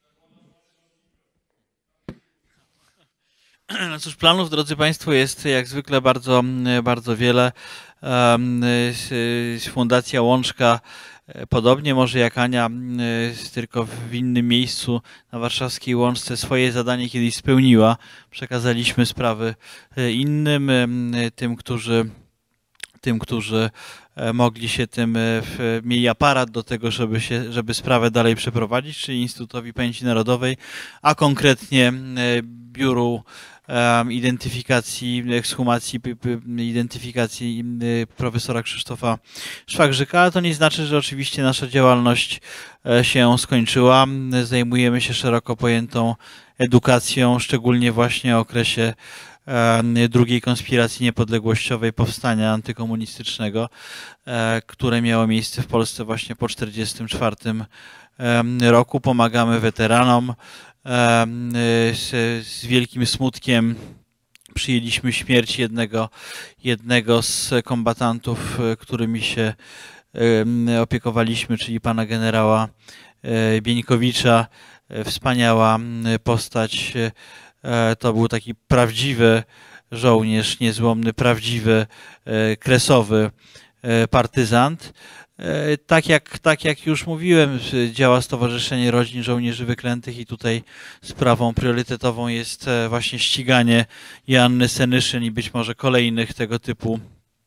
No cóż, planów, drodzy Państwo, jest jak zwykle bardzo, bardzo wiele. Fundacja Łączka, podobnie może jak Ania, tylko w innym miejscu na warszawskiej Łączce, swoje zadanie kiedyś spełniła. Przekazaliśmy sprawy innym, tym, którzy, tym, którzy mogli się tym, mieli aparat do tego, żeby, się, żeby sprawę dalej przeprowadzić, czyli Instytutowi Pamięci Narodowej, a konkretnie Biuru Identyfikacji, Ekshumacji, Identyfikacji profesora Krzysztofa Szwagrzyka, ale to nie znaczy, że oczywiście nasza działalność się skończyła. Zajmujemy się szeroko pojętą edukacją, szczególnie właśnie o okresie drugiej konspiracji niepodległościowej, powstania antykomunistycznego, które miało miejsce w Polsce właśnie po tysiąc dziewięćset czterdziestym czwartym roku. Pomagamy weteranom. Z, z wielkim smutkiem przyjęliśmy śmierć jednego, jednego z kombatantów, którymi się opiekowaliśmy, czyli pana generała Bieńkowicza. Wspaniała postać. To był taki prawdziwy żołnierz niezłomny, prawdziwy, kresowy partyzant. Tak jak, tak jak już mówiłem, działa Stowarzyszenie Rodzin Żołnierzy Wyklętych i tutaj sprawą priorytetową jest właśnie ściganie Joanny Senyszyn i być może kolejnych tego typu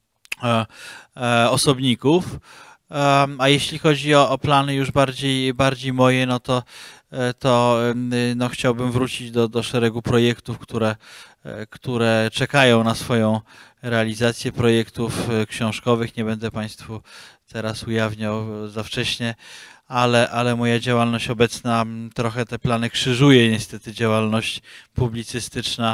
osobników. A jeśli chodzi o, o plany już bardziej, bardziej moje, no to, to no chciałbym wrócić do, do szeregu projektów, które, które czekają na swoją realizację, projektów książkowych. Nie będę Państwu teraz ujawniał za wcześnie, ale, ale moja działalność obecna trochę te plany krzyżuje, niestety działalność publicystyczna,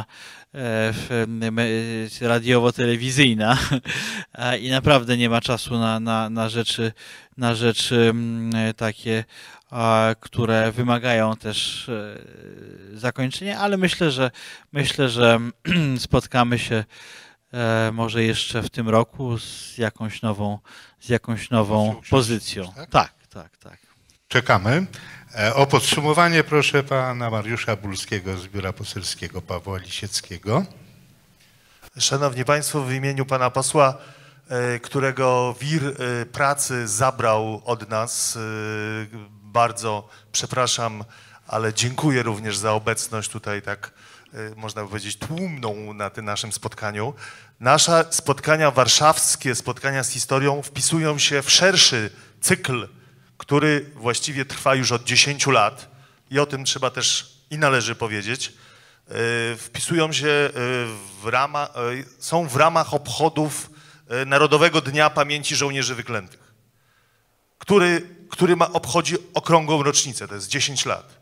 radiowo-telewizyjna i naprawdę nie ma czasu na, na, na, rzeczy, na rzeczy takie, które wymagają też zakończenia, ale myślę, że myślę, że spotkamy się może jeszcze w tym roku z jakąś nową, z jakąś nową pozycją. Tak, tak, tak. tak. Czekamy. O podsumowanie proszę pana Mariusza Bulskiego z Biura Poselskiego Pawła Lisieckiego. Szanowni Państwo, w imieniu pana posła, którego wir pracy zabrał od nas, bardzo przepraszam, ale dziękuję również za obecność tutaj tak, można powiedzieć, tłumną na tym naszym spotkaniu. Nasze spotkania warszawskie, spotkania z historią wpisują się w szerszy cykl, który właściwie trwa już od dziesięciu lat i o tym trzeba też i należy powiedzieć. Wpisują się w ramach, są w ramach obchodów Narodowego Dnia Pamięci Żołnierzy Wyklętych, który, który ma, obchodzi okrągłą rocznicę, to jest dziesięć lat.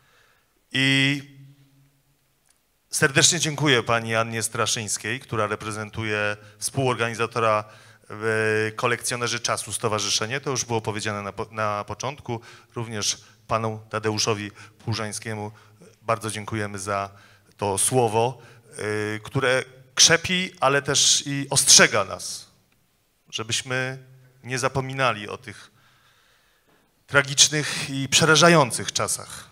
I serdecznie dziękuję pani Annie Straszyńskiej, która reprezentuje współorganizatora Kolekcjonerzy Czasu Stowarzyszenie, to już było powiedziane na, na początku, również panu Tadeuszowi Płużańskiemu bardzo dziękujemy za to słowo, yy, które krzepi, ale też i ostrzega nas, żebyśmy nie zapominali o tych tragicznych i przerażających czasach.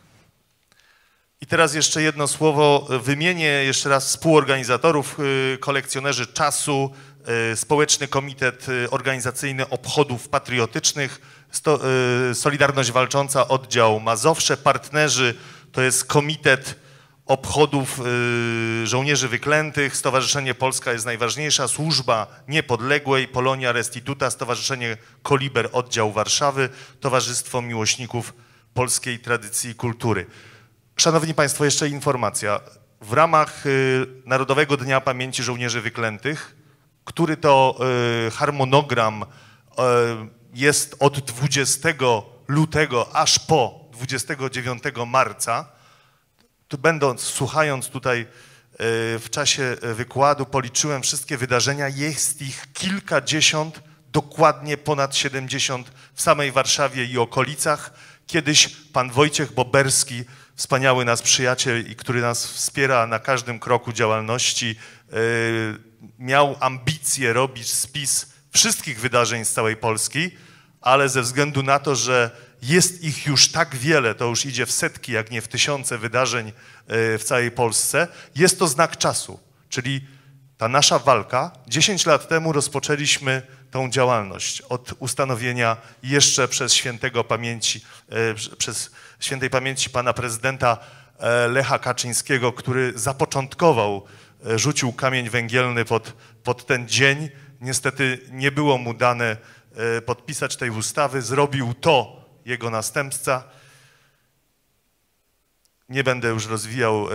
I teraz jeszcze jedno słowo, wymienię jeszcze raz współorganizatorów, yy, Kolekcjonerzy Czasu, Społeczny Komitet Organizacyjny Obchodów Patriotycznych, Sto, y, Solidarność Walcząca, oddział Mazowsze, partnerzy to jest Komitet Obchodów y, Żołnierzy Wyklętych, Stowarzyszenie Polska jest najważniejsza, Służba Niepodległej, Polonia Restituta, Stowarzyszenie Koliber, oddział Warszawy, Towarzystwo Miłośników Polskiej Tradycji i Kultury. Szanowni Państwo, jeszcze informacja. W ramach y, Narodowego Dnia Pamięci Żołnierzy Wyklętych, który to y, harmonogram y, jest od dwudziestego lutego aż po dwudziestego dziewiątego marca, to będąc, słuchając tutaj y, w czasie wykładu, policzyłem wszystkie wydarzenia, jest ich kilkadziesiąt, dokładnie ponad siedemdziesiąt w samej Warszawie i okolicach. Kiedyś pan Wojciech Boberski, wspaniały nasz przyjaciel i który nas wspiera na każdym kroku działalności, y, miał ambicje robić spis wszystkich wydarzeń z całej Polski, ale ze względu na to, że jest ich już tak wiele, to już idzie w setki, jak nie w tysiące wydarzeń w całej Polsce, jest to znak czasu. Czyli ta nasza walka, dziesięć lat temu rozpoczęliśmy tą działalność od ustanowienia jeszcze przez świętego pamięci, przez świętej pamięci pana prezydenta Lecha Kaczyńskiego, który zapoczątkował, rzucił kamień węgielny pod, pod ten dzień. Niestety nie było mu dane podpisać tej ustawy. Zrobił to jego następca. Nie będę już rozwijał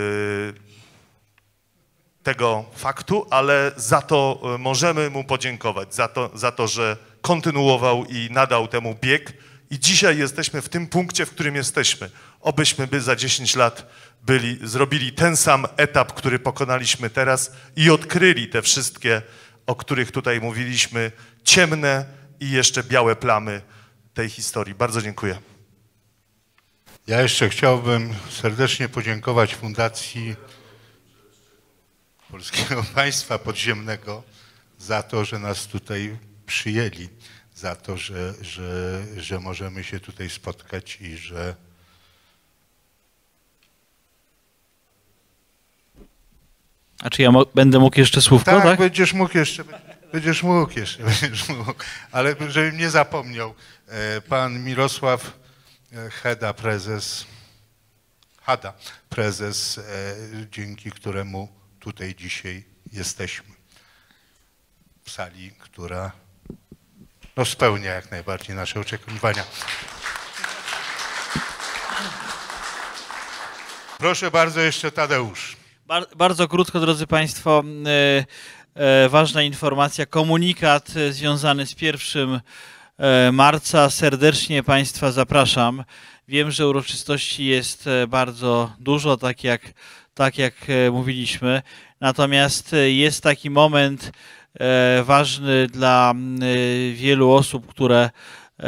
tego faktu, ale za to możemy mu podziękować, za to, za to, że kontynuował i nadał temu bieg. I dzisiaj jesteśmy w tym punkcie, w którym jesteśmy. Obyśmy by za dziesięć lat byli, zrobili ten sam etap, który pokonaliśmy teraz i odkryli te wszystkie, o których tutaj mówiliśmy, ciemne i jeszcze białe plamy tej historii. Bardzo dziękuję. Ja jeszcze chciałbym serdecznie podziękować Fundacji Polskiego Państwa Podziemnego za to, że nas tutaj przyjęli, za to, że, że, że możemy się tutaj spotkać i że A czy ja mo- będę mógł jeszcze słówko, Tak, tak? będziesz mógł jeszcze, będziesz mógł jeszcze, będziesz mógł. Ale żebym nie zapomniał, pan Mirosław Heda, prezes, Hada, prezes, dzięki któremu tutaj dzisiaj jesteśmy. W sali, która no, spełnia jak najbardziej nasze oczekiwania. Proszę bardzo, jeszcze Tadeusz. Bar- bardzo krótko, drodzy Państwo, e, e, ważna informacja, komunikat e, związany z pierwszym marca. Serdecznie Państwa zapraszam. Wiem, że uroczystości jest bardzo dużo, tak jak, tak jak mówiliśmy, natomiast jest taki moment e, ważny dla e, wielu osób, które e,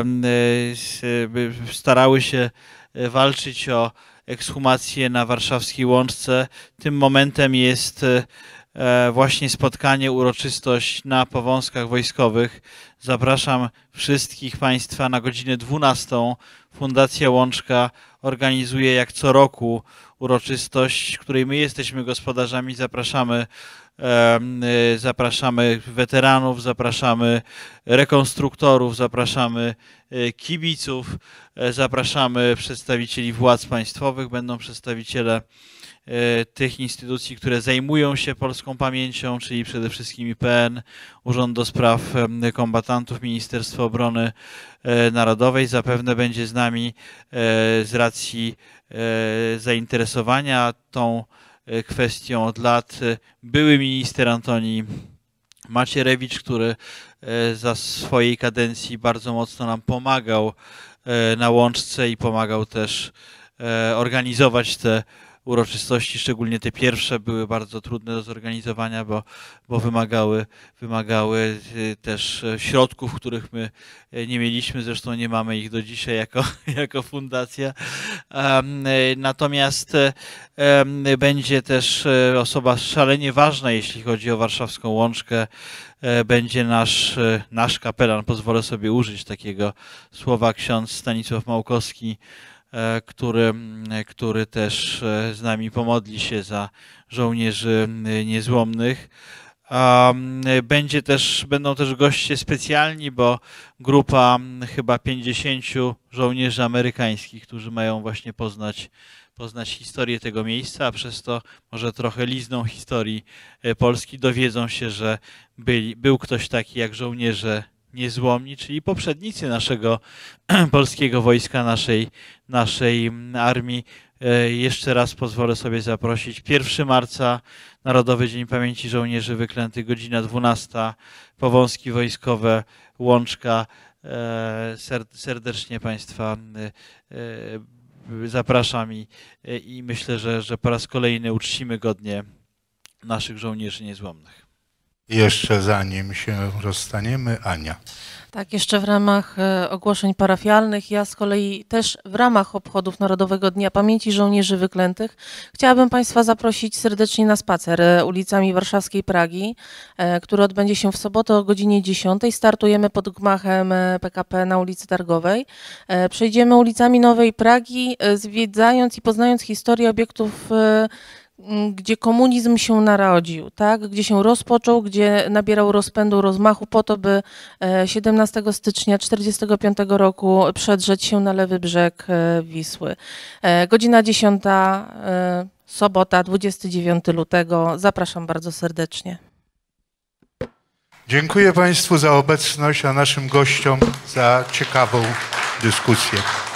e, starały się walczyć o ekshumację na warszawskiej Łączce. Tym momentem jest e, właśnie spotkanie, uroczystość na Powązkach Wojskowych. Zapraszam wszystkich Państwa na godzinę dwunastą. Fundacja Łączka organizuje jak co roku uroczystość, której my jesteśmy gospodarzami. Zapraszamy, e, e, zapraszamy weteranów, zapraszamy rekonstruktorów, zapraszamy e, kibiców, e, zapraszamy przedstawicieli władz państwowych, będą przedstawiciele e, tych instytucji, które zajmują się polską pamięcią, czyli przede wszystkim I P N, Urząd do Spraw e, Kombatantów, Ministerstwo Obrony e, Narodowej. Zapewne będzie z nami e, z racji e, zainteresowania tą e, kwestią od lat e, były minister Antoni Macierewicz, który e, za swojej kadencji bardzo mocno nam pomagał e, na Łączce i pomagał też e, organizować te uroczystości, szczególnie te pierwsze były bardzo trudne do zorganizowania, bo, bo wymagały, wymagały też środków, których my nie mieliśmy, zresztą nie mamy ich do dzisiaj jako, jako fundacja. Natomiast będzie też osoba szalenie ważna, jeśli chodzi o warszawską Łączkę, będzie nasz, nasz kapelan, pozwolę sobie użyć takiego słowa, ksiądz Stanisław Małkowski, który, który też z nami pomodli się za żołnierzy niezłomnych. Będzie też, będą też goście specjalni, bo grupa chyba pięćdziesięciu żołnierzy amerykańskich, którzy mają właśnie poznać, poznać historię tego miejsca, a przez to może trochę lizną historii Polski, dowiedzą się, że byli, był ktoś taki jak żołnierze niezłomni, czyli poprzednicy naszego polskiego wojska, naszej, naszej armii. Jeszcze raz pozwolę sobie zaprosić. pierwszego marca, Narodowy Dzień Pamięci Żołnierzy Wyklętych, godzina dwunasta, Powązki Wojskowe, Łączka. Serdecznie Państwa zapraszam i, i myślę, że, że po raz kolejny uczcimy godnie naszych żołnierzy niezłomnych. Jeszcze zanim się rozstaniemy, Ania. Tak, jeszcze w ramach ogłoszeń parafialnych, ja z kolei też w ramach obchodów Narodowego Dnia Pamięci Żołnierzy Wyklętych chciałabym Państwa zaprosić serdecznie na spacer ulicami warszawskiej Pragi, który odbędzie się w sobotę o godzinie dziesiątej. Startujemy pod gmachem P K P na ulicy Targowej. Przejdziemy ulicami Nowej Pragi, zwiedzając i poznając historię obiektów, gdzie komunizm się narodził, tak? Gdzie się rozpoczął, gdzie nabierał rozpędu, rozmachu po to, by siedemnastego stycznia tysiąc dziewięćset czterdziestego piątego roku przedrzeć się na lewy brzeg Wisły. Godzina dziesiąta, sobota, dwudziestego dziewiątego lutego. Zapraszam bardzo serdecznie. Dziękuję Państwu za obecność, a naszym gościom za ciekawą dyskusję.